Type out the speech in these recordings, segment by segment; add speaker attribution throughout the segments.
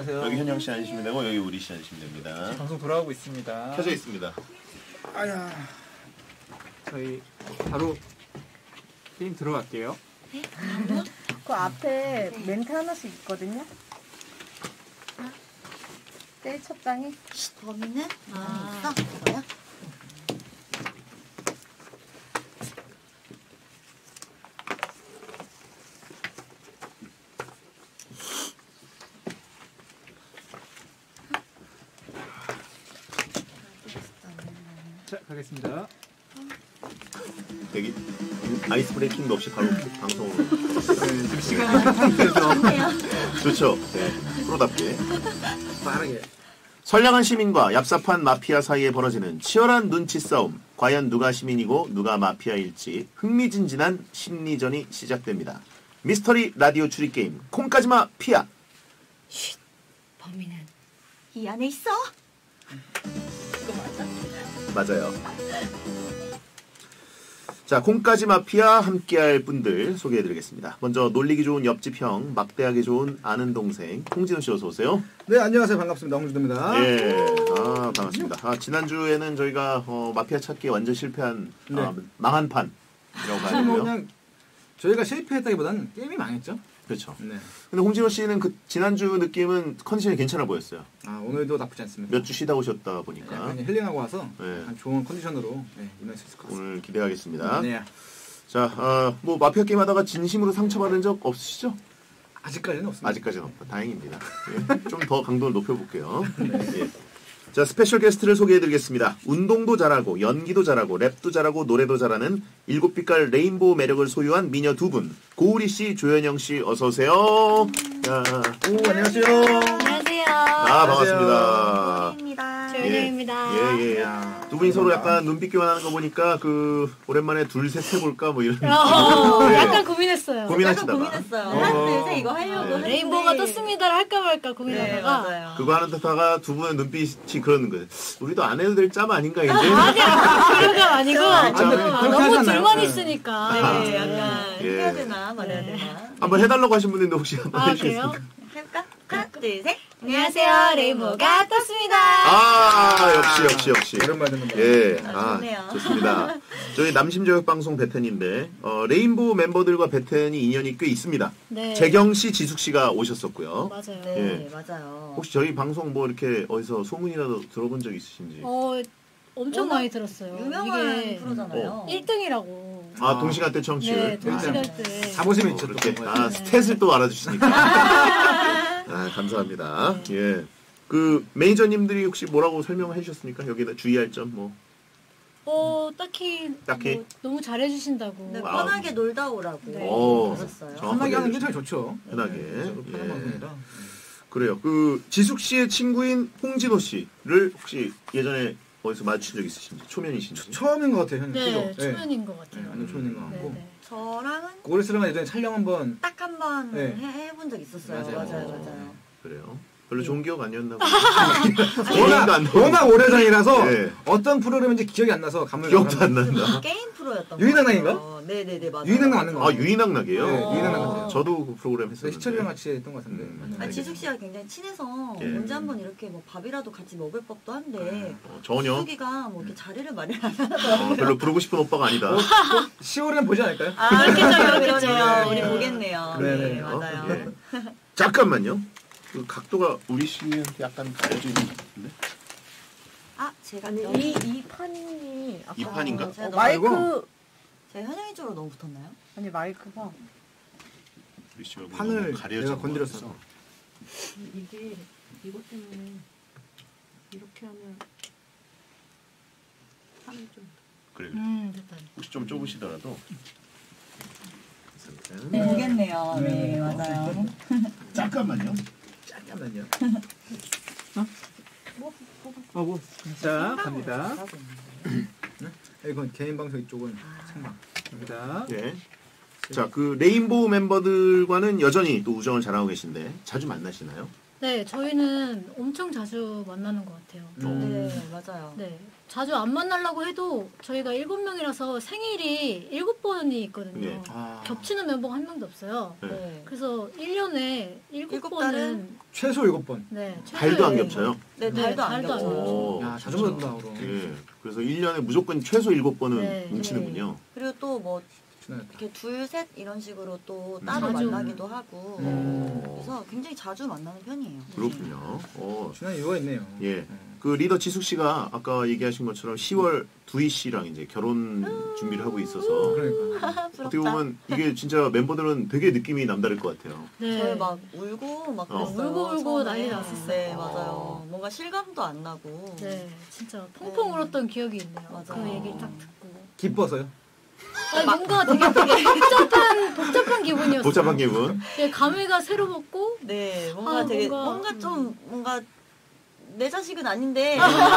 Speaker 1: 안녕하세요.
Speaker 2: 여기 현영 씨 앉으시면 되고 여기 우리 씨 앉으시면 됩니다.
Speaker 1: 방송 돌아오고 있습니다.
Speaker 2: 켜져 있습니다.
Speaker 1: 아야. 저희 바로 게임 들어갈게요.
Speaker 3: 네? 그 앞에 멘트 하나씩 있거든요. 제일 첫 장에
Speaker 4: 범인은 있어? 뭐야?
Speaker 1: 자, 가겠습니다.
Speaker 2: 대기. 아이스 브레이킹도 없이 바로 방송으로.
Speaker 1: 네, 지금 시간이 한 상태에서
Speaker 2: 좋죠. 네, 프로답게.
Speaker 1: 빠르게.
Speaker 2: 선량한 시민과 얍삽한 마피아 사이에 벌어지는 치열한 눈치 싸움. 과연 누가 시민이고 누가 마피아일지 흥미진진한 심리전이 시작됩니다. 미스터리 라디오 추리 게임 콩까지마 피아.
Speaker 4: 쉿! 범인은 이 안에 있어?
Speaker 2: 맞아요. 자, 콩까지 마피아 함께할 분들 소개해드리겠습니다. 먼저 놀리기 좋은 옆집 형, 막대하기 좋은 아는 동생 홍진호 씨 어서 오세요.
Speaker 5: 네, 안녕하세요. 반갑습니다. 홍준호입니다.
Speaker 2: 예, 반갑습니다. 지난주에는 저희가 마피아 찾기에 완전 실패한
Speaker 5: 네.
Speaker 2: 망한 판이라고 봐야
Speaker 5: 뭐
Speaker 2: 되고요.
Speaker 5: 그냥 저희가 실패했다기보다는 게임이 망했죠.
Speaker 2: 그렇죠.
Speaker 5: 네.
Speaker 2: 근데 홍진호 씨는 그 지난주 느낌은 컨디션이 괜찮아 보였어요.
Speaker 5: 아, 오늘도 나쁘지 않습니다.
Speaker 2: 몇 주 쉬다 오셨다 보니까
Speaker 5: 약간 힐링하고 와서
Speaker 2: 네.
Speaker 5: 약간 좋은 컨디션으로 임할 수 있을 것 같습니다.
Speaker 2: 오늘 기대하겠습니다.
Speaker 5: 네.
Speaker 2: 자, 뭐 마피아 게임 하다가 진심으로 상처받은 적 없으시죠?
Speaker 5: 아직까지는 없습니다.
Speaker 2: 아직까지는 없다. 다행입니다. 예, 좀 더 강도를 높여볼게요. 예. 자, 스페셜 게스트를 소개해드리겠습니다. 운동도 잘하고 연기도 잘하고 랩도 잘하고 노래도 잘하는 7빛깔 레인보우 매력을 소유한 미녀 두 분. 고우리 씨, 조현영 씨 어서 오세요. 야.
Speaker 5: 오, 안녕하세요.
Speaker 4: 안녕하세요.
Speaker 2: 반갑습니다.
Speaker 4: 조현영입니다.
Speaker 2: 조현영입니다. 예. 두 분이 서로 약간 눈빛 교환하는 거 보니까 오랜만에 둘 셋 해볼까 뭐 이런. 네.
Speaker 6: 약간 고민했어요.
Speaker 2: 고민하시다가.
Speaker 4: 약간 고민했어요. 하나, 둘, 셋 이거 하려고 했는데.
Speaker 6: 레인보우가 떴습니다를 할까 말까
Speaker 4: 네,
Speaker 6: 고민하다가
Speaker 4: 맞아요.
Speaker 2: 그거 하는 듯하가 두 분의 눈빛이 그러는 거예요. 우리도 안 해도 될 짬 아닌가 이제.
Speaker 6: 그거가 아니고
Speaker 5: 그렇게
Speaker 6: 너무
Speaker 5: 하잖아요.
Speaker 6: 둘만
Speaker 5: 네.
Speaker 6: 있으니까
Speaker 4: 네, 약간
Speaker 2: 예.
Speaker 4: 해야 되나 말해야 되나.
Speaker 2: 한번 해달라고 하신 분인데 혹시 한번 해주시겠습니까?
Speaker 6: 그래요?
Speaker 4: 해볼까? 하나, 둘, 셋.
Speaker 6: 안녕하세요, 레인보우가 떴습니다.
Speaker 2: 역시.
Speaker 5: 오랜만에 듣는 거.
Speaker 2: 예,
Speaker 4: 좋네요.
Speaker 2: 좋습니다. 저희 남심저격 방송 베텐인데 레인보우 멤버들과 베텐이 인연이 꽤 있습니다.
Speaker 6: 네.
Speaker 2: 재경 씨, 지숙 씨가 오셨었고요.
Speaker 6: 맞아요.
Speaker 4: 네,
Speaker 2: 예.
Speaker 4: 맞아요.
Speaker 2: 혹시 저희 방송 뭐 이렇게 어디서 소문이라도 들어본 적 있으신지?
Speaker 6: 엄청
Speaker 4: 워낙
Speaker 6: 많이 들었어요.
Speaker 4: 유명한
Speaker 6: 이게
Speaker 4: 프로잖아요.
Speaker 6: 1등이라고.
Speaker 2: 동시간대 청취율.
Speaker 6: 네, 동시간 때.
Speaker 5: 자부심이 있죠.
Speaker 2: 그렇게
Speaker 5: 또.
Speaker 2: 스탯을 또 알아주시니까. 감사합니다. 예. 그 매니저님들이 혹시 뭐라고 설명을 해주셨습니까? 여기다 주의할 점 뭐.
Speaker 6: 딱히
Speaker 2: 딱히?
Speaker 6: 뭐 너무 잘해주신다고.
Speaker 4: 네,
Speaker 2: 아.
Speaker 4: 편하게 놀다 오라고
Speaker 2: 오.
Speaker 4: 하셨어요.
Speaker 5: 편하게 하는 게 제일 좋죠.
Speaker 2: 편하게.
Speaker 5: 편한
Speaker 2: 예.
Speaker 5: 방송이라.
Speaker 2: 그래요. 그 지숙 씨의 친구인 홍진호 씨를 혹시 예전에 어디서 마주친 적 있으신지? 초면이신지?
Speaker 5: 처음인 것 같아요, 현재.
Speaker 6: 네,
Speaker 5: 그죠?
Speaker 6: 초면인 것 같아요.
Speaker 5: 완전 초면인 것 같고.
Speaker 6: 네.
Speaker 4: 저랑은
Speaker 5: 고리스랑 예전에 촬영 한번
Speaker 4: 딱 한 번
Speaker 5: 네.
Speaker 4: 해본 적 있었어요.
Speaker 5: 맞아요.
Speaker 4: 맞아요.
Speaker 2: 그래요. 별로 좋은 기억 아니었나
Speaker 5: 워낙 오래전이라서
Speaker 2: 네.
Speaker 5: 어떤 프로그램인지 기억이 안 나서 감을
Speaker 2: 기억도 안 난다.
Speaker 4: 게임 프로였던
Speaker 5: 유인학락인가?
Speaker 4: 거. 네네네 맞아요.
Speaker 5: 유인학락 아는 거.
Speaker 2: 유인학락이에요?
Speaker 5: 네, 유인학락.
Speaker 2: 저도 그 프로그램
Speaker 5: 네,
Speaker 2: 했었는데.
Speaker 5: 시철이랑 같이 했던 것 같은데.
Speaker 4: 아, 지숙 씨가 굉장히 친해서
Speaker 2: 예.
Speaker 4: 언제 한번 이렇게 뭐 밥이라도 같이 먹을 법도 한데
Speaker 2: 전혀
Speaker 4: 지숙이가 뭐 이렇게 자리를 마련 안 하더라고요.
Speaker 2: 별로 부르고 싶은 오빠가 아니다.
Speaker 5: 10월에는 보지 않을까요?
Speaker 6: 그렇겠죠.
Speaker 4: 그러네요. 우리 보겠네요.
Speaker 5: 네,
Speaker 4: 네,
Speaker 5: 네.
Speaker 4: 맞아요.
Speaker 2: 예. 잠깐만요. 그 각도가 우리 씨한테 약간 가려져 있는 것 같은데?
Speaker 4: 아 제가
Speaker 3: 아니
Speaker 4: 너무
Speaker 3: 이 판이 아까
Speaker 2: 이 판인가?
Speaker 4: 제가 너무
Speaker 3: 마이크
Speaker 4: 제가 현영이 쪽으로 너무 붙었나요?
Speaker 3: 아니 마이크가
Speaker 2: 우리 씨 얼굴이
Speaker 5: 판을
Speaker 2: 너무 가려진
Speaker 5: 내가
Speaker 2: 것
Speaker 5: 건드렸어.
Speaker 2: 같아서.
Speaker 6: 이게 이것 때문에 이렇게 하면 판이 좀.
Speaker 2: 그래.
Speaker 6: 됐다.
Speaker 2: 혹시 좀 좁으시더라도.
Speaker 4: 네, 보겠네요. 네, 맞아요.
Speaker 2: 잠깐만요.
Speaker 5: 잠깐만요.
Speaker 1: 자, 갑니다.
Speaker 5: 이건 개인 방송 이쪽은 생방.
Speaker 1: 갑니다.
Speaker 2: 예. 자, 그 레인보우 멤버들과는 여전히 또 우정을 잘하고 계신데 자주 만나시나요?
Speaker 6: 네, 저희는 엄청 자주 만나는 것 같아요.
Speaker 4: 네, 맞아요.
Speaker 6: 네, 자주 안 만나려고 해도 저희가 7명이라서 생일이 7번이 있거든요.
Speaker 2: 네.
Speaker 6: 겹치는 멤버가 한 명도 없어요.
Speaker 2: 네.
Speaker 4: 네.
Speaker 6: 그래서 1년에 7번은
Speaker 4: 달은?
Speaker 5: 최소 7번.
Speaker 6: 네,
Speaker 2: 달도 안
Speaker 6: 최소예요.
Speaker 2: 겹쳐요?
Speaker 4: 네,
Speaker 6: 네,
Speaker 4: 달도 안
Speaker 6: 달도 안
Speaker 4: 겹쳐요.
Speaker 2: 오,
Speaker 5: 야, 자주
Speaker 2: 진짜.
Speaker 5: 만난다 그럼.
Speaker 2: 예. 그래서 1년에 무조건 최소 7번은
Speaker 6: 네.
Speaker 2: 뭉치는군요.
Speaker 4: 그리고 또 뭐
Speaker 5: 지나갔다.
Speaker 4: 이렇게 둘, 셋 이런 식으로 또 따로
Speaker 6: 자주.
Speaker 4: 만나기도 하고
Speaker 2: 어,
Speaker 4: 그래서 굉장히 자주 만나는 편이에요.
Speaker 2: 그렇군요.
Speaker 5: 지난 이유가 있네요.
Speaker 2: 예. 그 리더 지숙 씨가 아까 얘기하신 것처럼 10월 두희 씨랑 이제 결혼 준비를 하고 있어서
Speaker 5: 그러니까.
Speaker 2: 어떻게 보면 이게 진짜 멤버들은 되게 느낌이 남다를 것 같아요.
Speaker 6: 네.
Speaker 4: 저희 막 울고 막 그랬어요.
Speaker 6: 울고
Speaker 4: 처음에.
Speaker 6: 난리 났었어요.
Speaker 4: 네, 맞아요. 뭔가 실감도 안 나고.
Speaker 6: 네, 진짜 펑펑 울었던 기억이 있네요.
Speaker 4: 맞아요.
Speaker 6: 그 얘기를 딱 듣고.
Speaker 5: 기뻐서요?
Speaker 6: 아니, 뭔가 되게 복잡한 기분이었어요.
Speaker 2: 복잡한 기분.
Speaker 6: 예, 감회가 새로웠고,
Speaker 4: 네, 뭔가
Speaker 6: 아,
Speaker 4: 되게
Speaker 6: 뭔가,
Speaker 4: 뭔가 내 자식은 아닌데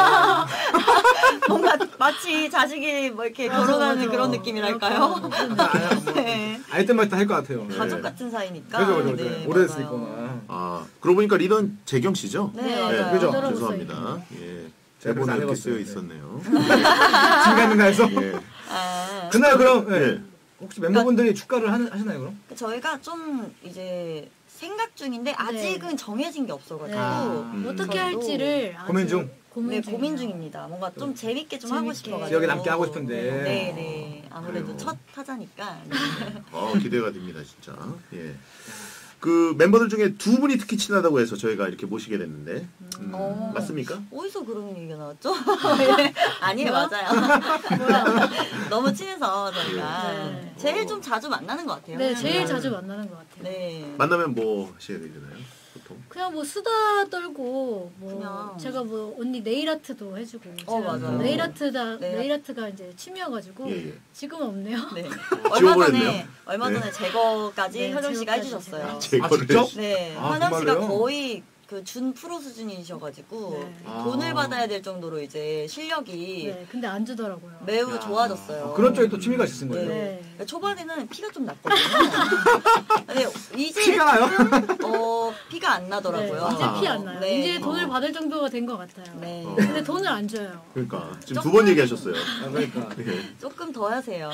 Speaker 4: 뭔가 마치 자식이 뭐 이렇게
Speaker 6: 맞아,
Speaker 4: 걸어가는
Speaker 6: 맞아.
Speaker 4: 그런 느낌이랄까요?
Speaker 6: 약간
Speaker 4: 네.
Speaker 5: 알땐 말땐 할 것 같아요.
Speaker 2: 네.
Speaker 4: 가족 같은 사이니까.
Speaker 5: 그죠.
Speaker 4: 네,
Speaker 5: 오래됐으니까.
Speaker 2: 아, 그러고 보니까 리더는 재경 씨죠?
Speaker 4: 네, 맞아요.
Speaker 5: 그죠?
Speaker 6: 들어보세요.
Speaker 2: 죄송합니다. 예.
Speaker 5: 제가 그래서
Speaker 2: 대본에
Speaker 5: 안
Speaker 2: 이렇게
Speaker 5: 해봤어요.
Speaker 2: 쓰여
Speaker 5: 네.
Speaker 2: 있었네요.
Speaker 5: 중간중간에서.
Speaker 2: 예.
Speaker 4: 아,
Speaker 5: 그날 그럼 예.
Speaker 2: 예.
Speaker 5: 혹시 멤버분들이 축가를 하시나요 그럼?
Speaker 4: 저희가 좀 이제 생각 중인데 아직은 정해진 게 없어가지고
Speaker 5: 아,
Speaker 6: 어떻게
Speaker 4: 저희도
Speaker 6: 할지를 아주
Speaker 5: 고민 중?
Speaker 6: 고민,
Speaker 4: 네, 고민 중입니다. 뭔가 좀 재밌게 좀 하고
Speaker 6: 재밌게.
Speaker 4: 싶어가지고
Speaker 5: 기억에 남게 하고 싶은데.
Speaker 4: 네, 네. 아무래도
Speaker 2: 그래요.
Speaker 4: 첫 타자니까.
Speaker 2: 기대가 됩니다, 진짜. 예. 그 멤버들 중에 두 분이 특히 친하다고 해서 저희가 이렇게 모시게 됐는데
Speaker 4: 어.
Speaker 2: 맞습니까?
Speaker 4: 어디서 그런 얘기가 나왔죠? 아니에요,
Speaker 6: 뭐야?
Speaker 4: 맞아요. 너무 친해서 저희가
Speaker 6: 네.
Speaker 4: 제일 좀 자주 만나는 것 같아요.
Speaker 6: 네, 제일
Speaker 4: 그냥.
Speaker 6: 자주 만나는 것 같아요.
Speaker 4: 네.
Speaker 2: 만나면 뭐 하셔야 되나요? 보통?
Speaker 6: 그냥 뭐 수다 떨고 뭐
Speaker 4: 그냥.
Speaker 6: 제가 뭐 언니 네일 아트도 해주고
Speaker 4: 어,
Speaker 6: 제가
Speaker 4: 맞아요.
Speaker 6: 네일
Speaker 4: 네.
Speaker 6: 아트가 이제 취미여가지고
Speaker 2: 예, 예.
Speaker 6: 지금 없네요.
Speaker 4: 네.
Speaker 2: 지워버렸네요.
Speaker 4: 얼마
Speaker 2: 네.
Speaker 4: 전에 제거까지
Speaker 6: 네,
Speaker 4: 현영 씨가
Speaker 6: 제거까지
Speaker 4: 해주셨어요.
Speaker 6: 제가.
Speaker 2: 제거를
Speaker 5: 직접?
Speaker 4: 네,
Speaker 5: 아,
Speaker 4: 현영 씨가
Speaker 5: 정말로요?
Speaker 4: 거의 그 준 프로 수준이셔가지고
Speaker 6: 네.
Speaker 5: 아.
Speaker 4: 돈을 받아야 될 정도로 이제 실력이
Speaker 6: 네, 근데 안 주더라고요.
Speaker 4: 매우
Speaker 5: 야.
Speaker 4: 좋아졌어요.
Speaker 5: 그런 쪽에 또 취미가 있으신 거예요?
Speaker 6: 네.
Speaker 4: 초반에는 피가 좀 났거든요. 근데 이제
Speaker 5: 피가 나요?
Speaker 4: 피가 안 나더라고요.
Speaker 6: 네, 이제 피 안 나요.
Speaker 4: 네.
Speaker 6: 이제 돈을 받을 정도가 된 것 같아요.
Speaker 4: 네.
Speaker 6: 근데 돈을 안 줘요.
Speaker 2: 그러니까 지금 두 번 얘기하셨어요.
Speaker 5: 아, 그러니까.
Speaker 2: 예.
Speaker 4: 조금 더 하세요.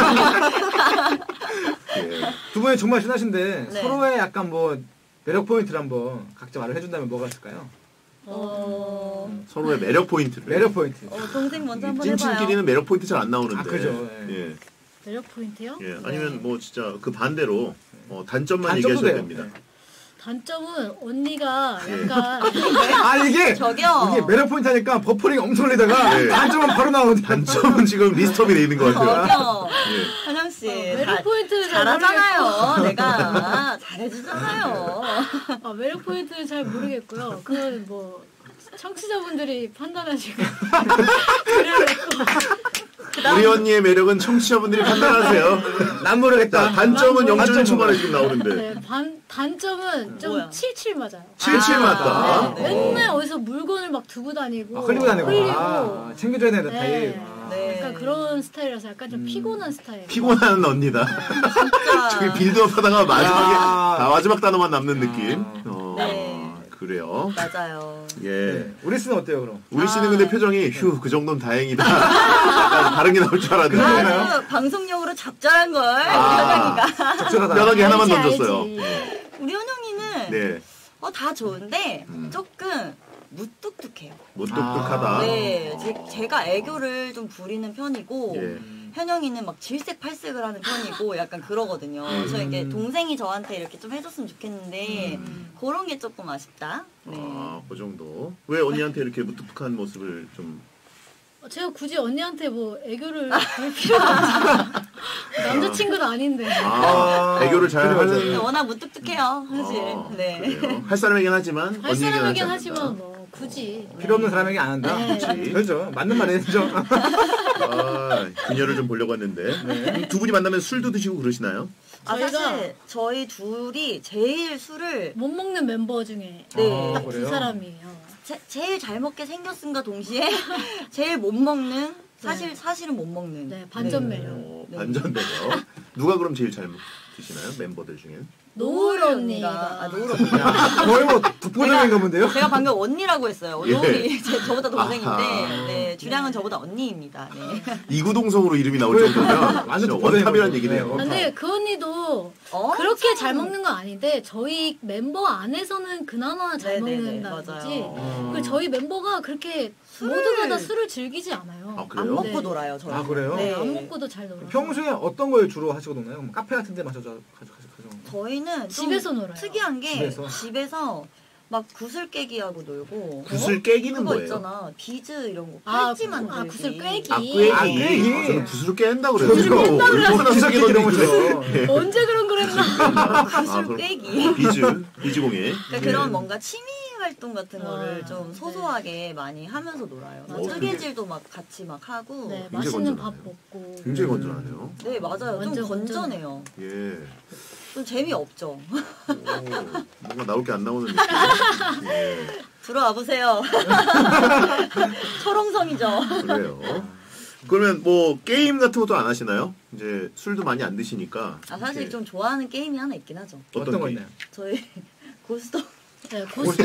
Speaker 2: 예.
Speaker 5: 두 분이 정말 친하신데
Speaker 4: 네.
Speaker 5: 서로의 약간 뭐 매력 포인트를 한번 각자 말을 해준다면 뭐가 있을까요?
Speaker 2: 서로의 매력 포인트를.
Speaker 5: 매력 포인트.
Speaker 4: 동생 먼저 한번 해봐요.
Speaker 2: 찐친끼리는 매력 포인트 잘 안 나오는데.
Speaker 5: 아, 그죠.
Speaker 2: 예.
Speaker 6: 매력 포인트요?
Speaker 2: 예. 아니면 뭐 진짜 그 반대로 단점만
Speaker 5: 단점도
Speaker 2: 얘기하셔도
Speaker 5: 돼요.
Speaker 2: 됩니다.
Speaker 6: 단점은 언니가
Speaker 2: 예.
Speaker 6: 약간
Speaker 5: 아 이게
Speaker 4: 저기요.
Speaker 5: 이게 매력 포인트 하니까 버퍼링이 엄청 걸리다가
Speaker 2: 네.
Speaker 5: 단점은 바로 나오는데
Speaker 2: 단점은 지금 리스트업이 돼 있는 것 같아요.
Speaker 4: 저기요.
Speaker 2: 예.
Speaker 4: 현영 씨.
Speaker 6: 매력 포인트를 잘
Speaker 4: 잘하잖아요. 내가 잘해주잖아요.
Speaker 6: 아, 매력 포인트는 잘 모르겠고요. 그건 뭐 청취자분들이 판단하시고 그래야겠고.
Speaker 2: 우리 언니의 매력은 청취자분들이 판단하세요.
Speaker 5: 난 모르겠다.
Speaker 2: 자, 단점은
Speaker 6: 난
Speaker 2: 0점 초반에
Speaker 5: 모르겠다.
Speaker 2: 지금 나오는데.
Speaker 6: 네, 단점은 좀
Speaker 4: 뭐야?
Speaker 6: 77 맞아요.
Speaker 2: 77 맞다.
Speaker 4: 네.
Speaker 6: 맨날 어디서 물건을 막 두고 다니고
Speaker 5: 흘리고 다니고
Speaker 6: 흘리고
Speaker 5: 아, 챙겨줘야 되는
Speaker 6: 네.
Speaker 5: 타입. 아.
Speaker 4: 네.
Speaker 6: 약간 그런 스타일이라서 약간 좀 피곤한 스타일.
Speaker 2: 피곤한 언니다. 저기 빌드업 하다가 마지막에 마지막 단어만 남는 느낌.
Speaker 4: 네.
Speaker 2: 그래요.
Speaker 4: 맞아요.
Speaker 2: 예.
Speaker 5: 네. 우리 씨는 어때요 그럼?
Speaker 2: 우리 씨는 근데 표정이 휴 그 정도는 다행이다. 약간 다른 게 나올 줄 알았는데
Speaker 4: 아주 방송용으로 적절한 걸 우리 현영이가.
Speaker 5: 적절하다.
Speaker 2: 편하게 하나만
Speaker 6: 알지,
Speaker 2: 던졌어요.
Speaker 6: 알지.
Speaker 4: 우리 현영이는
Speaker 2: 네.
Speaker 4: 다 좋은데
Speaker 2: 음.
Speaker 4: 조금 무뚝뚝해요.
Speaker 2: 무뚝뚝하다.
Speaker 4: 네, 제가 애교를 좀 부리는 편이고
Speaker 2: 예.
Speaker 4: 현영이는 막 질색팔색을 하는 편이고 약간 그러거든요. 저 이게 동생이 저한테 이렇게 좀 해줬으면 좋겠는데 그런 게 조금 아쉽다. 네.
Speaker 2: 그 정도. 왜 언니한테 이렇게 무뚝뚝한 모습을 좀
Speaker 6: 제가 굳이 언니한테 뭐 애교를 부릴 필요가 없잖아요. 남자친구도 아닌데.
Speaker 2: 애교를 잘
Speaker 5: 그래, 맞아요.
Speaker 2: 하는
Speaker 4: 워낙 무뚝뚝해요, 사실. 네.
Speaker 2: 그래요. 할 사람이긴 하지만
Speaker 6: 할
Speaker 2: 언니에게는
Speaker 6: 사람이긴
Speaker 2: 하지 않는다.
Speaker 6: 하지만 뭐 굳이.
Speaker 5: 필요 없는 사람에게 안 한다.
Speaker 6: 네.
Speaker 2: 그렇지.
Speaker 5: 그렇죠. 맞는 말이죠.
Speaker 2: 그녀를 좀 보려고 했는데 두 분이 만나면 술도 드시고 그러시나요?
Speaker 4: 사실 저희 둘이 제일 술을
Speaker 6: 못 먹는 멤버 중에
Speaker 4: 네.
Speaker 6: 딱 두
Speaker 5: 그래요?
Speaker 6: 사람이에요.
Speaker 4: 제일 잘 먹게 생겼음과 동시에 제일 못 먹는 사실은 못 먹는
Speaker 6: 네, 반전 매력.
Speaker 2: 반전 매력. 누가 그럼 제일 잘 드시나요? 멤버들 중엔?
Speaker 6: 노을 언니가.
Speaker 4: 노을 언니.
Speaker 5: 거의 뭐 독보적인가 본데요?
Speaker 4: 제가 방금 언니라고 했어요.
Speaker 2: 예.
Speaker 4: 노을이 저보다 동생인데,
Speaker 2: 아하.
Speaker 4: 네, 주량은 저보다 언니입니다. 네.
Speaker 2: 이구동성으로 이름이 나올 정도면
Speaker 5: 완전
Speaker 2: 진짜
Speaker 5: 독보적인
Speaker 2: 원탑이라는
Speaker 5: 거죠.
Speaker 2: 얘기네요.
Speaker 5: 네,
Speaker 6: 근데 그 언니도 그렇게 잘 먹는 건 아닌데 저희 멤버 안에서는 그나마 잘
Speaker 4: 네네네,
Speaker 6: 먹는다는 거지.
Speaker 4: 맞아요.
Speaker 6: 그리고 저희 멤버가 그렇게 모두가 다 술을 즐기지 않아요.
Speaker 2: 아,
Speaker 4: 안
Speaker 2: 그래요?
Speaker 4: 먹고
Speaker 6: 네.
Speaker 4: 놀아요, 저희.
Speaker 5: 아, 그래요?
Speaker 4: 네.
Speaker 6: 안 먹고도 잘 놀아요.
Speaker 5: 평소에 어떤 걸 주로 하시고 노나요? 뭐 카페 같은 데 가서
Speaker 4: 저희는 좀
Speaker 6: 집에서 놀아요.
Speaker 4: 특이한 게
Speaker 5: 집에서?
Speaker 4: 집에서 막 구슬 깨기 하고 놀고
Speaker 2: 구슬 깨기는
Speaker 4: 그거
Speaker 2: 뭐예요?
Speaker 4: 있잖아 비즈 이런 거
Speaker 6: 아,
Speaker 4: 팔찌 만들기
Speaker 6: 구슬 꿰기.
Speaker 2: 아, 꿰기.
Speaker 5: 아, 꿰기.
Speaker 2: 저는 구슬을 깬다 그래요.
Speaker 5: 구슬을
Speaker 6: 깬다
Speaker 2: 얼마나 세게
Speaker 5: 이런
Speaker 2: 던지는데.
Speaker 5: 거죠.
Speaker 6: 언제 그런 걸 했나?
Speaker 4: 구슬
Speaker 2: 그럼
Speaker 4: 꿰기
Speaker 2: 비즈 공예.
Speaker 4: 그러니까 그런 뭔가 취미 활동 같은 거를
Speaker 6: 아,
Speaker 4: 좀
Speaker 6: 네.
Speaker 4: 소소하게 많이 하면서 놀아요.
Speaker 6: 맞아요.
Speaker 4: 뜨개질도 막 같이 막 하고
Speaker 6: 네,
Speaker 2: 굉장히
Speaker 6: 맛있는 밥
Speaker 2: 건전하네요.
Speaker 6: 먹고.
Speaker 2: 굉장히 건전하네요.
Speaker 4: 네 맞아요. 좀
Speaker 6: 완전
Speaker 4: 건전해요.
Speaker 2: 예.
Speaker 4: 좀 재미없죠.
Speaker 2: 오, 뭔가 나올 게 안 나오는 느낌. 예.
Speaker 4: 들어와 보세요. 철옹성이죠.
Speaker 2: 그래요. 그러면 뭐 게임 같은 것도 안 하시나요? 이제 술도 많이 안 드시니까.
Speaker 4: 아 사실
Speaker 2: 이렇게
Speaker 4: 좀 좋아하는 게임이 하나 있긴 하죠.
Speaker 5: 어떤 거
Speaker 2: 게임?
Speaker 5: 있나요?
Speaker 4: 저희 고스톱
Speaker 6: 네, 고스톱.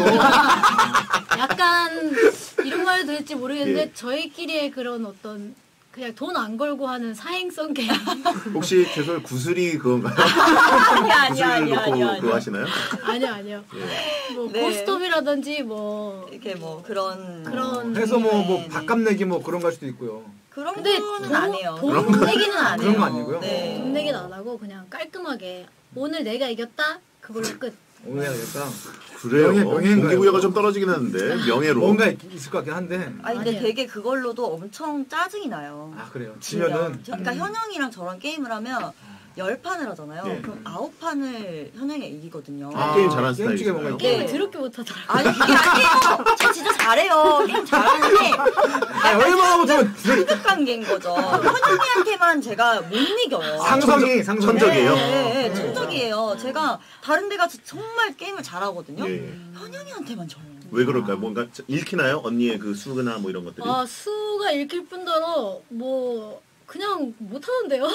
Speaker 6: 약간 이런 말 될지 모르겠는데
Speaker 2: 예.
Speaker 6: 저희끼리의 그런 어떤 그냥 돈 안 걸고 하는 사행성 게임.
Speaker 2: 혹시 죄송 구슬이 그건가요?
Speaker 4: 아니야
Speaker 2: 구슬 놓고 그거 하시나요?
Speaker 6: 아니요.
Speaker 2: 예.
Speaker 6: 뭐
Speaker 4: 네.
Speaker 6: 고스톱이라든지 뭐
Speaker 4: 이렇게 뭐 그런
Speaker 5: 해서 뭐
Speaker 4: 네,
Speaker 5: 밥값 내기 뭐 그런 걸 수도 있고요.
Speaker 4: 그런
Speaker 6: 근데
Speaker 4: 거는 안 해요.
Speaker 6: 돈 내기는 안
Speaker 5: 그런
Speaker 6: 해요.
Speaker 5: 거 아니고요?
Speaker 4: 네.
Speaker 6: 돈 내기는 안 하고 그냥 깔끔하게 오늘 내가 이겼다 그걸로 끝.
Speaker 5: 오늘 해야겠다.
Speaker 2: 그래요.
Speaker 5: 명예인가요?
Speaker 2: 동기부여가 좀 떨어지긴 하는데 명예로.
Speaker 5: 뭔가 있을 것 같긴 한데.
Speaker 4: 아니 근데
Speaker 6: 아니에요.
Speaker 4: 되게 그걸로도 엄청 짜증이 나요.
Speaker 5: 아 그래요.
Speaker 4: 진짜.
Speaker 5: 지면은
Speaker 4: 그러니까 현영이랑 저랑 게임을 하면 10판을 하잖아요.
Speaker 2: 네.
Speaker 4: 그럼 9판을 현영이가 이기거든요.
Speaker 2: 게임 잘하는
Speaker 5: 게임 쪽에
Speaker 2: 스타일이시나요?
Speaker 5: 뭔가
Speaker 6: 게임을
Speaker 4: 네.
Speaker 6: 더럽게 못하더라고.
Speaker 4: 아니 그게 아니에요. 저 진짜 잘해요. 게임 잘하는데
Speaker 5: 아, 얼마나 못하면
Speaker 4: 상급 관계인 거죠. 현영이한테만 제가 못 이겨요.
Speaker 5: 상성이
Speaker 2: 천적이에요?
Speaker 4: 네, 천적이에요. 제가 다른 데 가서 정말 게임을 잘하거든요.
Speaker 2: 예.
Speaker 4: 현영이한테만 져요.
Speaker 2: 왜 그럴까요? 뭔가 읽히나요? 언니의 그 수나 뭐 이런 것들이?
Speaker 6: 아 수가 읽힐 뿐더러 뭐 그냥 못하는데요.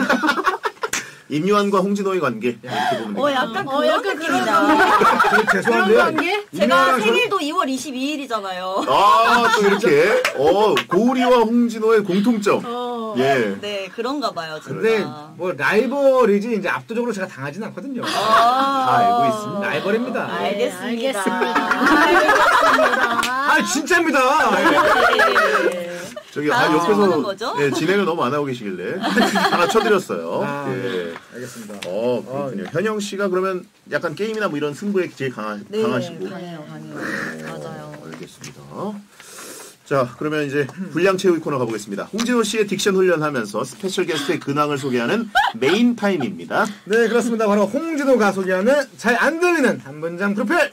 Speaker 2: 임요한과 홍진호의 관계 이렇게 보면 되겠네요.
Speaker 4: 약간 그런
Speaker 6: 약간
Speaker 4: 느낌이다.
Speaker 5: 되게
Speaker 6: 그런
Speaker 5: 죄송한데
Speaker 6: 관계?
Speaker 4: 제가 생일도 2월 22일이잖아요.
Speaker 2: 아, 또 이렇게 고우리와 홍진호의 공통점. 예.
Speaker 4: 네, 그런가 봐요, 진짜.
Speaker 5: 근데 뭐 라이벌이지 이제 압도적으로 제가 당하진 않거든요.
Speaker 2: 다 알고 있습니다.
Speaker 5: 라이벌입니다.
Speaker 6: 네,
Speaker 4: 알겠습니다.
Speaker 5: 아 진짜입니다.
Speaker 4: 네.
Speaker 2: 저기
Speaker 4: 하는
Speaker 2: 옆에서
Speaker 4: 거죠?
Speaker 2: 예, 진행을 너무 안 하고 계시길래 하나 쳐드렸어요.
Speaker 5: 아,
Speaker 2: 예.
Speaker 5: 알겠습니다.
Speaker 2: 그렇군요. 현영 씨가 그러면 약간 게임이나 뭐 이런 승부에 제일
Speaker 4: 네,
Speaker 2: 강하시고.
Speaker 4: 강해요. 맞아요.
Speaker 2: 알겠습니다. 자, 그러면 이제 분량 채우기 코너 가보겠습니다. 홍진호 씨의 딕션 훈련하면서 스페셜 게스트의 근황을 소개하는 메인 타임입니다.
Speaker 5: 네 그렇습니다. 바로 홍진호가 소개하는 잘 안 들리는 한 문장 프로필.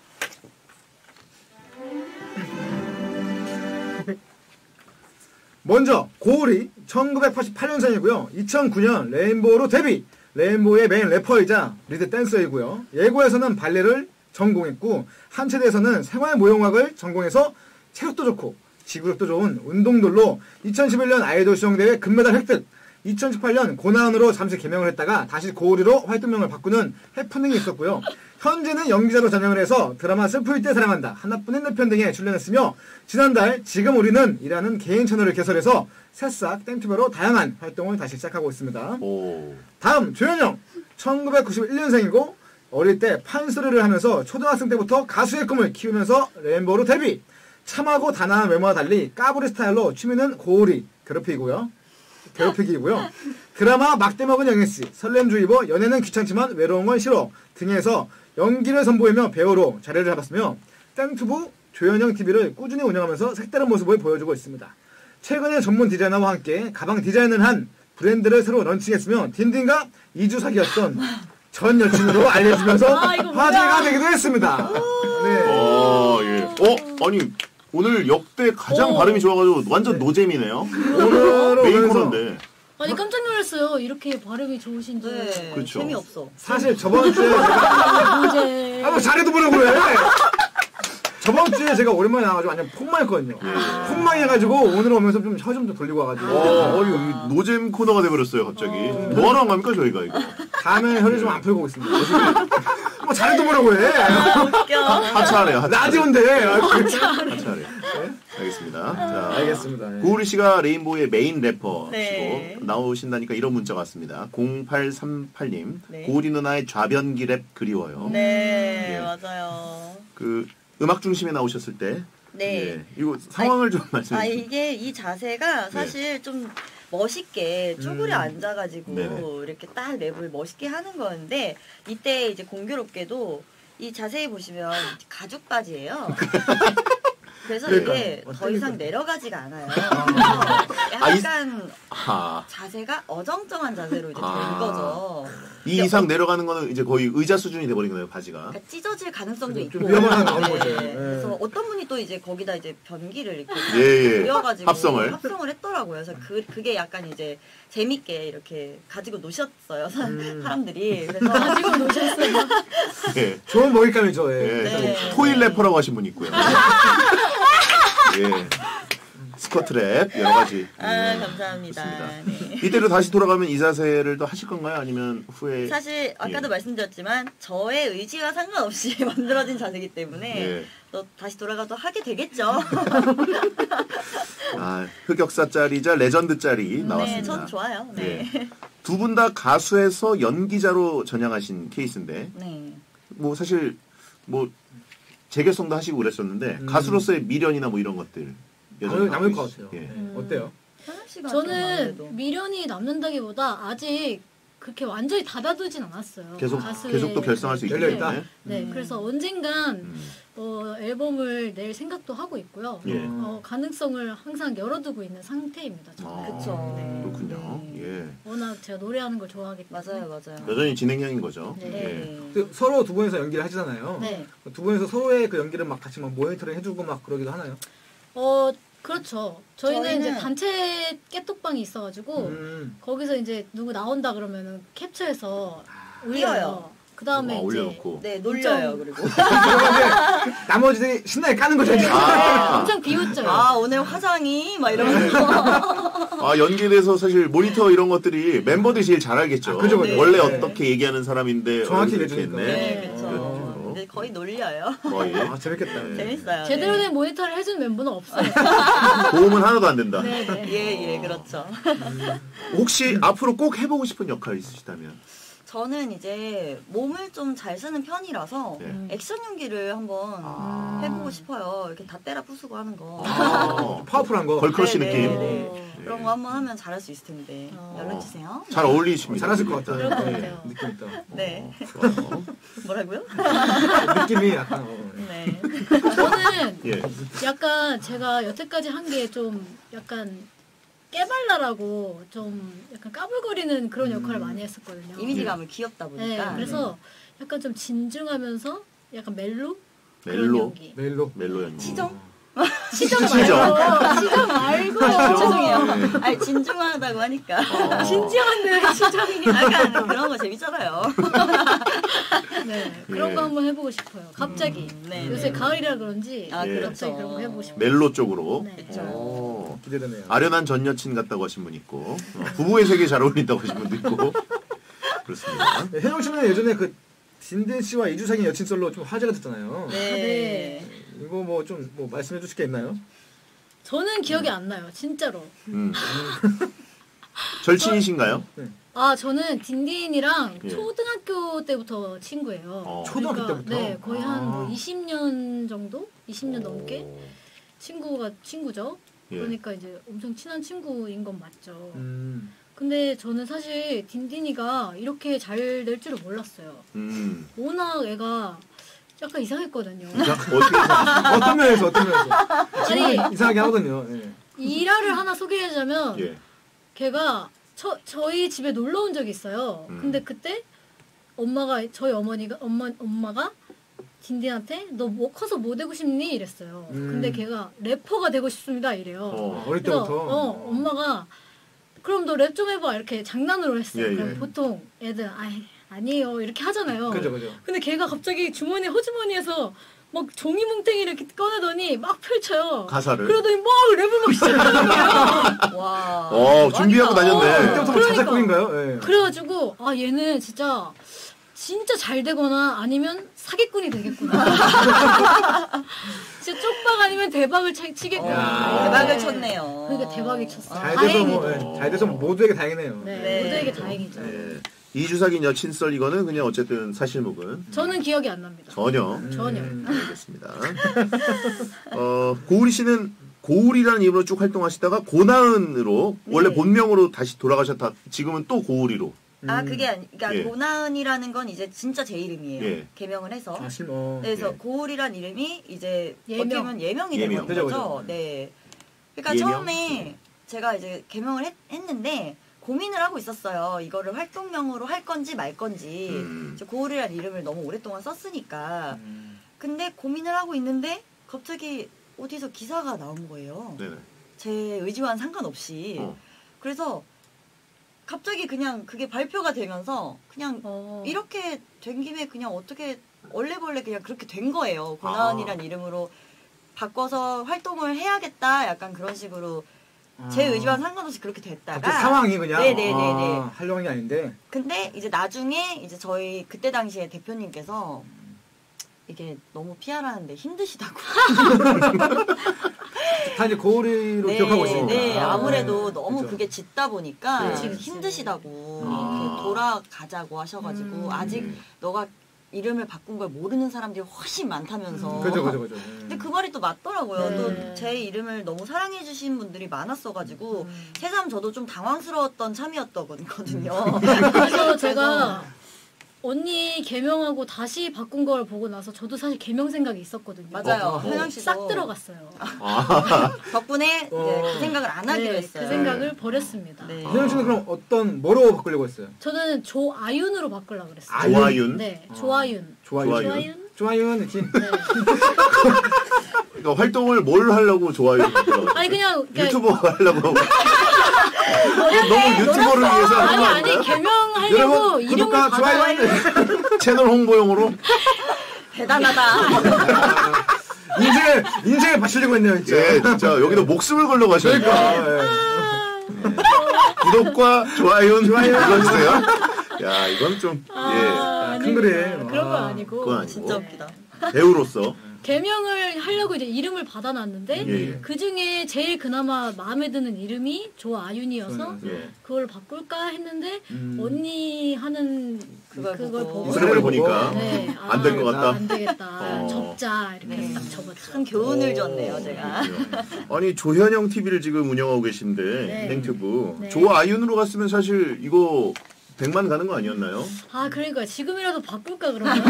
Speaker 5: 먼저 고우리 1988년생이고요. 2009년 레인보우로 데뷔. 레인보우의 메인 래퍼이자 리드 댄서이고요. 예고에서는 발레를 전공했고 한체대에서는 생활무용학을 전공해서 체력도 좋고 지구력도 좋은 운동돌로 2011년 아이돌 수영대회 금메달 획득. 2018년 고나은으로 잠시 개명을 했다가 다시 고우리로 활동명을 바꾸는 해프닝이 있었고요. 현재는 연기자로 전향을 해서 드라마 슬플 때 사랑한다, 하나뿐인 내 편 등에 출연했으며 지난달 지금 우리는 이라는 개인 채널을 개설해서 새싹 땡튜버로 다양한 활동을 다시 시작하고 있습니다.
Speaker 2: 오.
Speaker 5: 다음 조현영 1991년생이고 어릴 때 판소리를 하면서 초등학생 때부터 가수의 꿈을 키우면서 레인보우로 데뷔. 참하고 단아한 외모와 달리 까불이 스타일로 취미는 고우리 괴롭히기고요. 드라마 막대 먹은 영애씨, 설렘주의보, 연애는 귀찮지만 외로운 건 싫어 등에서 연기를 선보이며 배우로 자리를 잡았으며 땡튜브 조현영 TV를 꾸준히 운영하면서 색다른 모습을 보여주고 있습니다. 최근에 전문 디자이너와 함께 가방 디자인을 한 브랜드를 새로 런칭했으며 딘딘과 2주 사귀었던 전 여친으로 알려지면서
Speaker 6: 이거
Speaker 5: 화제가 되기도 했습니다. 네.
Speaker 2: 예. 아니 오늘 역대 가장 발음이 좋아가지고 완전 노잼이네요.
Speaker 5: 오늘은
Speaker 2: 메인
Speaker 5: 오면서
Speaker 2: 코너인데.
Speaker 6: 아니 깜짝 놀랐어요. 이렇게 발음이 좋으신지.
Speaker 4: 네,
Speaker 2: 그렇죠.
Speaker 4: 재미없어.
Speaker 5: 사실 저번 주에 제가
Speaker 6: 이제
Speaker 5: 뭐 잘해도 보려고 해. 저번 주에 제가 오랜만에 나와가지고 완전 폭망했거든요. 폭망해가지고 오늘 오면서 좀 혀 좀 돌리고 와가지고.
Speaker 2: 이거 노잼 코너가 돼버렸어요 갑자기. 뭐하러 한 겁니까 저희가 이거?
Speaker 5: 다음에 혀를 좀 안 풀고 오겠습니다. 뭐 잘해도 뭐라고 해.
Speaker 4: 웃겨.
Speaker 2: 하차하래요.
Speaker 5: 라디오인데.
Speaker 2: 하차하래요. 알겠습니다. 자,
Speaker 5: 알겠습니다. 예.
Speaker 2: 고우리 씨가 레인보우의 메인 래퍼시고
Speaker 4: 네.
Speaker 2: 나오신다니까 이런 문자가 왔습니다. 0838님.
Speaker 4: 네.
Speaker 2: 고우리 누나의 좌변기 랩 그리워요.
Speaker 4: 네,
Speaker 2: 예.
Speaker 4: 맞아요.
Speaker 2: 그 음악 중심에 나오셨을 때
Speaker 4: 네.
Speaker 2: 예, 이거 상황을 좀 말씀해 주세요.
Speaker 4: 이게 이 자세가 사실 좀 멋있게 쭈그려 앉아가지고
Speaker 2: 네네.
Speaker 4: 이렇게 딱 랩을 멋있게 하는 거였는데 이때 이제 공교롭게도 이 자세히 보시면 가죽 바지예요. 그래서 이게 더 이상 내려가지가 않아요. 그래서 약간
Speaker 2: 아,
Speaker 4: 자세가 어정쩡한 자세로 이제 된
Speaker 2: 아.
Speaker 4: 거죠.
Speaker 2: 이 이상 내려가는 거는 이제 거의 의자 수준이 돼버린 거예요, 바지가.
Speaker 4: 그러니까 찢어질 가능성도 있고.
Speaker 5: 좀 위험한 상황 나오는 거죠.
Speaker 4: 네. 그래서 어떤 분이 또 이제 거기다 이제 변기를 이렇게
Speaker 2: 예.
Speaker 4: 그려가지고
Speaker 2: 합성을.
Speaker 4: 했더라고요. 그래서 그게 약간 이제 재밌게 이렇게 가지고 노셨어요. 사람들이. 그래서 가지고 노셨어요.
Speaker 2: 예.
Speaker 5: 좋은 먹잇감이죠. 예.
Speaker 2: 예.
Speaker 4: 네.
Speaker 2: 토일 래퍼라고 하신 분이 있고요. 예. 스쿼트 랩 여러 가지.
Speaker 4: 감사합니다.
Speaker 2: 좋습니다.
Speaker 4: 네.
Speaker 2: 이때로 다시 돌아가면 이 자세를 또 하실 건가요? 아니면 후에?
Speaker 4: 사실 아까도
Speaker 2: 예.
Speaker 4: 말씀드렸지만 저의 의지와 상관없이 만들어진 자세이기 때문에
Speaker 2: 예.
Speaker 4: 또 다시 돌아가도 하게 되겠죠.
Speaker 2: 아, 흑역사짜리자 레전드짜리
Speaker 4: 네,
Speaker 2: 나왔습니다.
Speaker 4: 전 좋아요. 네.
Speaker 2: 두 분 다 가수에서 연기자로 전향하신 케이스인데,
Speaker 4: 네.
Speaker 2: 뭐 사실 뭐 재결성도 하시고 그랬었는데 가수로서의 미련이나 뭐 이런 것들 여전히
Speaker 5: 남을
Speaker 2: 갖고
Speaker 5: 것
Speaker 2: 있-
Speaker 5: 같아요.
Speaker 2: 예.
Speaker 5: 어때요?
Speaker 4: 현아 씨가 좀
Speaker 6: 저는
Speaker 4: 아무래도.
Speaker 6: 미련이 남는다기보다 아직 그렇게 완전히 닫아두진 않았어요.
Speaker 2: 계속
Speaker 6: 가수의
Speaker 2: 계속 또 결성할 수 있기
Speaker 5: 열려있다?
Speaker 2: 때문에.
Speaker 6: 네, 그래서 언젠간
Speaker 2: 음.
Speaker 6: 앨범을 낼 생각도 하고 있고요.
Speaker 2: 예.
Speaker 6: 가능성을 항상 열어두고 있는 상태입니다. 저는.
Speaker 2: 아,
Speaker 4: 그쵸. 네.
Speaker 2: 그렇군요.
Speaker 4: 네.
Speaker 2: 예.
Speaker 6: 워낙 제가 노래하는 걸 좋아하기 때문에.
Speaker 4: 맞아요.
Speaker 2: 여전히 진행형인 거죠.
Speaker 6: 네.
Speaker 2: 예.
Speaker 4: 네.
Speaker 5: 그 서로 두 분이서 연기를 하시잖아요.
Speaker 6: 네.
Speaker 5: 두 분이서 서로의 그 연기를 막 같이 막 모니터링 해주고 막 그러기도 하나요?
Speaker 6: 그렇죠. 저희는 이제
Speaker 4: 저희는-
Speaker 6: 단체 깨톡방이 있어가지고 거기서 이제 누구 나온다 그러면은 캡처해서 올려요.
Speaker 4: 띄워요.
Speaker 6: 그 다음에 이제
Speaker 2: 올려놓고.
Speaker 4: 네, 놀려요, 그리고.
Speaker 5: 그러면 나머지들이 신나게 까는 거죠. 이제.
Speaker 6: 엄청 비웃죠.
Speaker 4: 오늘 화장이? 막 이러면서.
Speaker 2: 아, 연기에 대해서 사실 모니터 이런 것들이 멤버들이 제일 잘 알겠죠.
Speaker 5: 그죠.
Speaker 2: 원래
Speaker 5: 네.
Speaker 2: 어떻게 얘기하는 사람인데
Speaker 5: 정확히
Speaker 2: 이렇게
Speaker 5: 얘기해주니까.
Speaker 2: 했네.
Speaker 4: 네,
Speaker 6: 네.
Speaker 4: 그쵸. 근데 거의 놀려요.
Speaker 2: 거의.
Speaker 5: 재밌겠다.
Speaker 2: 네.
Speaker 4: 재밌어요.
Speaker 6: 제대로
Speaker 4: 네.
Speaker 6: 된 모니터를 해준 멤버는 없어요.
Speaker 2: 도움은 하나도 안 된다.
Speaker 6: 네네.
Speaker 4: 예, 그렇죠.
Speaker 2: 혹시 앞으로 꼭 해보고 싶은 역할 있으시다면?
Speaker 4: 저는 이제 몸을 좀 잘 쓰는 편이라서
Speaker 2: 네.
Speaker 4: 액션 연기를 한번
Speaker 2: 아.
Speaker 4: 해보고 싶어요. 이렇게 다 때려 부수고 하는 거.
Speaker 5: 파워풀한 거.
Speaker 2: 걸크러쉬
Speaker 4: 네,
Speaker 2: 느낌.
Speaker 4: 네,
Speaker 2: 네.
Speaker 4: 그런 거 한번 하면 잘할 수 있을 텐데 연락 주세요.
Speaker 2: 잘 어울리십니다.
Speaker 5: 잘하실 것 같아요.
Speaker 6: 그럴 것
Speaker 2: 네.
Speaker 6: 같아요.
Speaker 5: 느낌 있다.
Speaker 4: 네.
Speaker 2: 좋아요.
Speaker 4: 뭐라고요?
Speaker 5: 느낌이 약간.
Speaker 4: 네.
Speaker 6: 저는
Speaker 2: 예.
Speaker 6: 약간 제가 여태까지 한 게 좀 약간 깨발랄하고 좀 약간 까불거리는 그런 역할을 많이 했었거든요.
Speaker 4: 이미지감을 귀엽다
Speaker 6: 네,
Speaker 4: 보니까.
Speaker 6: 그래서 약간 좀 진중하면서 약간 멜로? 그런
Speaker 2: 멜로.
Speaker 6: 연기.
Speaker 5: 메일로.
Speaker 2: 멜로 연기.
Speaker 4: 치정?
Speaker 6: 시정
Speaker 2: 시정.
Speaker 6: 말고 시정 말고
Speaker 4: 죄송해요.
Speaker 2: 네.
Speaker 4: 아니 진중하다고 하니까.
Speaker 6: 진지한데 시정이
Speaker 4: 약간 그런 거 재밌잖아요.
Speaker 6: 네 그런
Speaker 2: 예.
Speaker 6: 거 한번 해보고 싶어요. 갑자기
Speaker 4: 네.
Speaker 6: 요새 가을이라 그런지
Speaker 4: 아,
Speaker 2: 예.
Speaker 6: 갑자기
Speaker 4: 그렇죠.
Speaker 6: 그런 거 해보고 싶어요.
Speaker 2: 멜로 쪽으로.
Speaker 6: 네.
Speaker 4: 그쵸.
Speaker 2: 오.
Speaker 5: 기대되네요.
Speaker 2: 아련한 전 여친 같다고 하신 분 있고 부부의 세계에 잘 어울린다고 하신 분도 있고 그렇습니다.
Speaker 5: 네, 혜영 씨는 예전에 그 진든 씨와 이주상의 여친 솔로 좀 화제가 됐잖아요.
Speaker 4: 네.
Speaker 5: 이거 뭐 좀 뭐 말씀해 주실 게 있나요?
Speaker 6: 저는 기억이 안 나요, 진짜로.
Speaker 2: 절친이신가요?
Speaker 6: 저는 딘딘이랑
Speaker 2: 예.
Speaker 6: 초등학교 때부터 친구예요.
Speaker 5: 초등학교
Speaker 6: 그러니까,
Speaker 5: 때부터?
Speaker 6: 네, 거의 한 뭐 20년 정도? 20년 넘게 친구죠.
Speaker 2: 예.
Speaker 6: 그러니까 이제 엄청 친한 친구인 건 맞죠.
Speaker 5: 음.
Speaker 6: 근데 저는 사실 딘딘이가 이렇게 잘 될 줄을 몰랐어요. 워낙 애가 약간 이상했거든요.
Speaker 5: 어떤 면에서
Speaker 6: 아니,
Speaker 5: 이상하게 하거든요. 예.
Speaker 6: 일화를 하나 소개하자면
Speaker 2: 예.
Speaker 6: 걔가 저희 집에 놀러 온 적이 있어요. 근데 그때 저희 엄마가 딘딘한테 너 뭐 커서 뭐 되고 싶니? 이랬어요. 근데 걔가 래퍼가 되고 싶습니다. 이래요.
Speaker 5: 어릴
Speaker 6: 그래서
Speaker 5: 때부터.
Speaker 6: 엄마가 그럼 너 랩 좀 해봐 이렇게 장난으로 했어요.
Speaker 2: 예,
Speaker 6: 그럼
Speaker 2: 예.
Speaker 6: 보통 애들 아니에요 이렇게 하잖아요.
Speaker 5: 그죠.
Speaker 6: 근데 걔가 갑자기 호주머니에서 막 종이 뭉탱이를 이렇게 꺼내더니 막 펼쳐요.
Speaker 2: 가사를.
Speaker 6: 그러더니 막 랩을 막 시작하는 거예요.
Speaker 4: 와.
Speaker 2: 준비하고 다녔네.
Speaker 5: 그때부터 뭐 자작곡인가요? 예.
Speaker 6: 그래가지고 아 얘는 진짜 잘 되거나 아니면 사기꾼이 되겠구나. 진짜 쪽박 아니면 대박을 치겠구나.
Speaker 4: 대박을 쳤네요.
Speaker 6: 그러니까 대박이 쳤어.
Speaker 5: 잘 돼서 모두에게 다행이네요.
Speaker 6: 네, 모두에게 다행이죠.
Speaker 2: 네. 2주 사귄 여친 썰 이거는 그냥 어쨌든 사실무근.
Speaker 6: 저는 기억이 안 납니다.
Speaker 2: 전혀.
Speaker 6: 전혀.
Speaker 2: 알겠습니다. 고우리 씨는 고우리라는 이름으로 쭉 활동하시다가 고나은으로 원래 본명으로 다시 돌아가셨다. 지금은 또 고우리로.
Speaker 4: 그러니까
Speaker 2: 예.
Speaker 4: 고나은이라는 건 이제 진짜 제 이름이에요.
Speaker 2: 예.
Speaker 4: 개명을 해서.
Speaker 5: 예.
Speaker 4: 그래서 고울이란 이름이 이제
Speaker 6: 예명.
Speaker 4: 어떻게 보면 예명이
Speaker 2: 예명.
Speaker 4: 되는 거죠.
Speaker 5: 그죠.
Speaker 4: 네. 그러니까
Speaker 2: 예명?
Speaker 4: 처음에 제가 이제 개명을 했는데 고민을 하고 있었어요. 이거를 활동명으로 할 건지 말 건지. 이제 고울이란 이름을 너무 오랫동안 썼으니까. 근데 고민을 하고 있는데 갑자기 어디서 기사가 나온 거예요.
Speaker 2: 네네.
Speaker 4: 제 의지와는 상관없이. 그래서 갑자기 그냥 그게 발표가 되면서 그냥 이렇게 된 김에 그냥 어떻게 얼레벌레 그냥 그렇게 된 거예요. 고나은이란 이름으로 바꿔서 활동을 해야겠다. 약간 그런 식으로 제 의지와는 상관없이 그렇게 됐다가
Speaker 5: 상황이 그냥
Speaker 4: 네네네네.
Speaker 5: 하려고 한 게 아닌데.
Speaker 4: 근데 이제 나중에 이제 저희 그때 당시에 대표님께서 이게 너무 PR하는데 힘드시다고.
Speaker 5: 다 이제 고우리로 기억하고 있으니까.
Speaker 4: 네, 아무래도 너무
Speaker 5: 그렇죠.
Speaker 4: 그게 짙다 보니까
Speaker 6: 그치.
Speaker 4: 힘드시다고 이렇게 돌아가자고 하셔가지고 아직 너가 이름을 바꾼 걸 모르는 사람들이 훨씬 많다면서.
Speaker 5: 그죠.
Speaker 4: 근데 그 말이 또 맞더라고요.
Speaker 6: 네.
Speaker 4: 또 제 이름을 너무 사랑해주신 분들이 많았어가지고 새삼 저도 좀 당황스러웠던 참이었거든요.
Speaker 6: 그래서 제가 언니 개명하고 다시 바꾼 걸 보고 나서 저도 사실 개명 생각이 있었거든요.
Speaker 4: 맞아요. 현영 씨도
Speaker 6: 싹 들어갔어요.
Speaker 4: 덕분에 이제 그 생각을 안 하기로 했어요.
Speaker 6: 그 생각을 버렸습니다.
Speaker 4: 네.
Speaker 5: 현영 씨는 그럼 뭐로 바꾸려고 했어요?
Speaker 6: 저는 조아윤으로 바꾸려고 그랬어요.
Speaker 2: 조아윤?
Speaker 6: 네, 조아윤.
Speaker 5: 조아윤. 조아윤 이렇게.
Speaker 6: 네.
Speaker 2: 그러니까 활동을 뭘 하려고 좋아요?
Speaker 6: 아니 그냥
Speaker 2: 유튜버 하려고. 너무 유튜버를 위해서 하는 거
Speaker 6: 아니
Speaker 2: 아닌가요?
Speaker 6: 개명하려고
Speaker 5: 여러분
Speaker 6: 이름을
Speaker 5: 구독과
Speaker 6: 받아야
Speaker 5: 좋아요.
Speaker 2: 채널 홍보용으로.
Speaker 4: 대단하다.
Speaker 5: 인생을 바치려고 했네요, 진짜.
Speaker 2: 예, 진짜 여기도 목숨을 걸러 가셨네요. 구독과 좋아요 눌러주세요. 야, 이건 좀
Speaker 5: 큰 그림.
Speaker 6: 그런 건 아니고
Speaker 2: 그건 아니고.
Speaker 4: 진짜 웃기다.
Speaker 2: 배우로서.
Speaker 6: 개명을 하려고 이제 이름을 받아놨는데
Speaker 2: 예.
Speaker 6: 그 중에 제일 그나마 마음에 드는 이름이 조아윤이어서
Speaker 2: 예.
Speaker 6: 그걸 바꿀까 했는데 언니 하는
Speaker 4: 그걸 보고.
Speaker 2: 인스타그램을 보니까
Speaker 6: 네,
Speaker 2: 안 될 것 같다.
Speaker 6: 안 되겠다. 접자 이렇게
Speaker 4: 네.
Speaker 6: 딱 접었죠.
Speaker 4: 큰 교훈을 줬네요, 제가.
Speaker 2: 아니 조현영 TV를 지금 운영하고 계신데
Speaker 6: 네.
Speaker 2: 땡튜브
Speaker 6: 네.
Speaker 2: 조아윤으로 갔으면 사실 이거 100만 가는 거 아니었나요?
Speaker 6: 아 그러니까 지금이라도 바꿀까 그러면.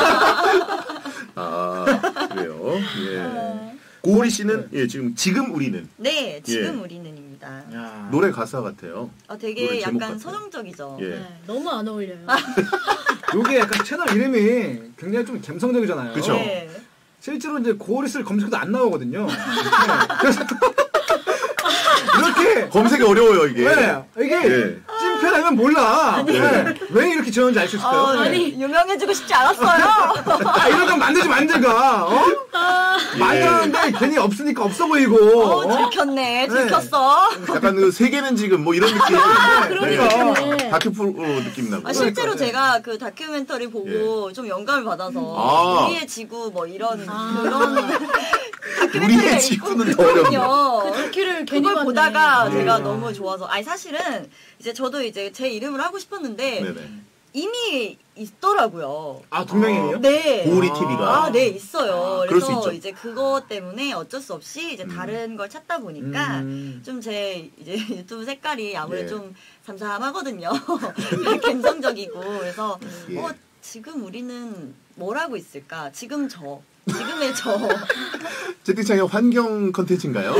Speaker 2: 아 그래요. 예. 고우리 씨는 지금 우리는
Speaker 4: 네, 지금
Speaker 2: 예.
Speaker 4: 우리는입니다.
Speaker 2: 노래 가사 같아요.
Speaker 4: 되게
Speaker 2: 노래 제목
Speaker 4: 약간
Speaker 2: 같아요.
Speaker 4: 서정적이죠.
Speaker 2: 예.
Speaker 6: 네, 너무 안 어울려요.
Speaker 5: 요게 약간 채널 이름이 굉장히 좀 감성적이잖아요.
Speaker 2: 그쵸.
Speaker 4: 네.
Speaker 5: 실제로 이제 고우리스를 검색해도 안 나오거든요. 네. 그래서 이렇게
Speaker 2: 검색이 어려워요 이게.
Speaker 5: 네, 이게
Speaker 2: 예.
Speaker 5: 찐팬하면 몰라. 네. 왜 이렇게 지었는지 알 수 있을까요?
Speaker 6: 아니.
Speaker 4: 유명해지고 싶지 않았어요.
Speaker 5: 이러다 만들지 만들가. 만들었는데 괜히 없으니까 없어 보이고.
Speaker 4: 들켰네, 들켰어.
Speaker 2: 약간 그 세계는 지금 뭐 이런 느낌.
Speaker 6: 그러니까.
Speaker 2: 다큐 프로 느낌 나고.
Speaker 4: 실제로 제가 그 다큐멘터리 보고 좀 영감을 받아서 우리의 지구 뭐 이런 그런
Speaker 2: 우리의 지구는 더 어렵네.
Speaker 6: 그 다큐를 괜히
Speaker 4: 그걸
Speaker 6: 봤네.
Speaker 4: 보다가 제가 너무 좋아서 아니 사실은 이제 저도 이제 제 이름을 하고 싶었는데
Speaker 2: 네네.
Speaker 4: 이미 있더라고요.
Speaker 5: 아, 동명이에요?
Speaker 4: 네.
Speaker 2: 고우리 TV가.
Speaker 4: 네, 있어요.
Speaker 2: 그럴 수
Speaker 4: 그래서
Speaker 2: 있죠.
Speaker 4: 이제 그거 때문에 어쩔 수 없이 이제 다른 걸 찾다 보니까 좀 제 이제 유튜브 색깔이 아무래도
Speaker 2: 예.
Speaker 4: 좀 삼삼하거든요. 감성적이고. 그래서
Speaker 2: 예.
Speaker 4: 지금 우리는 뭘 하고 있을까? 지금의 저.
Speaker 2: 채팅창에 환경 컨텐츠인가요?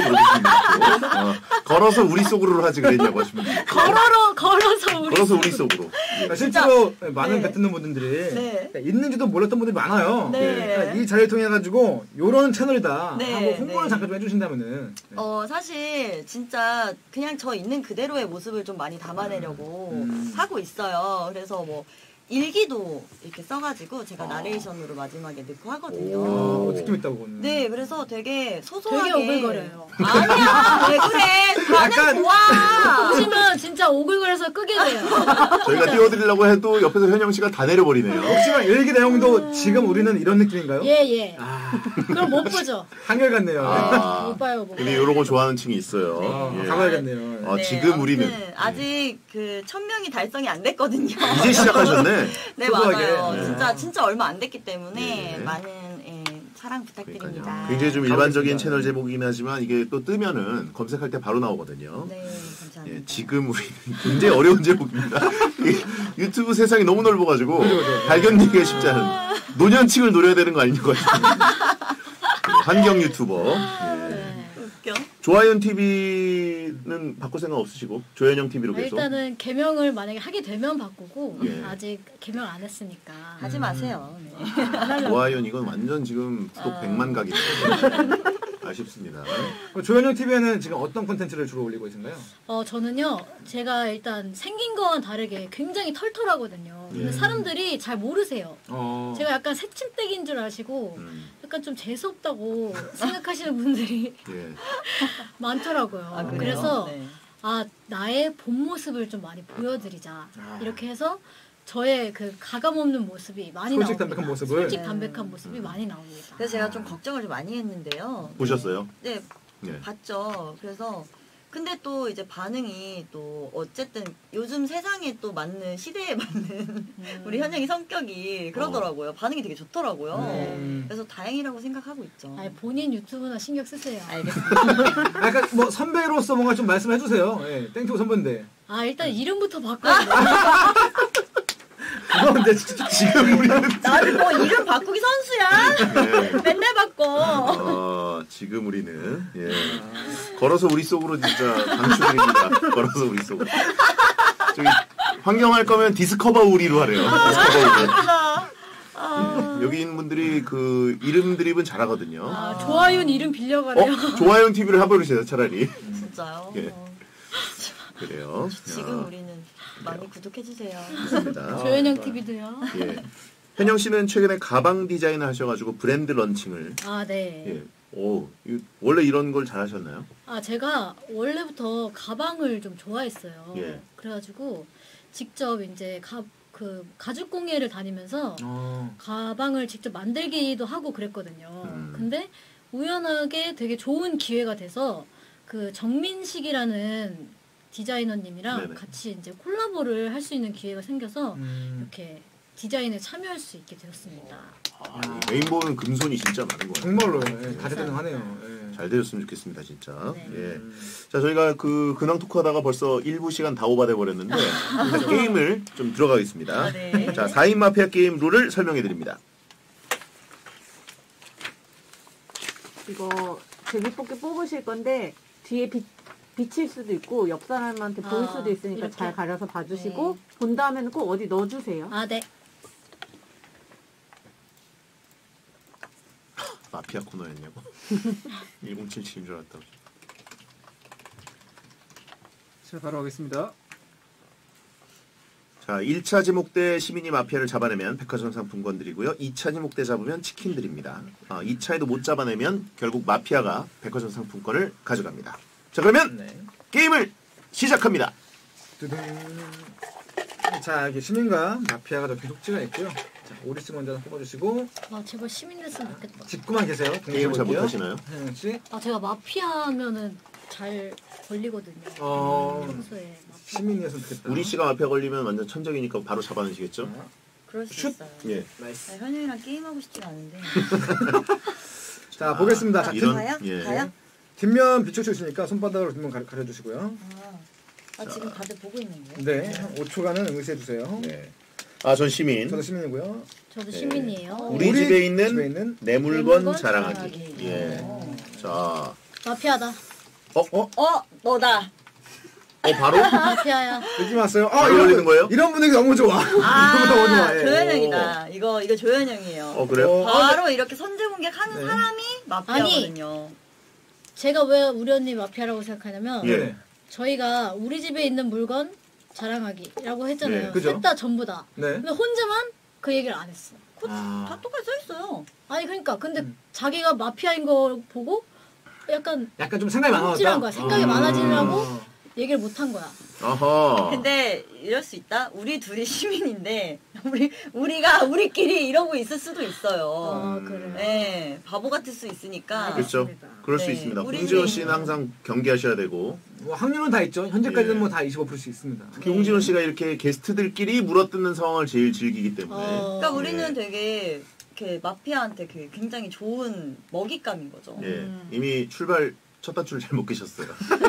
Speaker 2: 걸어서 우리 속으로를 하지 그랬냐고 하시면 돼요. 걸어서 우리 속으로.
Speaker 5: 그러니까 실제로 많은
Speaker 4: 네.
Speaker 5: 베트남 분들이
Speaker 4: 네.
Speaker 5: 그러니까 있는지도 몰랐던 분들이 많아요.
Speaker 4: 네.
Speaker 5: 그러니까 이 자리를 통해 가지고 요런 채널이다
Speaker 4: 네.
Speaker 5: 하고 홍보를
Speaker 4: 네.
Speaker 5: 잠깐 좀 해주신다면은. 네.
Speaker 4: 사실 진짜 그냥 저 있는 그대로의 모습을 좀 많이 담아내려고 하고 있어요. 그래서 뭐 일기도 이렇게 써가지고 제가 나레이션으로 마지막에 넣고 하거든요.
Speaker 5: 느낌 있다고 보네.
Speaker 4: 네, 그래서 되게 소소하게.
Speaker 6: 되게 오글거려요.
Speaker 4: 아니야, 왜 그래? 반응
Speaker 5: 약간-
Speaker 4: 좋아.
Speaker 6: 보시면 진짜 오글거려서 끄게 돼요.
Speaker 2: 저희가 띄워드리려고 해도 옆에서 현영 씨가 다 내려버리네요.
Speaker 5: 혹시나 일기 내용도 지금 우리는 이런 느낌인가요?
Speaker 6: 예.
Speaker 5: 아,
Speaker 6: 그럼 못 보죠.
Speaker 5: 한결같네요.
Speaker 6: 못 봐요, 못
Speaker 2: 근데
Speaker 6: 봐요.
Speaker 2: 이런 거 좋아하는 층이 있어요. 예.
Speaker 5: 가봐야겠네요.
Speaker 2: 아, 지금 우리는
Speaker 4: 아무튼 아직 그 1000명이 달성이 안 됐거든요.
Speaker 2: 이제 시작하셨네.
Speaker 4: 네,
Speaker 5: 소소하게.
Speaker 4: 맞아요.
Speaker 2: 네.
Speaker 4: 진짜 얼마 안 됐기 때문에
Speaker 2: 네.
Speaker 4: 많은 사랑 부탁드립니다.
Speaker 2: 그러니까요. 굉장히 좀 일반적인 채널 제목이긴 하지만 이게 또 뜨면은 검색할 때 바로 나오거든요.
Speaker 4: 네, 감사합니다.
Speaker 2: 예, 지금 우리는 굉장히 어려운 제목입니다. 이 유튜브 세상이 너무 넓어가지고 발견되기가 쉽지 않은 노년층을 노려야 되는 거 아니냐고 환경 유튜버. 예.
Speaker 4: 웃겨.
Speaker 2: 조아연 TV는 바꿀 생각 없으시고 조현영 TV로 계속.
Speaker 6: 일단은 개명을 만약에 하게 되면 바꾸고
Speaker 2: 예.
Speaker 6: 아직 개명 안 했으니까
Speaker 4: 하지 마세요. 네.
Speaker 6: 안 하려고.
Speaker 2: 조아연 이건 완전 지금 구독 100만 각이 아쉽습니다.
Speaker 5: 조현영 TV에는 지금 어떤 콘텐츠를 주로 올리고 있는가요?
Speaker 6: 저는요, 제가 일단 생긴 거와는 다르게 굉장히 털털하거든요. 근데
Speaker 2: 예.
Speaker 6: 사람들이 잘 모르세요.
Speaker 5: 어.
Speaker 6: 제가 약간 새침대기인 줄 아시고 약간 좀 재수없다고 생각하시는 분들이
Speaker 2: 예.
Speaker 6: 많더라고요.
Speaker 4: 아, 그래요?
Speaker 6: 그래서
Speaker 4: 네.
Speaker 6: 나의 본 모습을 좀 많이 보여드리자. 이렇게 해서 저의 그 가감 없는 모습이 많이
Speaker 5: 솔직
Speaker 6: 나옵니다.
Speaker 5: 담백한 모습을?
Speaker 6: 솔직 담백한 모습이 많이 나옵니다.
Speaker 4: 그래서 제가 좀 걱정을 좀 많이 했는데요.
Speaker 2: 보셨어요?
Speaker 4: 네,
Speaker 2: 예.
Speaker 4: 봤죠. 그래서 근데 또 이제 반응이 또 어쨌든 요즘 세상에 또 맞는 시대에 맞는 우리 현영이 성격이 그러더라고요. 반응이 되게 좋더라고요. 그래서 다행이라고 생각하고 있죠.
Speaker 6: 아니, 본인 유튜브나 신경 쓰세요.
Speaker 4: 알겠습니다.
Speaker 5: 약간 뭐 선배로서 뭔가 좀 말씀해 주세요. 예, 땡튜브 선배인데.
Speaker 6: 일단 이름부터 바꿔야 돼.
Speaker 5: 그런데 진짜
Speaker 2: 지금 우리는
Speaker 4: 나는 뭐 이름 바꾸기 선수야.
Speaker 2: 예.
Speaker 4: 맨날 바꿔.
Speaker 2: 지금 우리는 예. 걸어서 우리 속으로 진짜 강추드립니다. 걸어서 우리 속으로. 저기 환경할 거면 디스커버 우리로 하래요. 디스커버 우리. 여기 있는 분들이 그 이름 드립은 잘하거든요.
Speaker 6: 조아윤 이름 빌려가래요.
Speaker 2: 조아영 TV를 해버리세요 차라리.
Speaker 4: 진짜요?
Speaker 2: 예. 그래요.
Speaker 4: 지금 우리는 많이 구독해주세요.
Speaker 2: 좋습니다.
Speaker 6: 조현영 TV도요.
Speaker 2: 예. 현영 씨는 최근에 가방 디자인을 하셔가지고 브랜드 런칭을.
Speaker 6: 네.
Speaker 2: 예. 오, 원래 이런 걸 잘하셨나요?
Speaker 6: 제가 원래부터 가방을 좀 좋아했어요.
Speaker 2: 예.
Speaker 6: 그래가지고 직접 이제 가죽 공예를 다니면서
Speaker 5: 어.
Speaker 6: 가방을 직접 만들기도 하고 그랬거든요. 근데 우연하게 되게 좋은 기회가 돼서 그 정민식이라는 디자이너님이랑
Speaker 2: 네네.
Speaker 6: 같이 이제 콜라보를 할 수 있는 기회가 생겨서 이렇게 디자인에 참여할 수 있게 되었습니다.
Speaker 2: 이 레인보우는 금손이 진짜 많은 것 같아요.
Speaker 5: 정말로 예, 다재다능하네요. 예.
Speaker 2: 잘 되셨으면 좋겠습니다, 진짜.
Speaker 6: 네.
Speaker 2: 예. 자, 저희가 그 근황 토크하다가 벌써 1부 시간 다 오바돼 버렸는데 일단 게임을 좀 들어가겠습니다.
Speaker 4: 네.
Speaker 2: 자, 4인 마피아 게임 룰을 설명해 드립니다.
Speaker 7: 이거 재미뽑기 뽑으실 건데 뒤에 비칠 수도 있고 옆 사람한테 보일 수도 있으니까
Speaker 6: 이렇게.
Speaker 7: 잘 가려서 봐주시고 본 다음에는 꼭 어디 넣어주세요.
Speaker 6: 네.
Speaker 2: 마피아 코너였냐고. 1077인 줄 알았다고.
Speaker 1: 자, 바로 가겠습니다.
Speaker 2: 자, 1차 지목 때 시민이 마피아를 잡아내면 백화점 상품권 드리고요. 2차 지목 때 잡으면 치킨 드립니다. 2차에도 못 잡아내면 결국 마피아가 백화점 상품권을 가져갑니다. 자, 그러면
Speaker 5: 네.
Speaker 2: 게임을 시작합니다.
Speaker 5: 두둥. 자, 여기 시민과 마피아가 적힌 속지가 있고요. 자, 오리스 먼저 뽑아주시고
Speaker 6: 제발 시민 됐으면 좋겠다.
Speaker 5: 짓고만 계세요.
Speaker 2: 게임을 잘
Speaker 5: 공개해볼게요.
Speaker 2: 못하시나요?
Speaker 5: 현영 씨.
Speaker 6: 제가 마피아면은 잘 걸리거든요. 평소에 마피아.
Speaker 5: 시민이었으면 좋겠다.
Speaker 2: 우리 씨가 마피아 걸리면 완전 천적이니까 바로 잡아내시겠죠?
Speaker 4: 그럴 수
Speaker 5: 슛!
Speaker 4: 있어요.
Speaker 2: 예.
Speaker 5: 나이스.
Speaker 4: 현영이랑 게임하고 싶지가 않은데.
Speaker 5: 자, 보겠습니다. 자,
Speaker 2: 이런-
Speaker 4: 가요?
Speaker 2: 예.
Speaker 4: 가요?
Speaker 5: 뒷면 비춰져 있으니까 손바닥으로 뒷면 가려주시고요.
Speaker 4: 지금 다들 보고 있는 거예요?
Speaker 5: 네, 5초간은 응시해주세요.
Speaker 2: 네. 전 시민.
Speaker 5: 저도 시민이고요.
Speaker 6: 저도 시민이에요.
Speaker 2: 우리 집에 있는
Speaker 5: 집에 있는
Speaker 2: 내 물건
Speaker 6: 물건
Speaker 2: 자랑하기.
Speaker 6: 자랑하기.
Speaker 2: 예. 자,
Speaker 6: 마피아다.
Speaker 4: 너다.
Speaker 2: 바로
Speaker 6: 마피아야.
Speaker 5: 느낌 왔어요.
Speaker 2: 바로 걸리는 거예요?
Speaker 5: 이런 분위기 너무 좋아. 너무 좋아. 예.
Speaker 4: 조현영이다. 이거 조현영이에요.
Speaker 2: 그래요?
Speaker 4: 바로 이렇게 선제 공격하는
Speaker 5: 네.
Speaker 4: 사람이 마피아거든요.
Speaker 6: 제가 왜 우리 언니 마피아라고 생각하냐면
Speaker 2: 예.
Speaker 6: 저희가 우리 집에 있는 물건 자랑하기라고 했잖아요.
Speaker 5: 네, 그죠.
Speaker 6: 셋 다 전부 다.
Speaker 5: 네.
Speaker 6: 근데 혼자만 그 얘기를 안 했어.
Speaker 4: 다 똑같이 써 있어요.
Speaker 6: 아니 그러니까 근데 자기가 마피아인 거 보고 약간
Speaker 5: 약간 좀 생각이 많아졌다.
Speaker 6: 찔한 거야. 생각이 많아지려고 얘기를 못 한 거야.
Speaker 2: 아하.
Speaker 4: 근데 이럴 수 있다. 우리 둘이 시민인데 우리가 우리끼리 이러고 있을 수도 있어요.
Speaker 6: 아 그래.
Speaker 4: 네, 바보 같을 수 있으니까.
Speaker 2: 그렇죠. 그럴 수
Speaker 4: 네,
Speaker 2: 있습니다.
Speaker 4: 우리는-
Speaker 2: 홍진호 씨는 항상 경계하셔야 되고
Speaker 5: 뭐 확률은 다 있죠. 현재까지는
Speaker 2: 예.
Speaker 5: 뭐 다 25%씩 있습니다.
Speaker 2: 특히 홍진호 씨가 이렇게 게스트들끼리 물어뜯는 상황을 제일 즐기기 때문에
Speaker 4: 그러니까 우리는
Speaker 2: 예.
Speaker 4: 되게 이렇게 마피아한테 굉장히 좋은 먹잇감인 거죠.
Speaker 2: 예, 이미 출발 첫 단추를 잘못 끼셨어요.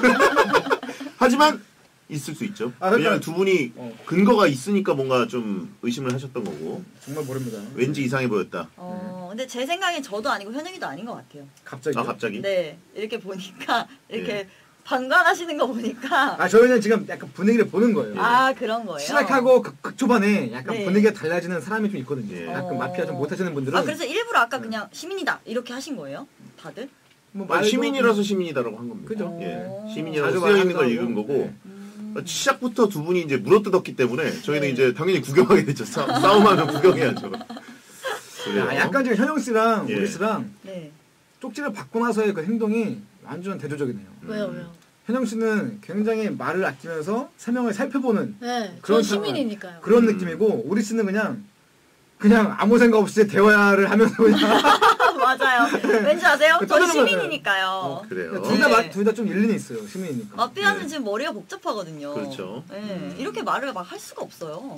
Speaker 2: 하지만 있을 수 있죠.
Speaker 5: 아, 그러니까-
Speaker 2: 왜냐면 두 분이
Speaker 5: 어.
Speaker 2: 근거가 있으니까 뭔가 좀 의심을 하셨던 거고
Speaker 5: 정말 모릅니다.
Speaker 2: 왠지 이상해 보였다.
Speaker 4: 근데 제 생각엔 저도 아니고 현영이도 아닌 것 같아요.
Speaker 5: 갑자기.
Speaker 2: 아 갑자기?
Speaker 4: 네, 이렇게 보니까 이렇게
Speaker 2: 예.
Speaker 4: 방관하시는 거 보니까
Speaker 5: 저희는 지금 약간 분위기를 보는 거예요.
Speaker 4: 그런 거예요.
Speaker 5: 시작하고 극 초반에 약간
Speaker 4: 네.
Speaker 5: 분위기가 달라지는 사람이 좀 있거든요.
Speaker 2: 예.
Speaker 5: 가끔 마피아 좀 못하시는 분들은
Speaker 4: 그래서 일부러 아까 그냥 시민이다 이렇게 하신 거예요? 다들?
Speaker 5: 뭐
Speaker 2: 아니,
Speaker 5: 말도-
Speaker 2: 시민이라서 시민이다라고 한 겁니다.
Speaker 5: 그죠.
Speaker 2: 예,
Speaker 4: 오.
Speaker 2: 시민이라고
Speaker 5: 자주
Speaker 2: 쓰여 있는 걸
Speaker 5: 말하기도
Speaker 2: 읽은
Speaker 5: 하고.
Speaker 2: 거고
Speaker 5: 네.
Speaker 2: 시작부터 두 분이 이제 물어뜯었기 때문에 저희는
Speaker 4: 네.
Speaker 2: 이제 당연히 구경하게 되죠. 싸움하면 구경해야죠. 그래요.
Speaker 5: 약간 지금 현영 씨랑
Speaker 2: 예.
Speaker 5: 우리 씨랑
Speaker 4: 네.
Speaker 5: 쪽지를 받고 나서의 그 행동이 완전 대조적이네요.
Speaker 6: 왜요?
Speaker 5: 현영 씨는 굉장히 말을 아끼면서 세명을 살펴보는
Speaker 6: 네.
Speaker 5: 그런
Speaker 6: 전 시민이니까요.
Speaker 5: 그런 느낌이고 우리 씨는 그냥 아무 생각 없이 대화를 하면서 그냥
Speaker 4: 맞아요. 왠지 아세요? 전
Speaker 5: 떠드는 거예요.
Speaker 4: 시민이니까요.
Speaker 2: 그래요.
Speaker 4: 네.
Speaker 5: 둘 다 좀 일리는 있어요. 시민이니까.
Speaker 4: 마피아는
Speaker 2: 네.
Speaker 4: 지금 머리가 복잡하거든요.
Speaker 2: 그렇죠.
Speaker 4: 네. 이렇게 말을 막 할 수가 없어요.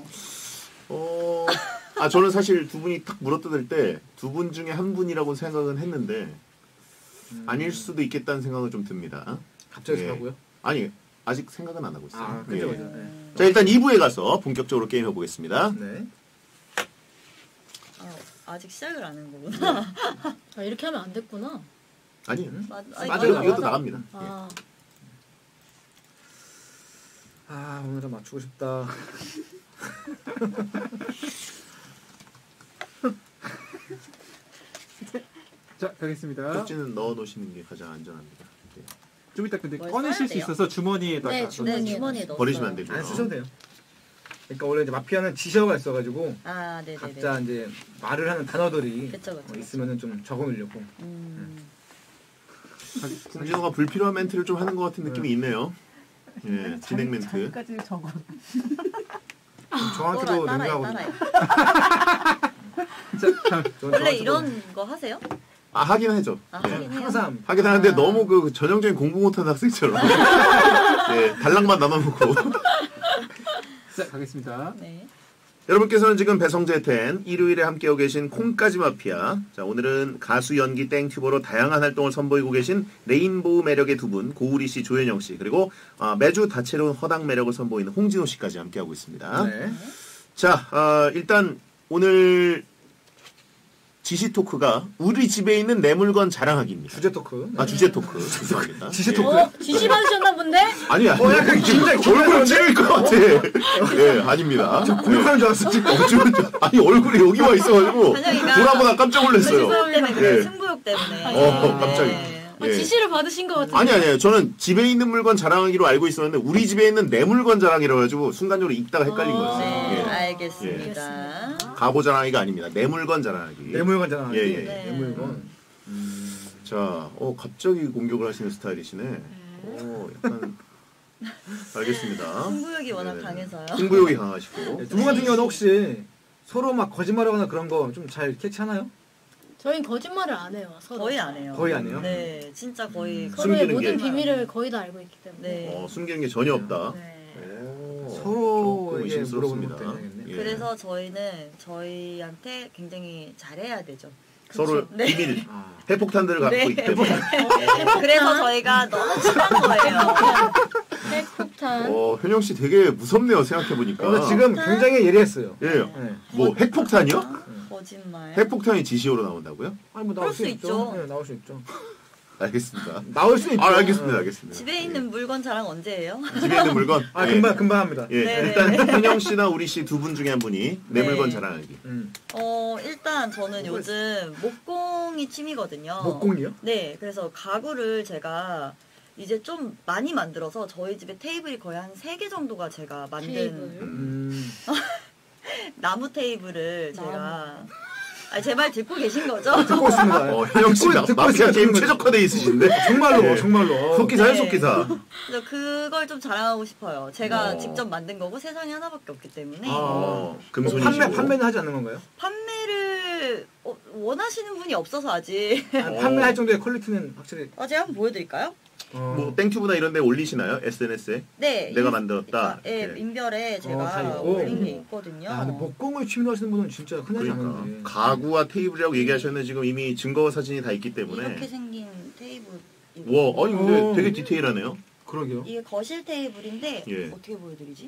Speaker 2: 저는 사실 두 분이 탁 물어뜯을 때 두 분 중에 한 분이라고 생각은 했는데 아닐 수도 있겠다는 생각은 좀 듭니다.
Speaker 5: 갑자기
Speaker 2: 예.
Speaker 5: 생각하고요.
Speaker 2: 아니 아직 생각은 안 하고 있어요.
Speaker 5: 아, 그죠,
Speaker 2: 예.
Speaker 5: 그죠. 네.
Speaker 2: 자 일단 2부에 가서 본격적으로 게임 해보겠습니다.
Speaker 5: 네.
Speaker 4: 아직 시작을 안 한 거구나.
Speaker 6: 이렇게 하면 안 됐구나.
Speaker 2: 아니에요.
Speaker 5: 맞아요.
Speaker 2: 이것도 나갑니다.
Speaker 6: 아,
Speaker 5: 오늘은 맞추고 싶다.
Speaker 1: 자, 가겠습니다.
Speaker 2: 쪽지는 넣어 놓으시는 게 가장 안전합니다. 예.
Speaker 1: 좀 이따 근데
Speaker 4: 뭘
Speaker 1: 꺼내실
Speaker 4: 써야
Speaker 1: 수
Speaker 4: 돼요?
Speaker 1: 있어서 주머니에다가.
Speaker 6: 네, 주머니에
Speaker 4: 네, 주머니에 넣었어요.
Speaker 2: 버리시면 안 되고요.
Speaker 5: 안 쓰셔도 돼요. 그러니까 원래 이제 마피아는 지시어가 있어가지고
Speaker 4: 네네네.
Speaker 5: 각자 이제 말을 하는 단어들이
Speaker 4: 그쵸.
Speaker 5: 있으면은 좀 적어놓으려고.
Speaker 2: 홍진호가 불필요한 멘트를 좀 하는 것 같은 느낌이 있네요. 예, 진행 멘트.
Speaker 7: 자기까지 적어.
Speaker 5: 저한테도
Speaker 4: 따라해,
Speaker 5: 능가하거든요.
Speaker 4: 따라해. 원래 이런 거 하세요?
Speaker 2: 하긴 하죠. 예.
Speaker 4: 하긴 해요.
Speaker 5: 항상
Speaker 2: 하긴 하는데 너무 그 전형적인 공부 못하는 학생처럼 예, 달랑만 나눠놓고
Speaker 1: 자, 가겠습니다.
Speaker 4: 네.
Speaker 2: 여러분께서는 지금 배성재 텐 일요일에 함께하고 계신 콩까지 마피아. 자, 오늘은 가수 연기 땡튜버로 다양한 활동을 선보이고 계신 레인보우 매력의 두 분, 고우리 씨, 조현영 씨, 그리고 매주 다채로운 허당 매력을 선보이는 홍진호 씨까지 함께하고 있습니다.
Speaker 5: 네.
Speaker 2: 자, 일단 오늘 지시 토크가 우리 집에 있는 내 물건 자랑하기입니다.
Speaker 5: 주제 토크.
Speaker 2: 주제 토크. 죄송합니다.
Speaker 5: 지시
Speaker 2: 예.
Speaker 5: 토크.
Speaker 6: 지시 받으셨나 본데?
Speaker 2: 아니야.
Speaker 5: 약간 진짜
Speaker 2: 얼굴 찌를 것 같아. 예, 아닙니다.
Speaker 5: 공격하는 줄 알았어 지금.
Speaker 2: 아니, 얼굴이 여기 와 있어가지고,
Speaker 4: 현영이가
Speaker 2: 돌아보다 깜짝 놀랐어요.
Speaker 4: 승부욕 때문에
Speaker 2: 예.
Speaker 4: 그래요. 승부욕 때문에.
Speaker 2: 갑자기. 예.
Speaker 6: 지시를 받으신 것 같은데.
Speaker 2: 아니에요. 저는 집에 있는 물건 자랑하기로 알고 있었는데, 우리 집에 있는 내 물건 자랑이라고 해가지고, 순간적으로 읽다가 헷갈린 거였어요.
Speaker 4: 네,
Speaker 2: 예.
Speaker 4: 알겠습니다.
Speaker 2: 가보 자랑하기가 아닙니다. 내 물건 자랑하기.
Speaker 5: 내 물건잖아.
Speaker 2: 예, 예.
Speaker 4: 네.
Speaker 5: 내 물건.
Speaker 2: 자, 갑자기 공격을 하시는 스타일이시네. 약간. 알겠습니다.
Speaker 4: 승부욕이 워낙
Speaker 2: 네.
Speaker 4: 강해서요.
Speaker 2: 승부욕이 강하시고.
Speaker 5: 두 분 같은 경우는 혹시 서로 막 거짓말하거나 그런 거 좀 잘 캐치하나요?
Speaker 6: 저희는 거짓말을 안 해요. 서로.
Speaker 4: 거의 안 해요.
Speaker 5: 거의 안 해요?
Speaker 4: 네, 진짜 거의.
Speaker 6: 서로의
Speaker 2: 숨기는
Speaker 6: 모든
Speaker 2: 게-
Speaker 6: 비밀을 거의 다 알고 있기 때문에.
Speaker 4: 네.
Speaker 2: 숨기는 게 전혀 없다.
Speaker 6: 네.
Speaker 5: 서로에게
Speaker 2: 조금
Speaker 5: 물어보는
Speaker 2: 의심스럽습니다.
Speaker 5: 것도 해야겠네.
Speaker 2: 예.
Speaker 4: 그래서 저희는 저희한테 굉장히 잘해야 되죠.
Speaker 2: 서로
Speaker 4: 네.
Speaker 2: 비밀,
Speaker 5: 아,
Speaker 2: 핵폭탄들을 갖고
Speaker 4: 네.
Speaker 2: 있기 때문에.
Speaker 4: 그래서 저희가 너무 친한 거예요.
Speaker 6: 핵폭탄.
Speaker 2: 현영 씨 되게 무섭네요. 생각해 보니까.
Speaker 5: 근데 지금 굉장히 예리했어요.
Speaker 2: 예,
Speaker 5: 네.
Speaker 2: 뭐 핵폭탄이요?
Speaker 4: 거짓말.
Speaker 2: 핵폭탄이 지시어로 나온다고요?
Speaker 5: 아니 뭐
Speaker 4: 그럴
Speaker 5: 나올 수
Speaker 4: 수
Speaker 5: 있죠.
Speaker 4: 있죠.
Speaker 5: 네, 나올 수 있죠.
Speaker 2: 알겠습니다.
Speaker 5: 나올 수 있죠.
Speaker 2: 알겠습니다, 알겠습니다.
Speaker 4: 집에 있는 물건 자랑 언제예요?
Speaker 2: 집에 있는 물건.
Speaker 5: 아
Speaker 2: 예.
Speaker 5: 금방 합니다.
Speaker 2: 예,
Speaker 4: 네네.
Speaker 2: 일단 현영 씨나 우리 씨 두 분 중에 한 분이 내
Speaker 4: 네.
Speaker 2: 물건 자랑하기.
Speaker 4: 일단 저는 요즘 목공이 취미거든요.
Speaker 5: 목공이요?
Speaker 4: 네, 그래서 가구를 제가 이제 좀 많이 만들어서 저희 집에 테이블이 거의 한 3개 정도가 제가 만든
Speaker 6: 테이블.
Speaker 4: 나무 테이블을 제가 제 말 듣고 계신 거죠?
Speaker 5: 듣고 있습니다.
Speaker 2: 현영 씨가
Speaker 5: 듣고
Speaker 2: 마피아
Speaker 5: 있어요.
Speaker 2: 게임 최적화돼 있으신데.
Speaker 5: 정말로
Speaker 2: 예.
Speaker 5: 정말로.
Speaker 2: 속기사요,
Speaker 4: 네.
Speaker 2: 속기사.
Speaker 4: 그래서 그걸 좀 자랑하고 싶어요. 제가 직접 만든 거고 세상에 하나밖에 없기 때문에
Speaker 2: 금손이시고.
Speaker 5: 판매는 하지 않는 건가요?
Speaker 4: 판매를 원하시는 분이 없어서 아직
Speaker 5: 판매할 정도의 퀄리티는 확실히.
Speaker 4: 제가 한번 보여드릴까요?
Speaker 2: 뭐 땡튜브나 이런 데 올리시나요? SNS에?
Speaker 4: 네.
Speaker 2: 내가 만들었다.
Speaker 4: 네,
Speaker 2: 이렇게.
Speaker 4: 인별에 제가
Speaker 5: 다 있고.
Speaker 4: 올린 게 있거든요.
Speaker 5: 근데 목공을 취미로 하시는 분은 진짜 흔하지
Speaker 2: 그러니까
Speaker 5: 않은데.
Speaker 2: 가구와 테이블이라고 얘기하셨는데 지금 이미 증거 사진이 다 있기 때문에.
Speaker 4: 이렇게 생긴 테이블.
Speaker 2: 와, 아니 근데 되게 디테일하네요.
Speaker 5: 그러게요.
Speaker 4: 이게 거실 테이블인데
Speaker 2: 예.
Speaker 4: 어떻게 보여드리지?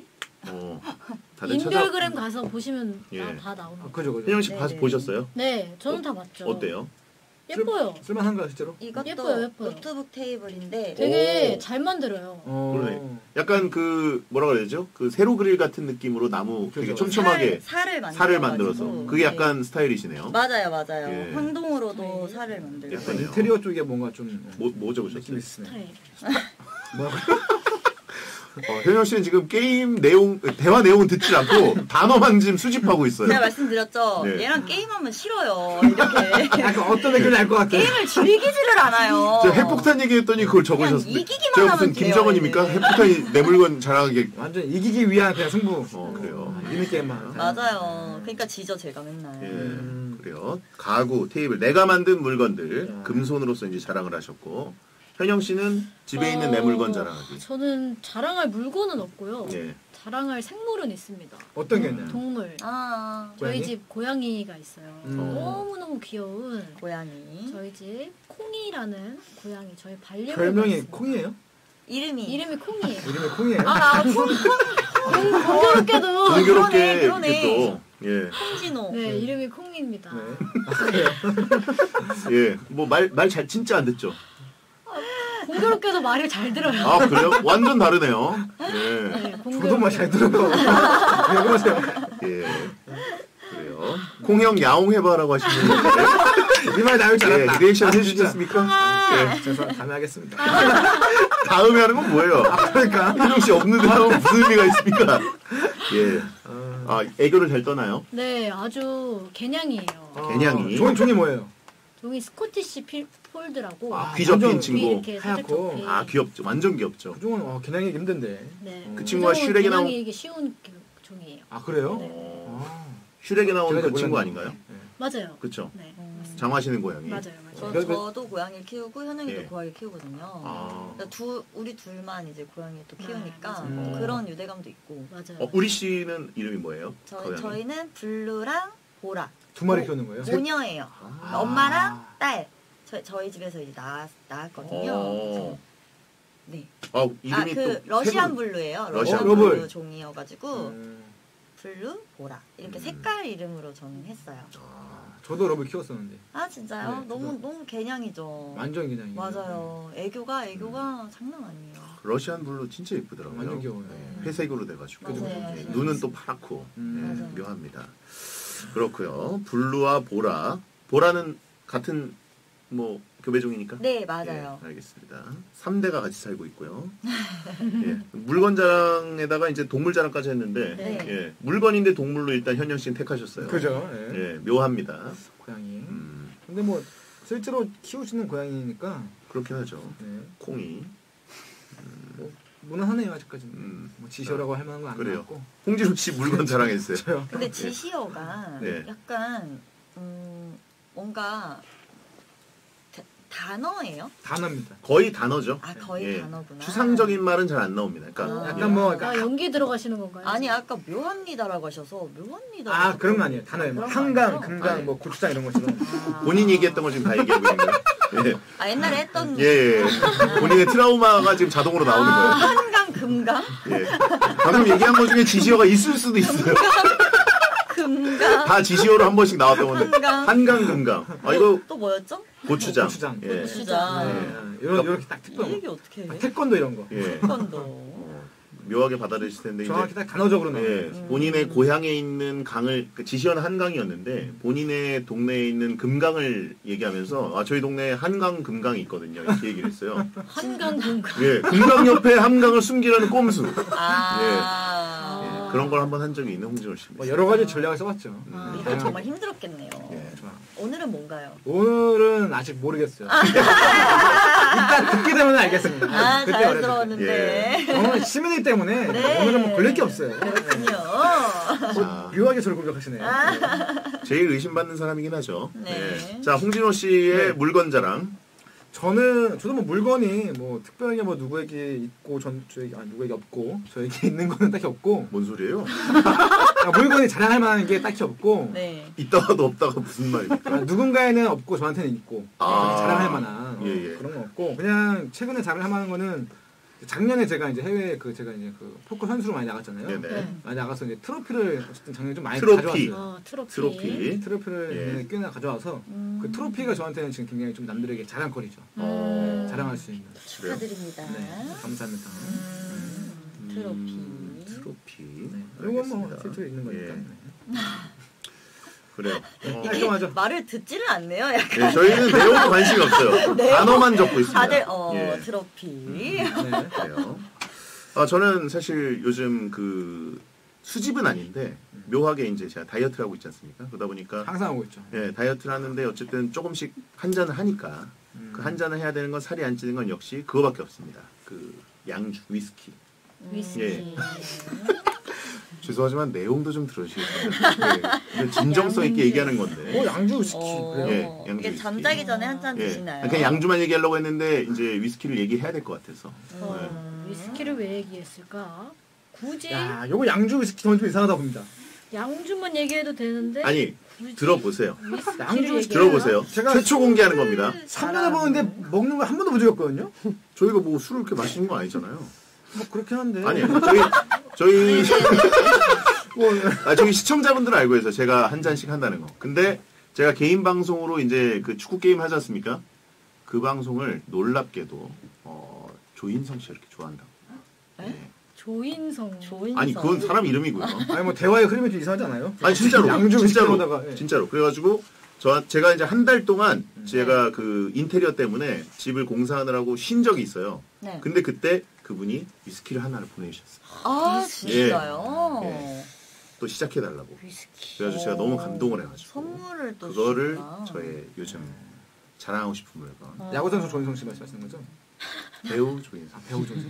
Speaker 2: 다들
Speaker 6: 인별그램 가서 보시면
Speaker 2: 예.
Speaker 6: 다 나옵니다.
Speaker 5: 그죠.
Speaker 2: 현영 씨
Speaker 4: 네네.
Speaker 2: 보셨어요?
Speaker 6: 네, 저는 다 봤죠.
Speaker 2: 어때요?
Speaker 6: 예뻐요.
Speaker 5: 쓸만한가요, 실제로?
Speaker 4: 이것도
Speaker 6: 예뻐요.
Speaker 4: 노트북 테이블인데
Speaker 6: 되게 잘 만들어요.
Speaker 2: 그러네. 약간 그 뭐라 그래야 되죠? 그 세로 그릴 같은 느낌으로 나무 되게
Speaker 5: 그죠.
Speaker 2: 촘촘하게
Speaker 4: 살을
Speaker 2: 만들어서 그게 약간 스타일이시네요.
Speaker 4: 맞아요.
Speaker 2: 예.
Speaker 4: 황동으로도 살을 만들고
Speaker 2: 약간
Speaker 5: 네. 인테리어 쪽에 뭔가 좀
Speaker 2: 뭐 적으셨어요?
Speaker 5: 느낌이 있으네.
Speaker 6: 스타일.
Speaker 5: 뭐야?
Speaker 2: 현영 씨는 지금 게임 내용, 대화 내용은 듣지 않고 단어만 지금 수집하고 있어요.
Speaker 4: 제가 말씀드렸죠.
Speaker 2: 네.
Speaker 4: 얘랑 게임하면 싫어요. 이렇게
Speaker 5: 약간 어떤 의견이 알 것 같아.
Speaker 4: 게임을 즐기지를 않아요.
Speaker 2: 제가 핵폭탄 얘기했더니 그걸 적으셨어요.
Speaker 4: 그냥 이기기만
Speaker 2: 제가
Speaker 4: 하면
Speaker 2: 무슨
Speaker 4: 돼요,
Speaker 2: 김정은입니까?
Speaker 4: 얘는.
Speaker 2: 핵폭탄이 내 물건 자랑하게.
Speaker 5: 완전 이기기 위한 그냥 승부.
Speaker 2: 그래요.
Speaker 5: 이미 게임만.
Speaker 4: 맞아요. 그러니까 지죠 제가 맨날.
Speaker 2: 예, 그래요. 가구, 테이블, 내가 만든 물건들
Speaker 5: 야.
Speaker 2: 금손으로서 이제 자랑을 하셨고, 현영 씨는 집에 있는 내 물건 자랑하기.
Speaker 6: 저는 자랑할 물건은 없고요.
Speaker 2: 예.
Speaker 6: 자랑할 생물은 있습니다.
Speaker 5: 어떤 게 있나요?
Speaker 6: 동물.
Speaker 4: 아
Speaker 6: 저희
Speaker 5: 고양이?
Speaker 6: 집 고양이가 있어요.
Speaker 5: 음.
Speaker 6: 너무너무 귀여운
Speaker 4: 고양이.
Speaker 6: 저희 집 콩이라는 고양이 저희 반려견이
Speaker 5: 별명이
Speaker 6: 있습니다.
Speaker 5: 콩이에요?
Speaker 4: 이름이
Speaker 6: 콩이에요.
Speaker 5: 이름이 콩이에요?
Speaker 6: 공교롭게도
Speaker 2: 공교롭게
Speaker 4: 그러네.
Speaker 2: 이렇게 또, 예,
Speaker 4: 콩진호.
Speaker 6: 네 이름이 콩입니다.
Speaker 5: 네.
Speaker 2: 예, 뭐 말 잘 진짜 안 듣죠.
Speaker 6: 공교롭게도 말을 잘 들어요.
Speaker 2: 아 그래요? 완전 다르네요. 예,
Speaker 6: 네,
Speaker 5: 저도
Speaker 6: 공교롭게.
Speaker 5: 말잘 들어요. 왜 그러세요?
Speaker 2: 예, 그래요. 콩형 야옹 해봐라고 하시는데,
Speaker 5: 이 말 나올 줄
Speaker 2: 예,
Speaker 5: 알았다.
Speaker 2: 리액션
Speaker 5: 아, 진짜.
Speaker 2: 해주셨습니까? 예,
Speaker 5: 죄송합니다. 다음에 하겠습니다.
Speaker 2: 다음에 하는 건 뭐예요?
Speaker 5: 그러니까.
Speaker 2: 현영 씨 없는데 하면 무슨 의미가 있습니까? 예, 아 애교를 잘 떠나요?
Speaker 6: 네 아주 개냥이에요.
Speaker 2: 개냥이.
Speaker 5: 종이 뭐예요?
Speaker 6: 종이 스코티시 폴드라고
Speaker 2: 귀접힌
Speaker 5: 완전
Speaker 2: 친구.
Speaker 6: 귀 이렇게 살짝
Speaker 5: 하얗고.
Speaker 6: 접히.
Speaker 2: 아 귀엽죠. 완전 귀엽죠.
Speaker 5: 그 종은 개냥이 힘든데.
Speaker 6: 네.
Speaker 2: 그 친구가
Speaker 6: 종은
Speaker 2: 슈렉에 나온-
Speaker 6: 개냥이기 쉬운 종이에요.
Speaker 5: 아 그래요?
Speaker 6: 네.
Speaker 5: 아.
Speaker 2: 슈렉에 나온
Speaker 5: 제가
Speaker 2: 그 친구
Speaker 5: 몰랐네요.
Speaker 2: 아닌가요?
Speaker 6: 맞아요.
Speaker 2: 그쵸.
Speaker 6: 네.
Speaker 2: 장화시는 고양이.
Speaker 6: 맞아요.
Speaker 4: 저도 고양이를 키우고 현영이도
Speaker 2: 예.
Speaker 4: 고양이 키우거든요.
Speaker 2: 아.
Speaker 4: 그러니까 우리 둘만 이제 고양이 또 키우니까
Speaker 6: 맞아요.
Speaker 4: 또 그런 유대감도 있고.
Speaker 6: 맞아요.
Speaker 2: 우리 씨는 이름이 뭐예요? 고양이.
Speaker 4: 저희는 블루랑 보라.
Speaker 5: 두 마리 키우는 거예요?
Speaker 4: 모녀예요.
Speaker 2: 아.
Speaker 4: 엄마랑 딸. 저희 집에서 이제 낳았거든요.
Speaker 2: 어.
Speaker 4: 네.
Speaker 2: 아 이름이
Speaker 4: 그
Speaker 2: 또
Speaker 4: 러시안
Speaker 2: 색으로-
Speaker 4: 블루예요.
Speaker 2: 러시안
Speaker 4: 러시안
Speaker 5: 블루.
Speaker 4: 블루 종이어가지고
Speaker 5: 음,
Speaker 4: 블루, 보라 이렇게 색깔 이름으로 저는 했어요.
Speaker 5: 저도 러브 키웠었는데.
Speaker 4: 아 진짜요?
Speaker 5: 네,
Speaker 4: 너무 개냥이죠.
Speaker 5: 완전 개냥이.
Speaker 4: 맞아요. 애교가 장난 아니에요.
Speaker 2: 러시안 블루 진짜 예쁘더라고요.
Speaker 5: 완전 귀여워요.
Speaker 2: 네, 회색으로 돼가지고
Speaker 4: 맞아요.
Speaker 2: 네, 눈은 또 파랗고
Speaker 5: 맞아요.
Speaker 2: 네, 묘합니다. 그렇고요. 블루와 보라. 보라는 같은 뭐 교배종이니까.
Speaker 4: 네 맞아요.
Speaker 2: 예, 알겠습니다. 3대가 같이 살고 있고요. 예, 물건 자랑에다가 이제 동물 자랑까지 했는데
Speaker 4: 네.
Speaker 2: 예, 물건인데 동물로 일단 현영 씨는 택하셨어요.
Speaker 5: 그죠? 예.
Speaker 2: 예, 묘합니다.
Speaker 5: 고양이. 근데 뭐 실제로 키우시는 고양이니까
Speaker 2: 그렇긴 하죠.
Speaker 5: 네.
Speaker 2: 콩이.
Speaker 5: 뭐 무난하네요 아직까지는.
Speaker 2: 음.
Speaker 5: 뭐 지시라고 할 만한 건 안
Speaker 2: 그래요.
Speaker 5: 나왔고.
Speaker 2: 홍진호 씨 물건 자랑했어요.
Speaker 5: 저요.
Speaker 4: 근데 지시어가
Speaker 2: 네.
Speaker 4: 약간 뭔가 단어예요?
Speaker 5: 단어입니다.
Speaker 2: 거의 단어죠.
Speaker 4: 아 거의
Speaker 2: 예,
Speaker 4: 단어구나.
Speaker 2: 추상적인 말은 잘 안 나옵니다. 그러니까
Speaker 4: 아.
Speaker 5: 약간 뭐
Speaker 6: 아 연기 들어가시는 건가요?
Speaker 4: 아니 아까 묘합니다라고 하셔서 묘합니다.
Speaker 5: 아 그런 거 아니에요. 단어예요. 뭐
Speaker 4: 그런 거
Speaker 5: 한강,
Speaker 4: 아니죠?
Speaker 5: 금강,
Speaker 2: 아니.
Speaker 5: 뭐 고추장 이런 것처럼.
Speaker 2: 본인 얘기했던 거 지금 다 얘기하고 있는 거예요. 예.
Speaker 4: 아 옛날에 했던
Speaker 2: 예, 예. 본인의 트라우마가 지금 자동으로 나오는 거예요.
Speaker 4: 한강 금강
Speaker 2: 예. 방금 얘기한 것 중에 지시어가 있을 수도 있어요.
Speaker 4: 금강
Speaker 2: 다 지시어로 한 번씩 나왔던 건데.
Speaker 4: 한강.
Speaker 2: 한강, 금강. 아, 이거
Speaker 4: 또 뭐였죠?
Speaker 2: 고추장.
Speaker 5: 고추장.
Speaker 2: 예.
Speaker 4: 주장.
Speaker 2: 네.
Speaker 5: 이런 이렇게 딱
Speaker 4: 이
Speaker 5: 특별.
Speaker 4: 얘기 어떻게 해?
Speaker 5: 태권도 이런 거.
Speaker 2: 예.
Speaker 4: 태권도.
Speaker 2: 묘하게 받아들이실 텐데
Speaker 5: 정확히 딱 단어적으로 나와요.
Speaker 2: 예, 본인의 고향에 있는 강을 지시현 한강이었는데 본인의 동네에 있는 금강을 얘기하면서 저희 동네에 한강 금강이 있거든요. 이렇게 얘기를 했어요.
Speaker 6: 한강 금강.
Speaker 2: 예, 금강 옆에 한강을 숨기려는 꼼수.
Speaker 4: 아.
Speaker 2: 그런 걸 한번 한 적이 있는 홍진호 씨입니다.
Speaker 5: 뭐 여러 가지 전략을 써봤죠.
Speaker 4: 이거 정말 힘들었겠네요.
Speaker 2: 예.
Speaker 4: 오늘은 뭔가요?
Speaker 5: 오늘은 아직 모르겠어요. 일단 듣게 되면 알겠습니다.
Speaker 4: 아,
Speaker 5: 그때
Speaker 4: 자연스러웠는데.
Speaker 5: 저는 시민이기 때문에
Speaker 4: 네.
Speaker 5: 오늘은 뭐 걸릴 게 없어요.
Speaker 4: 그렇군요.
Speaker 2: 자,
Speaker 5: 묘하게 저를 공격하시네요.
Speaker 2: 제일 의심받는 사람이긴 하죠.
Speaker 4: 네.
Speaker 2: 예. 자, 홍진호 씨의
Speaker 5: 네.
Speaker 2: 물건 자랑.
Speaker 5: 저도 뭐 물건이 뭐 특별하게 뭐 누구에게 있고 누구에게 없고 저에게 있는 거는 딱히 없고
Speaker 2: 뭔 소리예요?
Speaker 5: 물건이 자랑할 만한 게 딱히 없고
Speaker 4: 네.
Speaker 2: 있다가도 없다가 무슨 말입니까?
Speaker 5: 누군가에는 없고 저한테는 있고 자랑할 만한
Speaker 2: 예, 예.
Speaker 5: 그런 건 없고 그냥 최근에 자랑할 만한 거는 작년에 제가 이제 해외 제가 이제 포커 선수로 많이 나갔잖아요.
Speaker 2: 네네.
Speaker 5: 많이 나가서 이제 트로피를 어쨌든 작년에 좀 많이
Speaker 2: 트로피.
Speaker 5: 가져왔어요.
Speaker 6: 트로피.
Speaker 5: 트로피를
Speaker 2: 예.
Speaker 5: 꽤나 가져와서 그 트로피가 저한테는 지금 굉장히 좀 남들에게 자랑거리죠. 자랑할 수 있는.
Speaker 4: 축하드립니다.
Speaker 5: 네, 감사합니다.
Speaker 4: 트로피.
Speaker 2: 트로피.
Speaker 5: 네. 이건 뭐
Speaker 2: 알겠습니다.
Speaker 5: 실제로 있는 거니까.
Speaker 2: 예.
Speaker 5: 네.
Speaker 2: 그래요.
Speaker 5: 깔끔하죠.
Speaker 4: 말을 듣지를 않네요. 약간.
Speaker 2: 네, 저희는 내용도 관심이 없어요. 단어만 적고 있습니다.
Speaker 4: 다들
Speaker 2: 예.
Speaker 4: 트로피.
Speaker 5: 네.
Speaker 2: 그래요. 저는 사실 요즘 그 수집은 아닌데 묘하게 이제 제가 다이어트를 하고 있지 않습니까? 그러다 보니까
Speaker 5: 항상 하고 있죠.
Speaker 2: 예, 다이어트를 하는데 어쨌든 조금씩 한 잔을 하니까 그 한 잔을 해야 되는 건 살이 안 찌는 건 역시 그거밖에 없습니다. 그 양주 위스키.
Speaker 6: 위스키.
Speaker 2: 예. 죄송하지만 내용도 좀 들어주시겠어요? 네. 진정성 있게 얘기하는 건데.
Speaker 5: 양주 위스키. 그래요?
Speaker 2: 예, 양주
Speaker 4: 이게
Speaker 2: 위스키.
Speaker 4: 잠자기 전에 한 잔
Speaker 2: 예.
Speaker 4: 드시나요?
Speaker 2: 그냥 양주만 얘기하려고 했는데 이제 위스키를 얘기해야 될 것 같아서.
Speaker 6: 위스키를 왜 얘기했을까? 굳이
Speaker 5: 야, 요거 양주 위스키 저는 좀 이상하다 봅니다.
Speaker 6: 양주만 얘기해도 되는데
Speaker 2: 아니
Speaker 6: 굳이
Speaker 2: 들어보세요.
Speaker 6: 위스키를
Speaker 5: 양주
Speaker 6: 얘기하나?
Speaker 2: 들어보세요.
Speaker 5: 제가
Speaker 2: 최초 공개하는 겁니다.
Speaker 5: 3년 해보는데 먹는 거 한 번도 못 죽였거든요?
Speaker 2: 저희가 뭐 술을 그렇게 마시는 건 아니잖아요.
Speaker 5: 뭐 그렇긴 한데.
Speaker 2: 아니 저희 저희 시청자분들은 알고 계세요. 제가 한 잔씩 한다는 거. 근데 제가 개인 방송으로 이제 그 축구 게임 하지 않습니까? 그 방송을 놀랍게도 조인성 씨가 이렇게 좋아한다고. 네.
Speaker 6: 조인성.
Speaker 2: 아니 그건 사람 이름이고요.
Speaker 5: 아니 뭐 대화의 흐름이 좀 이상하지 않아요?
Speaker 2: 아니 진짜로
Speaker 5: 양주
Speaker 2: 진짜로
Speaker 5: 위스키로다가, 예.
Speaker 2: 진짜로 그래가지고 제가 이제 한 달 동안 제가 그 인테리어 때문에 집을 공사하느라고 쉰 적이 있어요.
Speaker 4: 네.
Speaker 2: 근데 그때 그분이 위스키를 하나를 보내주셨어요.
Speaker 4: 아, 진짜요?
Speaker 2: 예. 또 시작해달라고.
Speaker 4: 위스키.
Speaker 2: 그래가지고 제가 너무 감동을 해가지고
Speaker 4: 선물을 또
Speaker 2: 그거를
Speaker 4: 주셨구나.
Speaker 2: 저의 요즘 자랑하고 싶은 물건.
Speaker 5: 야구 선수 조인성 씨 말씀하시는 거죠?
Speaker 2: 배우 조인성.
Speaker 5: 배우 조인성.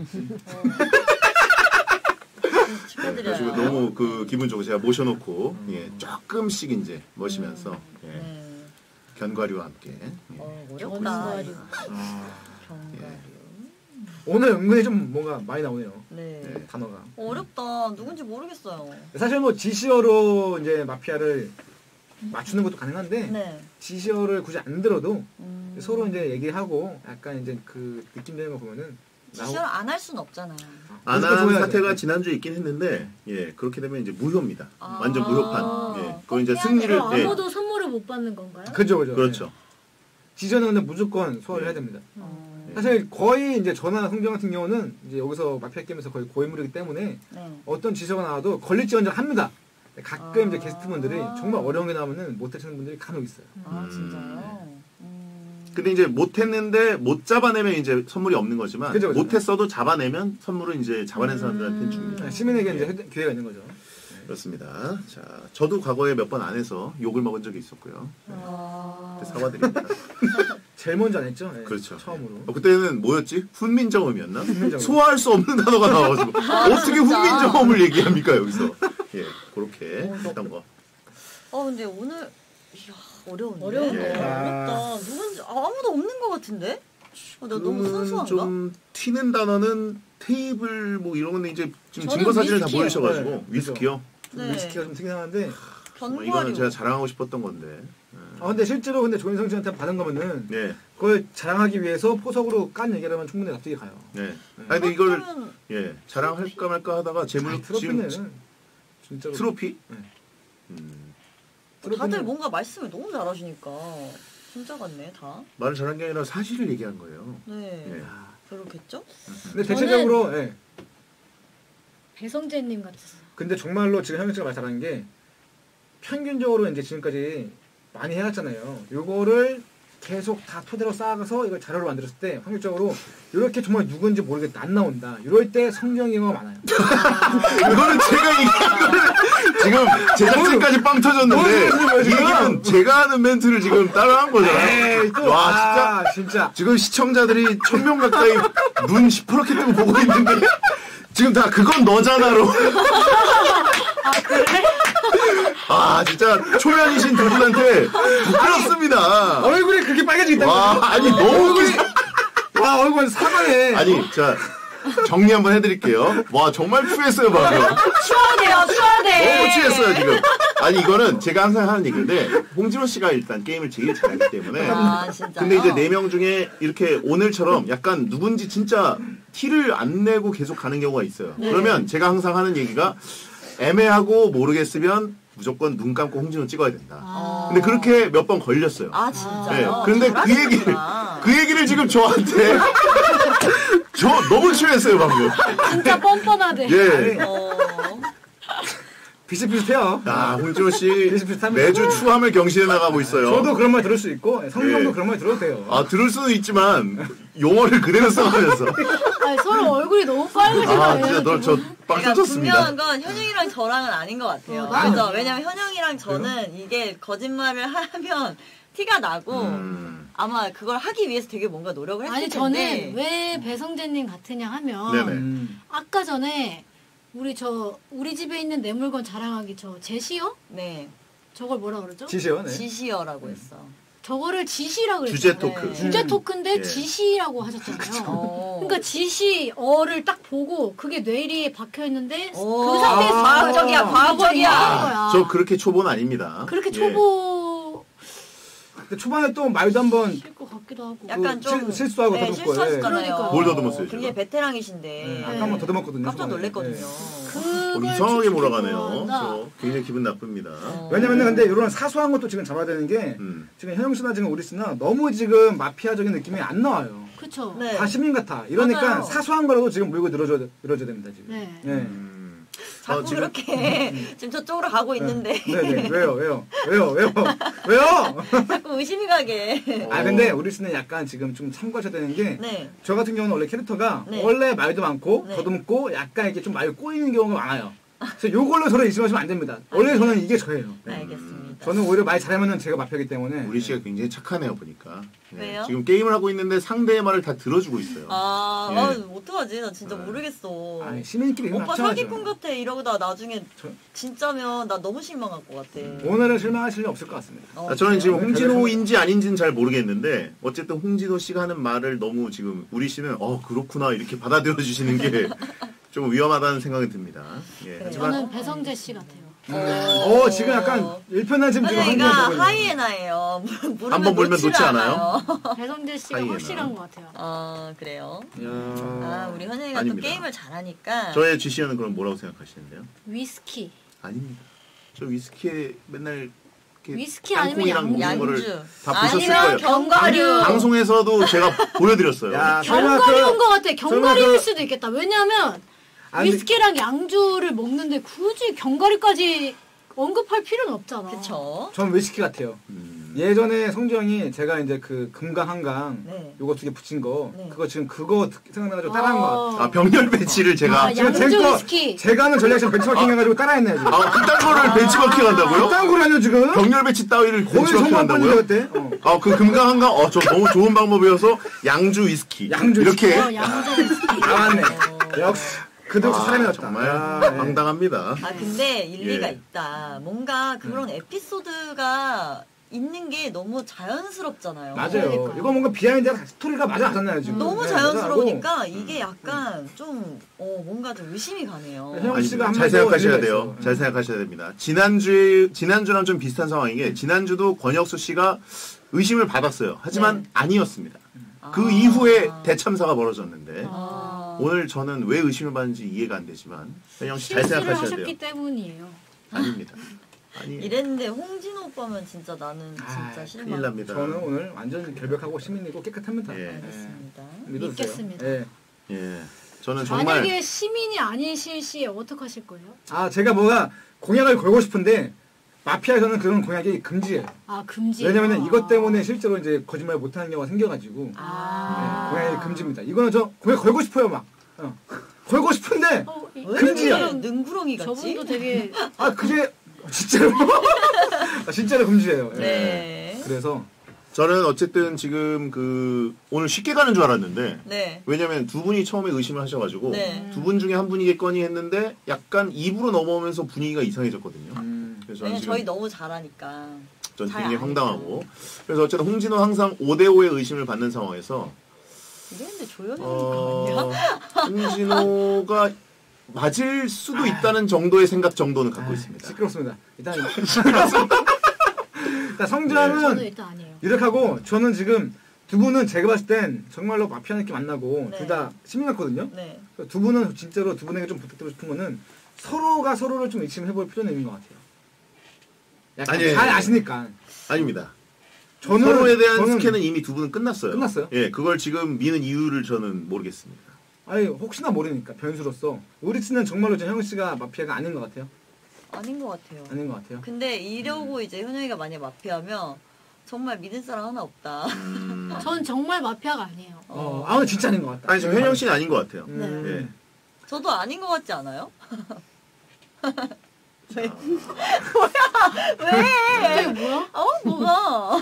Speaker 4: 축하드려요.
Speaker 2: 그래가지고 너무 그 기분 좋고 제가 모셔놓고 예, 조금씩 이제 모시면서 예,
Speaker 4: 네.
Speaker 2: 견과류와 함께 예.
Speaker 4: 어렵다.
Speaker 6: 견과류.
Speaker 4: 견과류.
Speaker 5: 오늘 은근히 좀 뭔가 많이 나오네요.
Speaker 4: 네.
Speaker 2: 네.
Speaker 5: 단어가.
Speaker 4: 어렵다. 누군지 모르겠어요.
Speaker 5: 사실 뭐 지시어로 이제 마피아를 맞추는 것도 가능한데
Speaker 4: 네.
Speaker 5: 지시어를 굳이 안 들어도 서로 이제 얘기하고 약간 이제 그 느낌 되는 거 보면은
Speaker 4: 지시를 안 할 수는 없잖아요.
Speaker 2: 안
Speaker 5: 그것도
Speaker 2: 한
Speaker 5: 보여야죠.
Speaker 2: 사태가 지난주에 있긴 했는데 예 그렇게 되면 이제 무효입니다.
Speaker 4: 아.
Speaker 2: 완전 무효판. 예, 그거 이제
Speaker 4: 꼭
Speaker 2: 승리를
Speaker 4: 해야
Speaker 6: 그럼
Speaker 2: 예,
Speaker 6: 아무도 선물을 못 받는 건가요?
Speaker 5: 그죠.
Speaker 2: 그렇죠.
Speaker 5: 지시어는 근데 무조건 소화를
Speaker 2: 네.
Speaker 5: 해야 됩니다.
Speaker 4: 어,
Speaker 5: 사실 거의 이제 저나 성정 같은 경우는 이제 여기서 마피아 게임에서 거의 고인물이기 때문에
Speaker 4: 네.
Speaker 5: 어떤 지시어가 나와도 걸릴지언정 합니다. 가끔 이제
Speaker 4: 아.
Speaker 5: 게스트분들이 정말 어려운 게 나오면은 못 하시는 분들이 간혹 있어요.
Speaker 4: 아, 진짜요?
Speaker 2: 근데 이제 못했는데 못 잡아내면 이제 선물이 없는 거지만
Speaker 5: 그죠, 그죠.
Speaker 2: 못했어도 잡아내면 선물은 이제 잡아낸 사람들한테 줍니다.
Speaker 5: 시민에게 이제
Speaker 2: 예.
Speaker 5: 기회가 있는 거죠.
Speaker 2: 그렇습니다. 자, 저도 과거에 몇 번 안 해서 욕을 먹은 적이 있었고요.
Speaker 4: 아.
Speaker 2: 사과드립니다.
Speaker 5: 제일 먼저 안 했죠? 네,
Speaker 2: 그렇죠.
Speaker 5: 처음으로.
Speaker 2: 그때는 뭐였지? 훈민정음이었나?
Speaker 5: 훈민정음.
Speaker 2: 소화할 수 없는 단어가 나와가지고 어떻게
Speaker 4: 진짜.
Speaker 2: 훈민정음을 얘기합니까 여기서? 예, 그렇게 했던 거.
Speaker 4: 근데 오늘 이야, 어려운데?
Speaker 6: 어려운데.
Speaker 2: 예.
Speaker 4: 어렵다. 누군지 아무도 없는 것 같은데? 나 너무 순수한가?
Speaker 2: 좀 튀는 단어는 테이블 뭐 이런 건데 이제 지금
Speaker 6: 저는
Speaker 2: 증거 사진을 다
Speaker 6: 위스키요.
Speaker 2: 보여주셔가지고
Speaker 5: 네,
Speaker 2: 위스키요.
Speaker 4: 네.
Speaker 5: 위스키가 좀 특이한데.
Speaker 2: 이거는
Speaker 4: 견과류.
Speaker 2: 제가 자랑하고 싶었던 건데.
Speaker 5: 근데 실제로 근데 조인성 씨한테 받은 거면은
Speaker 2: 네,
Speaker 5: 그걸 자랑하기 위해서 포석으로 깐 얘기를 하면 충분히 납득이 가요.
Speaker 2: 네. 아니 근데 이걸
Speaker 4: 그러면
Speaker 2: 예 자랑할까 말까 하다가 제물
Speaker 5: 트로피는
Speaker 2: 지금
Speaker 5: 진짜로.
Speaker 2: 트로피?
Speaker 5: 네.
Speaker 4: 다들
Speaker 5: 트로피는
Speaker 4: 뭔가 말씀을 너무 잘하시니까 진짜 같네 다.
Speaker 2: 말을 잘한 게 아니라 사실을 얘기한 거예요.
Speaker 4: 네.
Speaker 2: 예.
Speaker 4: 그렇겠죠?
Speaker 5: 근데 대체적으로 예.
Speaker 6: 배성재님 같았어요.
Speaker 5: 근데 정말로 지금 현영 씨가 말 잘하는 게 평균적으로 이제 지금까지 많이 해왔잖아요. 요거를 계속 다 토대로 쌓아서 이걸 자료로 만들었을 때 확률적으로 이렇게 정말 누군지 모르겠다 안 나온다. 이럴 때 성경이가 많아요.
Speaker 2: 이거는 제가 지금 제작진까지 빵 터졌는데 이 얘기는 제가 하는 멘트를 지금 따라한 거잖아요.
Speaker 5: 에이, 또,
Speaker 2: 와
Speaker 5: 진짜.
Speaker 2: 지금 시청자들이 1000명 가까이 눈 시퍼렇게 뜨고 보고 있는데 지금 다 그건 너잖아로.
Speaker 6: 아 그래?
Speaker 2: 아 진짜 초면이신 두 분한테 부끄럽습니다.
Speaker 5: 얼굴이 그렇게 빨개지겠다.
Speaker 2: 와 아니 너무
Speaker 5: 와 얼굴 사과해.
Speaker 2: 아니 자 정리 한번 해드릴게요. 와 정말 추했어요 방금.
Speaker 4: 추하대.
Speaker 2: 너무 취했어요 지금. 아니 이거는 제가 항상 하는 얘기인데 홍진호 씨가 일단 게임을 제일 잘하기 때문에.
Speaker 4: 아 진짜요?
Speaker 2: 근데 이제 4명 중에 이렇게 오늘처럼 약간 누군지 진짜 티를 안 내고 계속 가는 경우가 있어요.
Speaker 4: 네.
Speaker 2: 그러면 제가 항상 하는 얘기가 애매하고 모르겠으면 무조건 눈 감고 홍진호 찍어야 된다. 근데 그렇게 몇 번 걸렸어요.
Speaker 4: 아 진짜요?
Speaker 2: 네. 근데
Speaker 4: 잘하시는구나.
Speaker 2: 그 얘기를 지금 저한테 저 너무 취했어요 방금.
Speaker 6: 진짜 뻔뻔하대.
Speaker 2: 예.
Speaker 5: 비슷비슷해요.
Speaker 2: 아 홍진호 씨
Speaker 5: 비슷비슷합니다.
Speaker 2: 매주 추함을 경신해 나가고 있어요.
Speaker 5: 저도 그런 말 들을 수 있고 성경도
Speaker 2: 예.
Speaker 5: 그런 말 들어도 돼요.
Speaker 2: 아 들을 수는 있지만 용어를 그대로 써가면서.
Speaker 6: 아니, 서로 얼굴이 너무
Speaker 2: 아
Speaker 6: 빨개지네요.
Speaker 2: 진짜 너저빵
Speaker 4: 그러니까
Speaker 2: 터졌습니다.
Speaker 4: 분명한 건 현영이랑 저랑은 아닌 것 같아요.
Speaker 6: 나는
Speaker 4: 그죠? 왜냐면 현영이랑 저는 이게 거짓말을 하면 티가 나고 아마 그걸 하기 위해서 되게 뭔가 노력을 했을
Speaker 6: 아니
Speaker 4: 텐데.
Speaker 6: 저는 왜 배성재님 같으냐 하면
Speaker 2: 네네.
Speaker 6: 아까 전에 우리 집에 있는 내 물건 자랑하기 저 제시어?
Speaker 4: 네.
Speaker 6: 저걸 뭐라 그러죠?
Speaker 5: 지시요. 네.
Speaker 4: 지시어라고 했어.
Speaker 6: 저거를 지시라고 그랬잖아요.
Speaker 2: 주제 토크.
Speaker 4: 네.
Speaker 6: 주제 토크인데
Speaker 2: 예.
Speaker 6: 지시라고 하셨잖아요.
Speaker 4: 어.
Speaker 6: 그러니까 지시어를 딱 보고 그게 뇌리에 박혀 있는데
Speaker 4: 오.
Speaker 6: 그 상태에서
Speaker 4: 과학적이야,
Speaker 6: 저걸
Speaker 4: 과학적이야.
Speaker 6: 얘기하는 거야.
Speaker 2: 저 그렇게 초보는 아닙니다.
Speaker 6: 그렇게
Speaker 2: 예.
Speaker 6: 초보
Speaker 5: 근데 초반에 또 말도 한번
Speaker 6: 실 것 같기도 하고.
Speaker 4: 약간 좀
Speaker 5: 실수하고
Speaker 4: 네,
Speaker 5: 더듬고,
Speaker 4: 실수하셨잖아요.
Speaker 6: 그러니까.
Speaker 2: 뭘 더듬었어요, 제가?
Speaker 4: 굉장히 베테랑이신데
Speaker 5: 아까 한번 더듬었거든요.
Speaker 4: 깜짝
Speaker 5: 초반에.
Speaker 4: 놀랐거든요.
Speaker 5: 예.
Speaker 6: 그걸
Speaker 2: 이상하게
Speaker 6: 추측해
Speaker 2: 몰아가네요.
Speaker 6: 보았다.
Speaker 2: 저 굉장히 기분 나쁩니다.
Speaker 5: 왜냐면은 근데 이런 사소한 것도 지금 잡아야 되는 게 지금 현영 씨나 지금 우리 씨나 너무 지금 마피아적인 느낌이 안 나와요.
Speaker 6: 그쵸.
Speaker 4: 네.
Speaker 5: 다 시민 같아. 이러니까
Speaker 4: 맞아요.
Speaker 5: 사소한 거라도 지금 물고 늘어줘야 됩니다 지금.
Speaker 6: 네.
Speaker 5: 네.
Speaker 4: 자꾸
Speaker 2: 지금-
Speaker 4: 그렇게 지금 저쪽으로 가고 있는데
Speaker 5: 네네. 왜요?
Speaker 4: 자꾸 의심이 가게.
Speaker 5: 아 근데 우리 씨는 약간 지금 좀 참고하셔야 되는 게 저
Speaker 4: 네.
Speaker 5: 같은 경우는 원래 캐릭터가
Speaker 4: 네.
Speaker 5: 원래 말도 많고
Speaker 4: 네.
Speaker 5: 더듬고 약간 이렇게 좀 말 꼬이는 경우가 많아요. 그래서 요걸로 저를 의심하시면 안 됩니다. 원래 저는 이게 저예요. 네.
Speaker 4: 알겠습니다.
Speaker 5: 저는 오히려 말 잘하면은 제가 마피아기 때문에
Speaker 2: 우리 씨가 굉장히 착하네요 보니까. 네.
Speaker 4: 왜요?
Speaker 2: 지금 게임을 하고 있는데 상대의 말을 다 들어주고 있어요.
Speaker 4: 아,
Speaker 2: 예.
Speaker 4: 어떡하지? 나 진짜 모르겠어.
Speaker 5: 아니, 시민끼리
Speaker 4: 오빠
Speaker 5: 합쳐야죠.
Speaker 4: 사기꾼 같아. 이러다 나중에
Speaker 5: 저-
Speaker 4: 진짜면 나 너무 실망할 것 같아.
Speaker 5: 오늘은 실망하실 일 없을 것 같습니다.
Speaker 4: 어,
Speaker 2: 아, 저는 지금
Speaker 4: 그래요?
Speaker 2: 홍진호인지 아닌지는 잘 모르겠는데 어쨌든 홍진호 씨가 하는 말을 너무 지금 우리 씨는 그렇구나 이렇게 받아들여 주시는 게 좀 위험하다는 생각이 듭니다. 예. 하지만
Speaker 6: 저는 배성재 씨 같아요.
Speaker 5: 지금 약간 일편단 지금
Speaker 4: 현영이가
Speaker 5: 한번
Speaker 4: 하이에나예요.
Speaker 2: 한번 물면
Speaker 4: 놓지를
Speaker 2: 놓지 않아요?
Speaker 6: 배성재 씨가
Speaker 2: 하이에나.
Speaker 6: 확실한 것 같아요.
Speaker 4: 그래요.
Speaker 5: 야.
Speaker 4: 아, 우리 현영이가
Speaker 2: 아닙니다.
Speaker 4: 또 게임을 잘하니까.
Speaker 2: 저의 GC는 그럼 뭐라고 생각하시는데요?
Speaker 6: 위스키.
Speaker 2: 아닙니다. 저 위스키에 맨날 이렇게
Speaker 6: 위스키 아니면
Speaker 2: 땅콩이랑
Speaker 6: 양주.
Speaker 2: 먹는 거를
Speaker 4: 양주.
Speaker 2: 다 보셨을
Speaker 4: 아니면
Speaker 2: 거예요.
Speaker 4: 견과류.
Speaker 2: 방송에서도 제가 보여드렸어요.
Speaker 5: 야, 설마
Speaker 6: 견과류인 것 같아. 견과류일
Speaker 5: 그-
Speaker 6: 수도 있겠다. 왜냐하면
Speaker 5: 아니,
Speaker 6: 위스키랑 양주를 먹는데 굳이 견과류까지 언급할 필요는 없잖아.
Speaker 4: 그쵸.
Speaker 5: 저는 위스키 같아요. 예전에 성주형이 제가 이제 그 금강 한강
Speaker 4: 네.
Speaker 5: 요거 2개 붙인 거
Speaker 4: 네.
Speaker 5: 그거 지금 그거 생각나가지고 따라한 거.
Speaker 2: 아 병렬 배치를 제가
Speaker 6: 아, 양주
Speaker 5: 제 거-
Speaker 6: 위스키.
Speaker 5: 제가 하는 전략식 벤치마킹 해가지고 따라했네요 지금.
Speaker 2: 그딴 거를 벤치마킹 한다고요?
Speaker 5: 그딴 거라뇨 지금?
Speaker 2: 병렬 배치 따위를
Speaker 5: 거의
Speaker 2: 벤치마킹
Speaker 5: 성공
Speaker 2: 한다고요?
Speaker 5: 뻔했는데 그때.
Speaker 2: 그 금강 한강 저 너무 좋은 방법이어서 양주 위스키
Speaker 5: 양주
Speaker 2: 이렇게
Speaker 6: 양주 위스키.
Speaker 5: 나왔네. 역시 그도 역시 사람이 었다
Speaker 2: 정말
Speaker 5: 예.
Speaker 2: 황당합니다.
Speaker 4: 아, 근데 일리가
Speaker 2: 예.
Speaker 4: 있다. 뭔가 그런 에피소드가 있는 게 너무 자연스럽잖아요.
Speaker 5: 맞아요.
Speaker 6: 그러니까요.
Speaker 5: 이거 뭔가 비하인드 스토리가 맞아 하잖아요 지금.
Speaker 4: 너무
Speaker 5: 네,
Speaker 4: 자연스러우니까 이게 약간 좀 뭔가 좀 의심이 가네요.
Speaker 5: 형
Speaker 2: 아니,
Speaker 5: 씨가
Speaker 2: 잘
Speaker 5: 한번
Speaker 2: 생각하셔야
Speaker 5: 더
Speaker 2: 돼요.
Speaker 5: 일리가
Speaker 2: 잘
Speaker 5: 있어.
Speaker 2: 생각하셔야 됩니다. 지난주랑 좀 비슷한 상황인 게 지난주도 권혁수 씨가 의심을 받았어요. 하지만
Speaker 4: 네.
Speaker 2: 아니었습니다. 그
Speaker 4: 아.
Speaker 2: 이후에 대참사가 벌어졌는데
Speaker 4: 아.
Speaker 2: 오늘 저는 왜 의심을 받는지 이해가 안 되지만 현영 씨 잘
Speaker 6: 실수를
Speaker 2: 생각하셔야 돼요.
Speaker 6: 하셨기 때문이에요.
Speaker 2: 아닙니다. 아니
Speaker 4: 이랬는데 홍진호 오빠면 진짜 나는
Speaker 5: 아,
Speaker 4: 진짜 실망.
Speaker 2: 큰일 납니다.
Speaker 5: 저는 오늘 완전 결백하고 시민이고 깨끗합니다.
Speaker 2: 예.
Speaker 4: 알겠습니다.
Speaker 5: 믿어주세요.
Speaker 6: 믿겠습니다.
Speaker 5: 예.
Speaker 2: 예. 저는 정말
Speaker 6: 만약에 시민이 아니실 시 어떻게 하실 거예요?
Speaker 5: 아 제가 뭐가 공약을 걸고 싶은데 마피아에서는 그런 공약이 금지예요.
Speaker 6: 아 금지.
Speaker 5: 왜냐면은 이것 때문에 실제로 이제 거짓말 못하는 경우가 생겨가지고 네, 공약이 금지입니다. 이거는 저 공약 걸고 싶어요 막. 걸고 싶은데 금지야.
Speaker 4: 능구렁이 같지?
Speaker 6: 저분도 되게
Speaker 5: 아 그게 진짜로 진짜로 금지예요. 예.
Speaker 4: 네.
Speaker 5: 그래서
Speaker 2: 저는 어쨌든 지금 오늘 쉽게 가는 줄 알았는데
Speaker 4: 네.
Speaker 2: 왜냐면 두 분이 처음에 의심을 하셔가지고
Speaker 4: 네.
Speaker 2: 두 분 중에 한 분이겠거니 했는데 약간 입으로 넘어오면서 분위기가 이상해졌거든요. 그래서
Speaker 4: 왜냐면
Speaker 2: 지금
Speaker 4: 저희 너무 잘하니까.
Speaker 2: 전
Speaker 4: 잘
Speaker 2: 굉장히
Speaker 4: 아니까.
Speaker 2: 황당하고 그래서 어쨌든 홍진호 항상 5대5의 의심을 받는 상황에서
Speaker 4: 이랬는데 조연이 아니야?
Speaker 2: 홍진호가 맞을 수도 있다는 정도의 생각 정도는 갖고 있습니다.
Speaker 5: 시끄럽습니다. 일단
Speaker 6: 저는
Speaker 5: 성장은
Speaker 6: 일단 아니에요.
Speaker 5: 이렇게하고 저는 지금 두 분은 제가 봤을 땐 정말로 마피아 느낌 안 나고
Speaker 4: 네.
Speaker 5: 둘 다 시민 같거든요.
Speaker 4: 네.
Speaker 5: 두 분은 진짜로 두 분에게 좀 부탁드리고 싶은 거는 서로가 서로를 좀 의심해볼 필요는 있는 것 같아요. 약간
Speaker 2: 아니에요.
Speaker 5: 잘 아시니까.
Speaker 2: 아닙니다.
Speaker 5: 저는
Speaker 2: 서로에 대한 스캔은 이미 두 분은 끝났어요.
Speaker 5: 끝났어요?
Speaker 2: 예, 그걸 지금 미는 이유를 저는 모르겠습니다.
Speaker 5: 아니 혹시나 모르니까 변수로서 우리 씨는 정말로 형 씨가 마피아가 아닌 것 같아요.
Speaker 4: 아닌 것 같아요.
Speaker 5: 아닌 것 같아요.
Speaker 4: 근데 이러고 이제 현영이가 만약에 마피아면 정말 믿을 사람 하나 없다.
Speaker 6: 전 정말 마피아가 아니에요.
Speaker 5: 아 오늘 진짜 아닌 것 같다.
Speaker 2: 아니, 저 현영 씨는 아닌 것 같아요.
Speaker 5: 음.
Speaker 2: 예.
Speaker 4: 저도 아닌 것 같지 않아요? 왜?
Speaker 6: 갑자기 뭐야?
Speaker 4: 뭐가?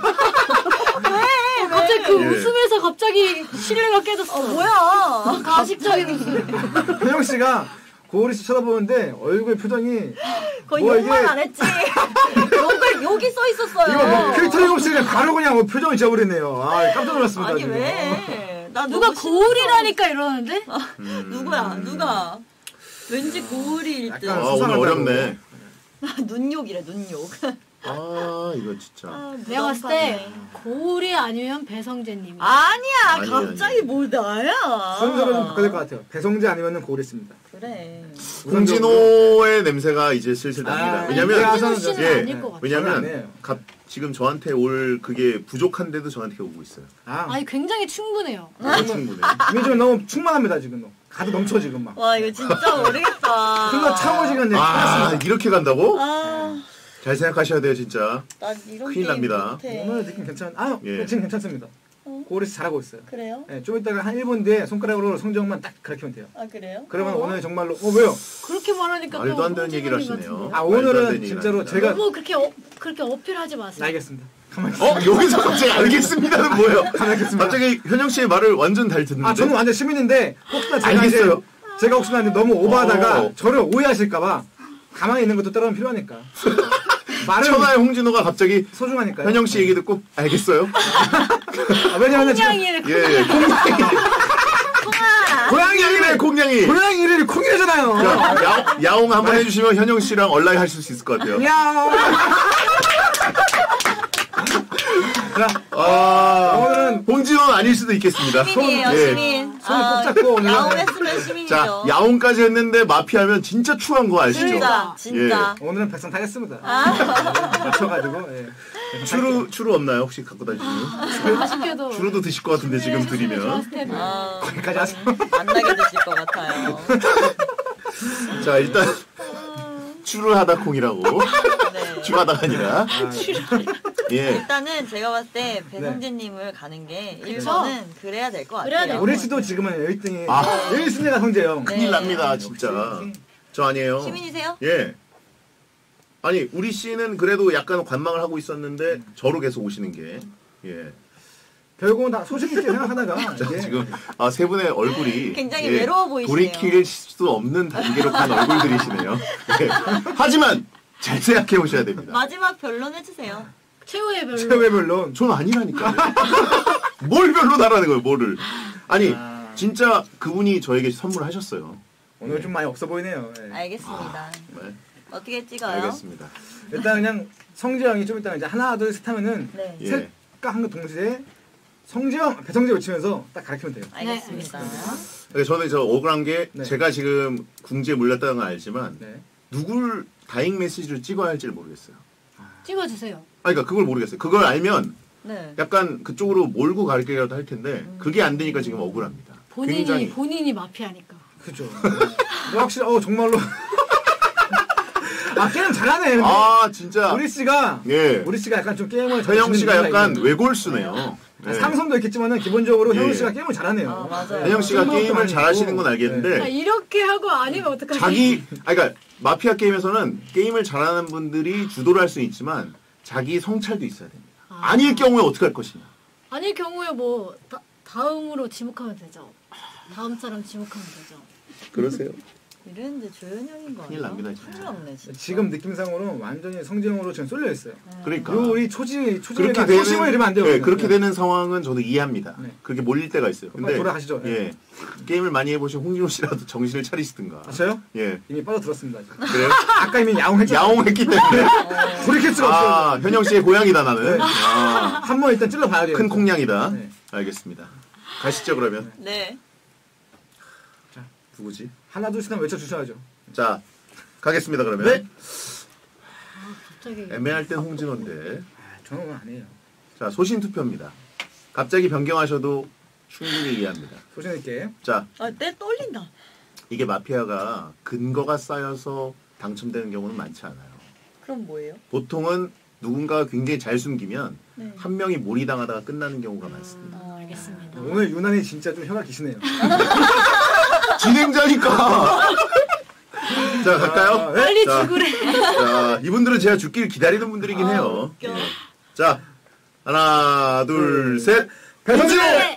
Speaker 6: 갑자기 그
Speaker 2: 예.
Speaker 6: 웃음에서 갑자기 신뢰가 깨졌어.
Speaker 4: 뭐야?
Speaker 6: 가식적인 웃음.
Speaker 5: 현영 씨가 고우리 씨 쳐다보는데 얼굴 표정이
Speaker 4: 거의
Speaker 5: 뭐야,
Speaker 4: 욕만
Speaker 5: 이게-
Speaker 4: 안 했지. 여기 써 있었어요.
Speaker 5: 이거 뭐 필터 없이 그냥 바로 그냥 뭐 표정을 지어버리네요. 아 깜짝 놀랐습니다.
Speaker 4: 아니
Speaker 5: 지금.
Speaker 4: 왜? 나
Speaker 6: 누가
Speaker 4: 너무
Speaker 6: 거울이라니까 이러는데?
Speaker 4: 누구야? 누가? 왠지 고을이 1등.
Speaker 5: 약간
Speaker 2: 아, 오늘
Speaker 5: 수상하다고.
Speaker 2: 어렵네.
Speaker 4: 눈욕이래 눈욕.
Speaker 2: 아, 이거 진짜.
Speaker 6: 내가 봤을 때 거울이 아니면 배성재님이.
Speaker 4: 아니야.
Speaker 2: 아니,
Speaker 4: 갑자기
Speaker 2: 아니.
Speaker 4: 뭘 나야.
Speaker 5: 순서를 좀 바꿔야 될 것 같아요. 배성재 아니면 고우리 씨입니다.
Speaker 4: 그래.
Speaker 2: 홍진호의 냄새가 이제 슬슬 납니다.
Speaker 5: 아,
Speaker 2: 왜냐면
Speaker 6: 홍진호 씨는
Speaker 2: 예,
Speaker 6: 아닐 것 같아요.
Speaker 2: 왜냐면
Speaker 5: 아니에요.
Speaker 2: 지금 저한테 올 그게 부족한데도 저한테 오고 있어요.
Speaker 6: 아니 굉장히 충분해요.
Speaker 2: 충분해.
Speaker 5: 이게 지금 너무 충만합니다 지금. 가득 넘쳐 지금 막.
Speaker 4: 와 이거 진짜 모르겠다.
Speaker 5: 흘러 차고 지금 이제
Speaker 2: 아, 이렇게 간다고?
Speaker 4: 아,
Speaker 2: 잘 생각하셔야 돼요, 진짜.
Speaker 4: 나 이런
Speaker 2: 큰일
Speaker 4: 게임
Speaker 2: 납니다.
Speaker 4: 못해.
Speaker 5: 오늘 느낌 괜찮. 아
Speaker 2: 예.
Speaker 5: 지금 괜찮습니다. 고우리 씨 잘하고 있어요.
Speaker 4: 그래요?
Speaker 5: 예, 좀 이따가 한 1분 뒤에 손가락으로 성적만 딱 가르치면 돼요.
Speaker 4: 아 그래요?
Speaker 5: 그러면 오늘 정말로 왜요?
Speaker 6: 그렇게 말하니까
Speaker 2: 말도
Speaker 6: 또
Speaker 2: 안 되는 얘기를
Speaker 6: 홍진호님
Speaker 2: 하시네요.
Speaker 6: 같은데.
Speaker 5: 아
Speaker 2: 말도 안 되는
Speaker 5: 오늘은
Speaker 2: 얘기를
Speaker 5: 진짜로
Speaker 2: 합니다.
Speaker 5: 제가
Speaker 6: 너무 그렇게 어필하지 마세요.
Speaker 5: 알겠습니다. 가만히
Speaker 2: 여기서 갑자기 알겠습니다는 뭐예요?
Speaker 5: 알겠습니다.
Speaker 2: 갑자기 현영 씨의 말을 완전 잘 듣는데.
Speaker 5: 아 저는 완전 시민인데 혹시나 제가
Speaker 2: 알겠어요.
Speaker 5: 이제 제가 혹시나 이제 너무 오버하다가
Speaker 2: 어.
Speaker 5: 저를 오해하실까봐 가만히 있는 것도 따라면 필요하니까. 말은
Speaker 2: 천하의 홍진호가 갑자기
Speaker 5: 소중하니까요.
Speaker 2: 현영 씨 얘기 듣고 알겠어요?
Speaker 5: 아, 왜냐면 지금
Speaker 6: 콩냥이를
Speaker 2: 예,
Speaker 5: 고양이
Speaker 2: 콩냥이네, 콩냥이.
Speaker 5: 고양이 이름이 콩이잖아요.
Speaker 2: 야옹 한번 해주시면 현영 씨랑 얼라이 하실 수 있을 것 같아요.
Speaker 5: 야옹. 오늘은
Speaker 2: 홍진호는 아닐 수도 있겠습니다.
Speaker 4: 시민이에요
Speaker 2: 예.
Speaker 4: 시민.
Speaker 5: 손을 꼭 잡고 오늘
Speaker 4: 야옹했으면 시민이죠.
Speaker 2: 자, 야옹까지 했는데 마피아면 진짜 추한 거 아시죠?
Speaker 4: 진짜 진짜.
Speaker 5: 오늘은 백상 타겠습니다.
Speaker 4: 아.
Speaker 5: 맞춰가지고 예.
Speaker 2: 추루 없나요? 혹시 갖고 다니시는?
Speaker 6: 아쉽게도
Speaker 2: 추루도 드실 것 같은데 지금 드리면.
Speaker 6: 좋았을 텐데.
Speaker 4: 아,
Speaker 5: 거기까지 하세요.
Speaker 4: 만나게 되실 것 같아요.
Speaker 2: 자, 일단 추루하다 콩이라고.
Speaker 4: 네.
Speaker 2: 추하다가 아니라. 예.
Speaker 4: 일단은 제가 봤을 때 배성재님을 가는 게 1번은 그래야 될 것
Speaker 6: 그래야
Speaker 4: 같아요.
Speaker 6: 될
Speaker 5: 우리 씨도 지금은 1등이
Speaker 2: 아.
Speaker 5: 1순위가 성재형.
Speaker 4: 네.
Speaker 2: 큰일 납니다, 진짜. 저 아니에요.
Speaker 4: 시민이세요?
Speaker 2: 예. 아니, 우리 씨는 그래도 약간 관망을 하고 있었는데 저로 계속 오시는 게. 예.
Speaker 5: 결국은 다 소식 있게 생각하다가
Speaker 2: 자,
Speaker 5: 이제
Speaker 2: 지금 세 분의 얼굴이
Speaker 4: 굉장히 외로워 보이시네요.
Speaker 2: 돌이킬 수 없는 단계로 간 얼굴들이시네요. 예. 하지만 잘 생각해 보셔야 됩니다.
Speaker 4: 마지막 변론 해주세요.
Speaker 6: 최후의 별로.
Speaker 5: 최후의 변론.
Speaker 2: 전 아니라니까요. 뭘 별로 나라는 거예요, 뭐를. 아니, 진짜 그분이 저에게 선물하셨어요.
Speaker 5: 오늘 좀 많이 없어 보이네요. 예.
Speaker 4: 알겠습니다.
Speaker 2: 네,
Speaker 4: 어떻게 찍어요?
Speaker 2: 알겠습니다.
Speaker 5: 일단 그냥 성재형이 좀 이따 이제 하나 둘 셋 하면은
Speaker 4: 네.
Speaker 2: 예.
Speaker 5: 셋과 한 거 동시에 성재형, 배성재 외치면서 딱 가르치면 돼요.
Speaker 4: 알겠습니다.
Speaker 2: 그러니까 저는 저 억울한 게
Speaker 5: 네.
Speaker 2: 제가 지금 궁지에 물렸다는 건 알지만
Speaker 5: 네.
Speaker 2: 누굴 다잉 메시지를 찍어야 할지를 모르겠어요.
Speaker 6: 찍어주세요.
Speaker 2: 아니, 그러니까 그걸 모르겠어요. 그걸 알면
Speaker 4: 네.
Speaker 2: 약간 그쪽으로 몰고 갈게라도 할 텐데 그게 안 되니까 지금 억울합니다. 굉장히.
Speaker 6: 본인이 마피아니까.
Speaker 5: 그죠. 확실히 정말로 게임 잘하네.
Speaker 2: 진짜
Speaker 5: 우리 씨가
Speaker 2: 예.
Speaker 5: 우리 씨가 약간 좀 게임을
Speaker 2: 현영 씨가 약간
Speaker 5: 있는.
Speaker 2: 외골수네요. 네.
Speaker 5: 상성도 있겠지만은 기본적으로
Speaker 2: 예.
Speaker 5: 현영 씨가 게임을 잘하네요.
Speaker 4: 맞아요.
Speaker 2: 현영 씨가
Speaker 5: 게임도
Speaker 2: 게임을
Speaker 5: 아니고.
Speaker 2: 잘하시는 건 알겠는데
Speaker 6: 자, 이렇게 하고 아니면 어떡하지?
Speaker 2: 그러니까 마피아 게임에서는 게임을 잘하는 분들이 주도를 할 수는 있지만 자기 성찰도 있어야 됩니다. 아닐 경우에 어떻게 할 것이냐.
Speaker 6: 아닐 경우에 뭐 다음으로 지목하면 되죠. 다음 사람 지목하면 되죠.
Speaker 2: 그러세요.
Speaker 4: 이랬는데 조현영인 거 아니야?
Speaker 2: 큰일 납니다, 진짜.
Speaker 4: 큰일 났네 진짜.
Speaker 5: 지금 느낌상으로 완전히 성재형으로 지금 쏠려 있어요.
Speaker 2: 그러니까
Speaker 5: 요 우리 초심을
Speaker 2: 그렇게
Speaker 5: 이러면 안 돼요.
Speaker 2: 네, 그렇게 되는 상황은 저도 이해합니다.
Speaker 5: 네.
Speaker 2: 그렇게 몰릴 때가 있어요. 근데
Speaker 5: 돌아가시죠.
Speaker 2: 예. 게임을 많이 해보신 홍진호 씨라도 정신을 차리시든가.
Speaker 5: 저요?
Speaker 2: 예.
Speaker 5: 이미 빠져들었습니다. 지금.
Speaker 2: 그래요?
Speaker 5: 아까 이미 야옹했잖아요.
Speaker 2: 야옹했기 때문에.
Speaker 5: 돌이킬 수가 없어요.
Speaker 2: 현영 씨의 고향이다 나는.
Speaker 5: 네. 한번 일단 찔러봐야 돼요.
Speaker 2: 큰 콩냥이다.
Speaker 5: 네.
Speaker 2: 알겠습니다. 가시죠 그러면.
Speaker 4: 네.
Speaker 2: 누구지?
Speaker 5: 하나 둘셋 하면 외쳐주셔야죠.
Speaker 2: 자 가겠습니다 그러면.
Speaker 5: 네.
Speaker 6: 갑자기
Speaker 2: 애매할 땐 홍진호인데.
Speaker 5: 저는 안 해요.
Speaker 2: 자 소신 투표입니다. 갑자기 변경하셔도 충분히 이해합니다.
Speaker 5: 소신 있게.
Speaker 2: 자
Speaker 4: 때 떨린다.
Speaker 2: 이게 마피아가 근거가 쌓여서 당첨되는 경우는 많지 않아요.
Speaker 4: 그럼 뭐예요?
Speaker 2: 보통은 누군가가 굉장히 잘 숨기면
Speaker 4: 네.
Speaker 2: 한 명이 몰이당하다가 끝나는 경우가 많습니다.
Speaker 6: 알겠습니다.
Speaker 5: 오늘 유난히 진짜 좀 혀가 기시네요.
Speaker 2: 진행자니까. 자 갈까요?
Speaker 6: 빨리
Speaker 2: 자,
Speaker 6: 죽으래.
Speaker 2: 자 이분들은 제가 죽기를 기다리는 분들이긴 해요.
Speaker 4: 웃겨.
Speaker 2: 예. 자 하나 둘 셋.
Speaker 5: 배성재!
Speaker 6: 네.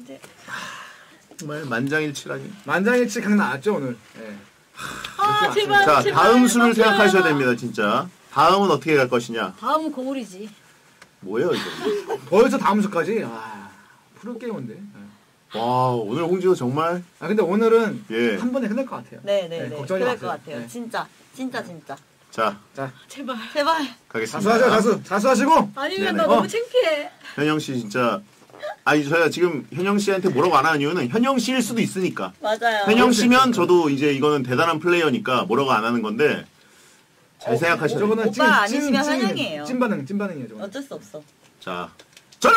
Speaker 2: 정말 만장일치라니.
Speaker 5: 만장일치 강 나왔죠 오늘. 네.
Speaker 6: 제발.
Speaker 2: 자
Speaker 6: 제발.
Speaker 2: 다음 수를
Speaker 6: 마피아야.
Speaker 2: 생각하셔야 됩니다 진짜. 다음은 어떻게 갈 것이냐.
Speaker 6: 다음은 거울이지.
Speaker 2: 뭐예요 이거.
Speaker 5: 벌써 다음 주까지. 프로게이머인데. 네.
Speaker 2: 와 오늘 홍진호 정말
Speaker 5: 근데 오늘은
Speaker 2: 예.
Speaker 5: 한 번에 끝날 것 같아요.
Speaker 4: 네네네.
Speaker 5: 걱정하지
Speaker 4: 그럴
Speaker 5: 마세요.
Speaker 4: 것 같아요.
Speaker 5: 네.
Speaker 4: 진짜.
Speaker 2: 자
Speaker 6: 제발.
Speaker 4: 제발.
Speaker 2: 가겠습니다.
Speaker 5: 자수하죠 자수하시고.
Speaker 6: 아니면
Speaker 2: 네네.
Speaker 6: 나 너무 창피해.
Speaker 2: 현영 씨 진짜 저희가 지금 현영 씨한테 뭐라고 안 하는 이유는 현영 씨일 수도 있으니까.
Speaker 4: 맞아요.
Speaker 2: 현영 씨면 저도 이제 이거는 대단한 플레이어니까 뭐라고 안 하는 건데 잘 생각하셔야 돼요.
Speaker 5: 저거는
Speaker 4: 오빠 아니시면 현영이에요.
Speaker 5: 찐반응이에요 저거.
Speaker 4: 어쩔 수 없어.
Speaker 2: 자 저는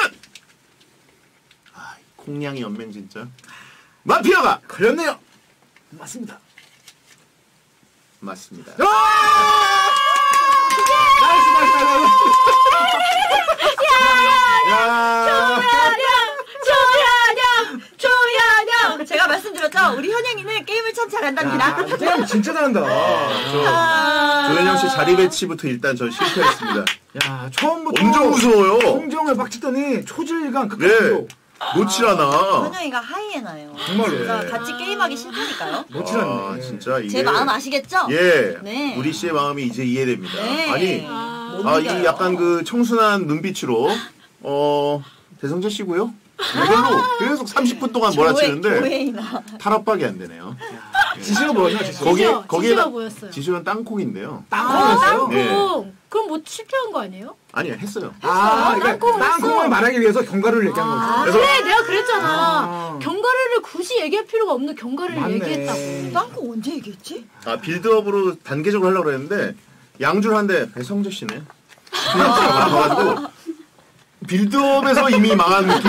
Speaker 2: 콩냥이 연맹 진짜 마피아가
Speaker 5: 걸렸네요. 맞습니다.
Speaker 2: 맞습니다.
Speaker 4: 조현영. 제가 말씀드렸죠. 우리 현영이는 게임을 참 잘한답니다.
Speaker 5: 게임 진짜 잘한다.
Speaker 2: 조현영 씨 자리 배치부터 일단 전 실패했습니다.
Speaker 5: 야 처음부터
Speaker 2: 엄청 무서워요.
Speaker 5: 홍정을 빡치더니 초질감
Speaker 2: 네.
Speaker 5: 끝까지
Speaker 2: 놓칠 않아.
Speaker 4: 현영이가 하이에나요.
Speaker 5: 정말로.
Speaker 4: 진짜 같이 게임하기 싫다니까요.
Speaker 5: 놓칠 않네.
Speaker 2: 진짜 이게
Speaker 4: 제 마음 아시겠죠?
Speaker 2: 예.
Speaker 4: 네.
Speaker 2: 우리 씨의 마음이 이제 이해됩니다.
Speaker 4: 네.
Speaker 2: 아니
Speaker 4: 못
Speaker 2: 이
Speaker 4: 이겨요.
Speaker 2: 약간 그 청순한 눈빛으로 대성재 씨고요. 이걸로 계속 30분 동안 몰아치는데
Speaker 4: 조회이나.
Speaker 2: 탈압박이 안 되네요.
Speaker 5: 지시가 뭐였나 지시?
Speaker 6: 지시가 뭐였어요?
Speaker 2: 지수는 땅콩인데요.
Speaker 5: 땅콩이었어요?
Speaker 2: 네.
Speaker 6: 땅콩. 그럼 뭐 실패한 거 아니에요?
Speaker 2: 아니요 했어요.
Speaker 5: 그러니까 땅콩을 말하기 위해서 경과를 얘기한 거죠.
Speaker 6: 그래 내가 그랬잖아.
Speaker 5: 아.
Speaker 6: 견과류를 굳이 얘기할 필요가 없는 견과류를
Speaker 5: 맞네.
Speaker 6: 얘기했다고.
Speaker 4: 땅콩 언제 얘기했지?
Speaker 2: 빌드업으로 단계적으로 하려고 그랬는데 양줄 한데 배성재 씨네. 가지고 빌드업에서 이미 망한 느낌.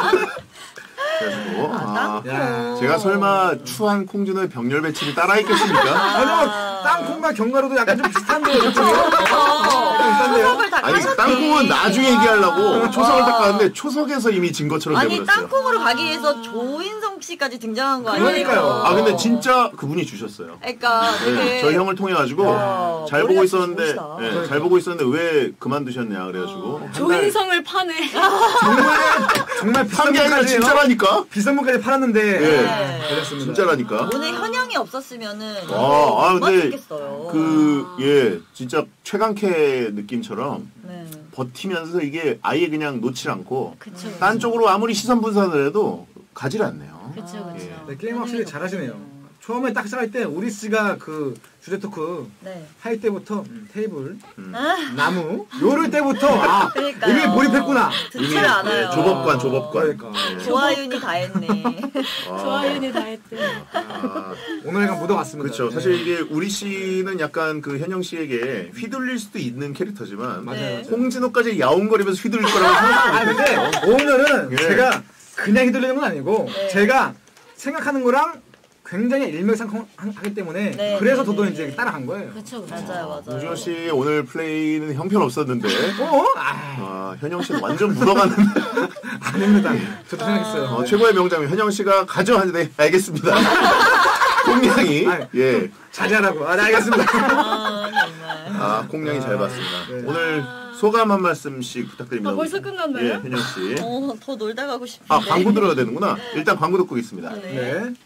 Speaker 2: 그래서
Speaker 5: 야.
Speaker 2: 제가 설마 추한 콩준호의 병렬 배치를 따라했겠습니까?
Speaker 5: 아니요 땅콩과 경과로도 약간 좀 비슷한데요. 비슷한데요.
Speaker 4: 초석을 다
Speaker 2: 아니
Speaker 4: 까셨네.
Speaker 2: 땅콩은 나중에 얘기하려고 초석을 닦았는데 초석에서 이미 진 것처럼
Speaker 4: 아니
Speaker 2: 돼버렸어요.
Speaker 4: 땅콩으로 가기 위해서 조인성 씨까지 등장한 거 아니에요?
Speaker 5: 그러니까요.
Speaker 2: 근데 진짜 그분이 주셨어요.
Speaker 4: 그러니까 되게
Speaker 2: 네, 저희 형을 통해 가지고
Speaker 4: 야,
Speaker 2: 잘
Speaker 4: 머리
Speaker 2: 보고
Speaker 4: 같이
Speaker 2: 있었는데
Speaker 4: 좋으시다.
Speaker 2: 네, 잘 보고 있었는데 왜 그만두셨냐 그래가지고
Speaker 6: 조인성을 파네.
Speaker 5: 정말 비싼
Speaker 2: 한게 아니라
Speaker 5: 분까지
Speaker 2: 진짜라니까.
Speaker 5: 비싼 분까지 팔았는데
Speaker 2: 네.
Speaker 5: 그랬습니다.
Speaker 2: 진짜라니까.
Speaker 4: 오늘 현영이 없었으면은
Speaker 2: 근데
Speaker 4: 맞겠어요.
Speaker 2: 진짜 최강캐 느낌처럼
Speaker 4: 네.
Speaker 2: 버티면서 이게 아예 그냥 놓질 않고
Speaker 6: 그쵸.
Speaker 2: 딴 쪽으로 아무리 시선 분산을 해도 가질 않네요.
Speaker 6: 그쵸 그쵸.
Speaker 2: 예.
Speaker 5: 네, 게임 확실히 잘하시네요. 처음에 딱 시작할 때 우리 씨가 그 주제 토크
Speaker 4: 네.
Speaker 5: 할 때부터 테이블,
Speaker 4: 아,
Speaker 5: 나무 요럴 때부터
Speaker 4: 그러니까요.
Speaker 5: 이미 몰입했구나.
Speaker 4: 듣지를 않아요.
Speaker 2: 조법관.
Speaker 5: 그러니까
Speaker 4: 조아윤이 다 했네.
Speaker 6: 조아윤이 다 했대.
Speaker 5: 오늘 약간 묻어갔습니다.
Speaker 2: 그렇죠. 사실 이게 우리 씨는 약간 그 현영 씨에게 휘둘릴 수도 있는 캐릭터지만
Speaker 5: 맞아요.
Speaker 4: 네.
Speaker 5: 맞아요.
Speaker 2: 홍진호까지 야옹거리면서 휘둘릴 거라고 생각하고
Speaker 5: 근데 오늘은
Speaker 2: 예.
Speaker 5: 제가 그냥 휘둘리는 건 아니고
Speaker 4: 네.
Speaker 5: 제가 생각하는 거랑 굉장히 일맥상통하기 때문에
Speaker 4: 네,
Speaker 5: 그래서
Speaker 4: 네,
Speaker 5: 저도
Speaker 4: 네,
Speaker 5: 이제
Speaker 4: 네.
Speaker 5: 따라간 거예요.
Speaker 6: 그렇죠.
Speaker 4: 맞아요, 맞아요.
Speaker 2: 노지원 씨 오늘 플레이는 형편없었는데
Speaker 5: 아,
Speaker 2: 현영 씨는 완전 묻어가는
Speaker 5: 아닙니다. 저도 생각했어요.
Speaker 2: 최고의 명장면 현영 씨가 가져 하는데 알겠습니다. 콩냥이
Speaker 5: 아니,
Speaker 2: 예.
Speaker 5: 자제하라고. 네, 알겠습니다.
Speaker 4: 정말.
Speaker 2: 콩냥이 잘 봤습니다.
Speaker 5: 네.
Speaker 2: 오늘 소감 한 말씀씩 부탁드립니다.
Speaker 6: 아, 벌써 끝났나요?
Speaker 2: 예, 현영 씨.
Speaker 4: 더 놀다 가고 싶은데.
Speaker 2: 광고 들어야 되는구나. 일단 광고 듣고 있습니다.
Speaker 4: 네.
Speaker 5: 네.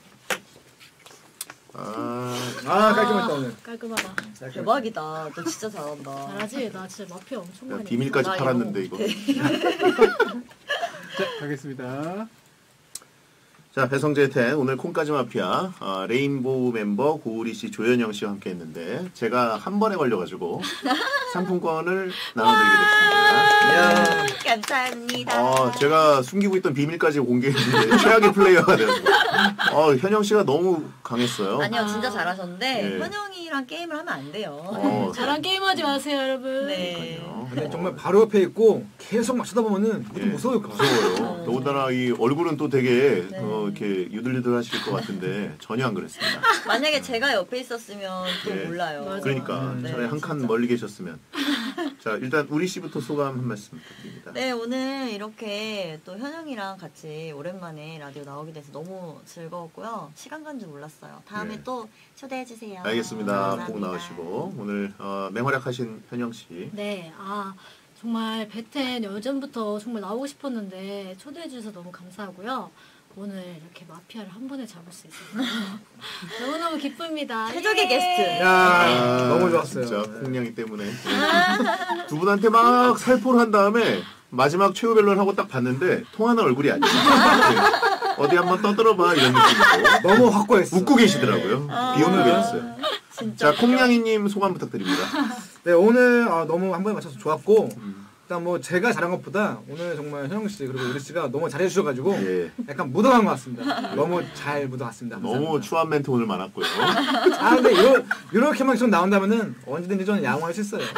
Speaker 2: 아,
Speaker 5: 깔끔했다 오늘.
Speaker 6: 깔끔하다.
Speaker 4: 대박이다. 너 진짜 잘한다.
Speaker 6: 잘하지. 나 진짜 마피아 엄청 많이.
Speaker 2: 비밀까지
Speaker 4: 나
Speaker 2: 팔았는데
Speaker 4: 이거
Speaker 2: 이거.
Speaker 1: 자, 가겠습니다.
Speaker 2: 자, 배성재의 텐 오늘 콩까지 마피아 레인보우 멤버 고우리 씨, 조현영 씨와 함께 했는데 제가 한 번에 걸려가지고 상품권을 나눠드리게 됐습니다.
Speaker 4: 감사합니다.
Speaker 2: 제가 숨기고 있던 비밀까지 공개했는데 최악의 플레이어가 되었고 현영 씨가 너무 강했어요.
Speaker 4: 아니요, 진짜 잘하셨는데
Speaker 2: 예.
Speaker 4: 현영이랑 게임을 하면 안 돼요.
Speaker 6: 저랑 게임하지 마세요, 여러분.
Speaker 4: 네.
Speaker 5: 근데 정말 바로 옆에 있고 계속 막 쳐다보면은 좀 무서울 것 같아요.
Speaker 2: 무서워요. 더군다나 이 얼굴은 또 되게
Speaker 4: 네.
Speaker 2: 이렇게 유들유들하실 것 같은데 전혀 안 그랬습니다.
Speaker 4: 만약에 제가 옆에 있었으면 또
Speaker 2: 예.
Speaker 4: 몰라요.
Speaker 6: 맞아.
Speaker 2: 그러니까
Speaker 4: 네,
Speaker 2: 차라리 한 칸
Speaker 4: 진짜.
Speaker 2: 멀리 계셨으면. 자, 일단 우리 씨부터 소감 한 말씀 부탁드립니다.
Speaker 4: 네, 오늘 이렇게 또 현영이랑 같이 오랜만에 라디오 나오게 돼서 너무 즐거웠고요. 시간 간 줄 몰랐어요. 다음에
Speaker 2: 네.
Speaker 4: 또 초대해주세요.
Speaker 2: 알겠습니다.
Speaker 4: 감사합니다.
Speaker 2: 꼭 나오시고 오늘 맹활약하신 현영 씨.
Speaker 6: 네, 정말 베텐 예전부터 정말 나오고 싶었는데 초대해 주셔서 너무 감사하고요. 오늘 이렇게 마피아를 한 번에 잡을 수 있어서 너무너무 기쁩니다.
Speaker 4: 최적의
Speaker 6: 예!
Speaker 4: 게스트.
Speaker 5: 야, 너무 좋았어요.
Speaker 2: 진짜 콩냥이 때문에 두 분한테 막 살포를 한 다음에 마지막 최후 변론 하고 딱 봤는데 통하는 얼굴이 아니에요. 네. 어디 한번 떠들어봐 이런 느낌이고
Speaker 5: 너무 확고했어.
Speaker 2: 웃고 계시더라고요. 비웃고 계셨어요.
Speaker 4: 진짜.
Speaker 2: 자, 콩냥이님 소감 부탁드립니다.
Speaker 5: 네, 오늘 너무 한 번에 맞춰서 좋았고 일단 뭐 제가 잘한 것보다 오늘 정말 현영 씨 그리고 우리 씨가 너무 잘해주셔가지고
Speaker 2: 예.
Speaker 5: 약간 묻어간 것 같습니다. 너무 잘 묻어갔습니다.
Speaker 2: 너무
Speaker 5: 감사합니다.
Speaker 2: 추한 멘트 오늘 많았고요.
Speaker 5: 근데 이렇게만 계속 나온다면은 언제든지 저는 야옹할 수 있어요.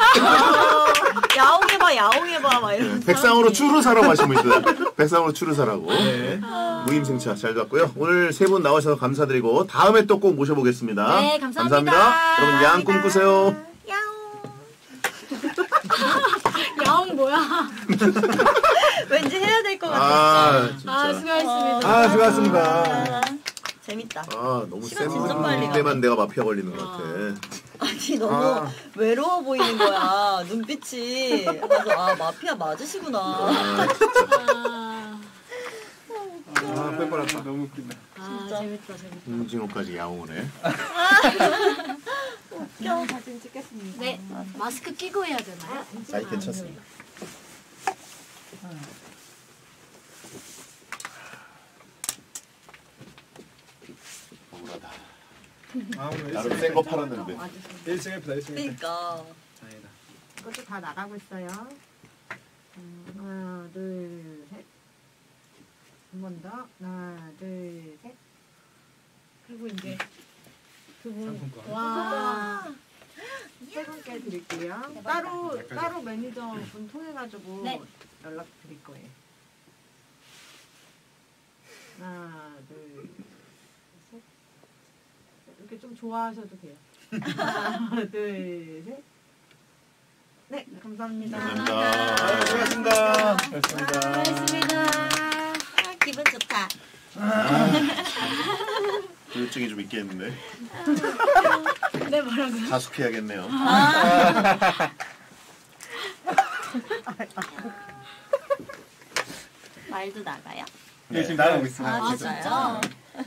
Speaker 4: 야옹해봐 막 이런.
Speaker 2: 백상으로 추루 사라고 하신 분 있어요. 백상으로 추루 사라고.
Speaker 5: 네.
Speaker 2: 무임승차 잘 봤고요. 오늘 세 분 나오셔서 감사드리고 다음에 또 꼭 모셔보겠습니다.
Speaker 6: 네, 감사합니다.
Speaker 2: 여러분 야한 꿈 꾸세요.
Speaker 6: 야옹 뭐야?
Speaker 4: 왠지 해야 될 것 같아.
Speaker 2: 진짜.
Speaker 6: 수고하셨습니다.
Speaker 5: 수고하셨습니다.
Speaker 4: 재밌다.
Speaker 2: 너무
Speaker 4: 시간
Speaker 2: 센
Speaker 4: 진짜 빨리 가네.
Speaker 2: 때만 내가 마피아 걸리는 것 같아.
Speaker 4: 아니 너무 외로워 보이는 거야. 눈빛이. 그래서 마피아 맞으시구나.
Speaker 5: 뺄 뻔했다.
Speaker 1: 너무 웃긴다.
Speaker 6: 재밌다.
Speaker 2: 홍진호까지 야옹을 해.
Speaker 7: 사진 찍겠습니다.
Speaker 6: 네, 마스크 끼고 해야 되나요?
Speaker 2: 아니 괜찮습니다. 억울하다.
Speaker 5: 오늘
Speaker 2: 나름 센 거 팔았는데.
Speaker 5: 1층 해프다 1층 해프.
Speaker 4: 그러니까.
Speaker 5: 다행이다.
Speaker 7: 이것도 다 나가고 있어요. 하나, 둘, 셋. 한 번 더. 하나, 둘, 셋. 그리고 이제 두 분,
Speaker 5: 상품권.
Speaker 6: 와.
Speaker 7: 세 분께 드릴게요. 따로 매니저 분 통해가지고
Speaker 6: 네.
Speaker 7: 연락 드릴 거예요. 하나, 둘, 셋. 이렇게 좀 좋아하셔도 돼요. 하나, 둘, 셋. 네, 감사합니다.
Speaker 2: 감사합니다.
Speaker 5: 수고하셨습니다.
Speaker 6: 고맙습니다.
Speaker 4: 기분 좋다.
Speaker 2: 우울증이 좀 있겠는데.
Speaker 6: 네, 뭐라고요?
Speaker 2: 가숙해야겠네요.
Speaker 4: 말도 나가요?
Speaker 1: 네, 지금 나가고 있습니다.
Speaker 4: 진짜?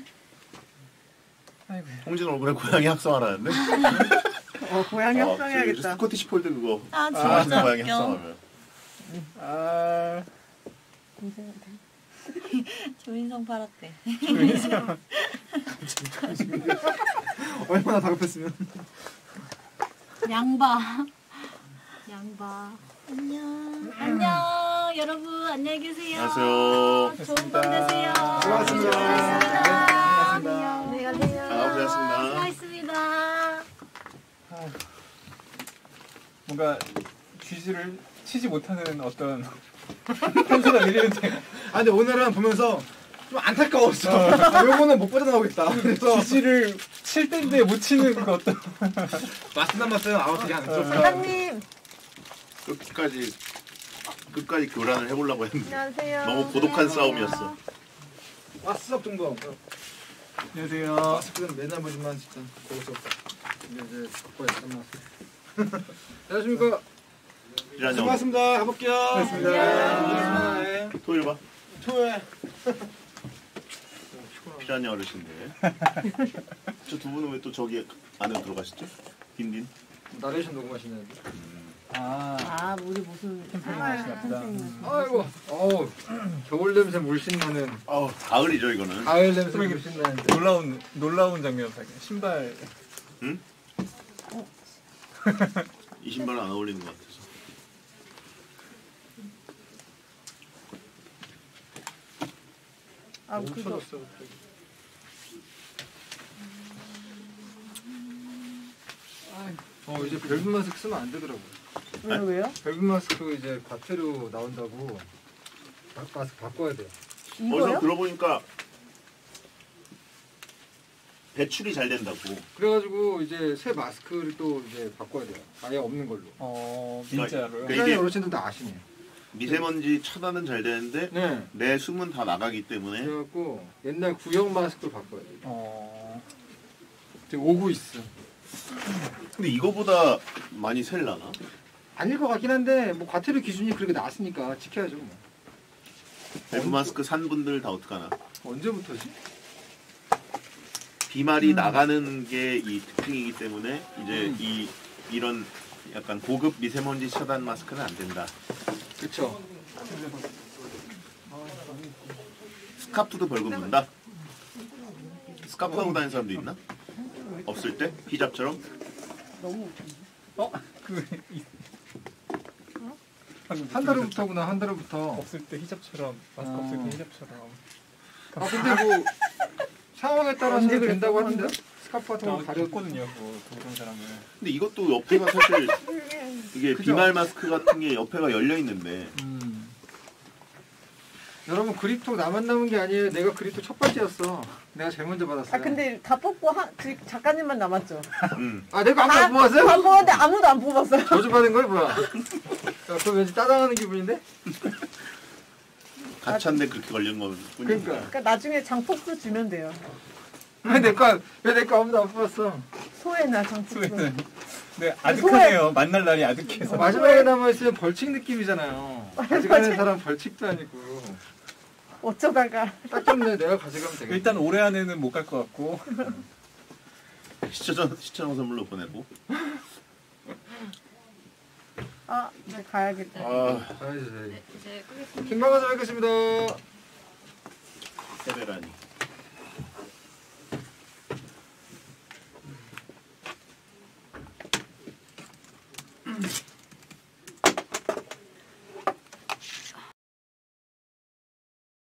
Speaker 2: 홍진 얼굴에 고양이 학성하라는데.
Speaker 7: 고양이
Speaker 2: 저 스코티시 폴드 그거.
Speaker 4: 진짜
Speaker 2: 맛있는 고양이
Speaker 4: 웃겨.
Speaker 2: 학성하면.
Speaker 4: 조인성 팔았대.
Speaker 5: 얼마나 다급했으면.
Speaker 6: 양봐.
Speaker 4: 안녕.
Speaker 6: 여러분 안녕히 계세요.
Speaker 2: 안녕하세요.
Speaker 6: 좋은 밤 되세요.
Speaker 5: 수고하셨습니다.
Speaker 7: 안녕히 가세요.
Speaker 2: 고생하셨습니다.
Speaker 6: 수고하셨습니다.
Speaker 1: 뭔가 쥐지를 치지 못하는 어떤 편수가 밀리는데.
Speaker 5: 근데 오늘은 보면서 좀 안타까웠어. 요거는 못 빠져나오겠다. 그래서
Speaker 1: 지지를 칠 때인데 못 치는 것도.
Speaker 5: 맞으면 맞으면 아웃이 안 줘.
Speaker 3: 사장님
Speaker 2: 끝까지 교란을 해보려고 했는데
Speaker 3: 안녕하세요.
Speaker 2: 너무 고독한 싸움이었어.
Speaker 5: 왔어 중범.
Speaker 1: 안녕하세요.
Speaker 5: 마스크는 맨날 보지만 진짜 거기서 이제 바꿔야 끝났어. 안녕하십니까.
Speaker 2: 이란영
Speaker 5: 수고하셨습니다. 가볼게요.
Speaker 1: 고맙습니다.
Speaker 5: 네.
Speaker 2: 토요일 봐.
Speaker 5: 토요일.
Speaker 2: 피라냐 어르신들. 저 두 분은 왜 또 저기 안에 들어가시죠? 딘딘.
Speaker 5: 나레이션 녹음하시는.
Speaker 1: 아,
Speaker 3: 우리 무슨
Speaker 1: 캠페인 하시나 보다.
Speaker 5: 아이고. 어우 겨울 냄새 물씬 나는.
Speaker 2: 가을이죠 이거는.
Speaker 5: 가을 냄새 물씬 나는데.
Speaker 1: 놀라운 장면 발견. 신발.
Speaker 2: 응? 이 신발은 안 어울리는 것 같아서.
Speaker 3: 그거
Speaker 5: 이제 벨벳 마스크 쓰면 안 되더라고.
Speaker 3: 왜요?
Speaker 5: 벨벳 마스크 이제 과태료 나온다고 마스크 바꿔야 돼요.
Speaker 2: 어디서 들어보니까 배출이 잘 된다고.
Speaker 5: 그래가지고 이제 새 마스크를 또 이제 바꿔야 돼요. 아예 없는 걸로.
Speaker 1: 진짜로요?
Speaker 2: 그러니까
Speaker 5: 회장님
Speaker 2: 이게
Speaker 5: 어르신들도 아시네.
Speaker 2: 미세먼지 차단은 잘 되는데
Speaker 5: 네.
Speaker 2: 내 숨은 다 나가기 때문에
Speaker 5: 그래갖고 옛날 구형 마스크를 바꿔야 돼요. 지금 오고 있어.
Speaker 2: 근데 이거보다 많이 셀라나?
Speaker 5: 아닐 것 같긴 한데 뭐 과태료 기준이 그렇게 나왔으니까 지켜야죠. 뭐.
Speaker 2: 벨브 마스크 산 분들 다 어떡하나?
Speaker 5: 언제부터지?
Speaker 2: 비말이 나가는 게 이 특징이기 때문에 이제 이런 약간 고급 미세먼지 차단 마스크는 안 된다.
Speaker 5: 그쵸.
Speaker 2: 스카프도 벌금 문다? 스카프 하고 다니는 사람도 있나? 없을 때? 히잡처럼?
Speaker 5: 한 달부터구나. 한 달부터.
Speaker 1: 없을 때 히잡처럼 마스크 없을 때 히잡처럼.
Speaker 5: 근데 뭐 상황에 따라서 된다고 하는데 스카프 같은 거 가려.
Speaker 1: 가렸거든요. 그런 사람을.
Speaker 2: 근데 이것도 옆에가 사실 이게
Speaker 5: 그죠?
Speaker 2: 비말 마스크 같은 게 옆에가 열려 있는데
Speaker 5: 여러분 그립톡 나만 남은 게 아니에요. 내가 그립톡 첫 번째였어. 내가 제일 먼저 받았어요.
Speaker 3: 근데 다 뽑고 작가님만 남았죠.
Speaker 5: 내거 아무도 안 뽑았어요?
Speaker 3: 다 뽑았는데 아무도 안 뽑았어요.
Speaker 5: 저주 받은 거야 뭐야? 그거 왠지 따당하는 기분인데?
Speaker 2: 가차인데 그렇게 걸린 거뿐이니까.
Speaker 5: 그러니까
Speaker 3: 나중에 장폭도 주면 돼요.
Speaker 5: 왜 내 거 아무도 안 뽑았어?
Speaker 3: 소혜나 장폭도.
Speaker 1: 네, 아득하네요. 만날 날이 아득해서.
Speaker 5: 마지막에 남아있으면 벌칙 느낌이잖아요. 가져가는 사람 벌칙도 아니고.
Speaker 3: 어쩌다가.
Speaker 5: 딱 좋네. 내가 가져가면 되겠다.
Speaker 1: 일단 올해 안에는 못 갈 것 같고.
Speaker 2: 시청 선물로 보내고.
Speaker 3: 이제 가야겠다.
Speaker 5: 가야지.
Speaker 4: 이제 끄겠습니다.
Speaker 5: 킹방가서 뵙겠습니다.
Speaker 2: 세베라니.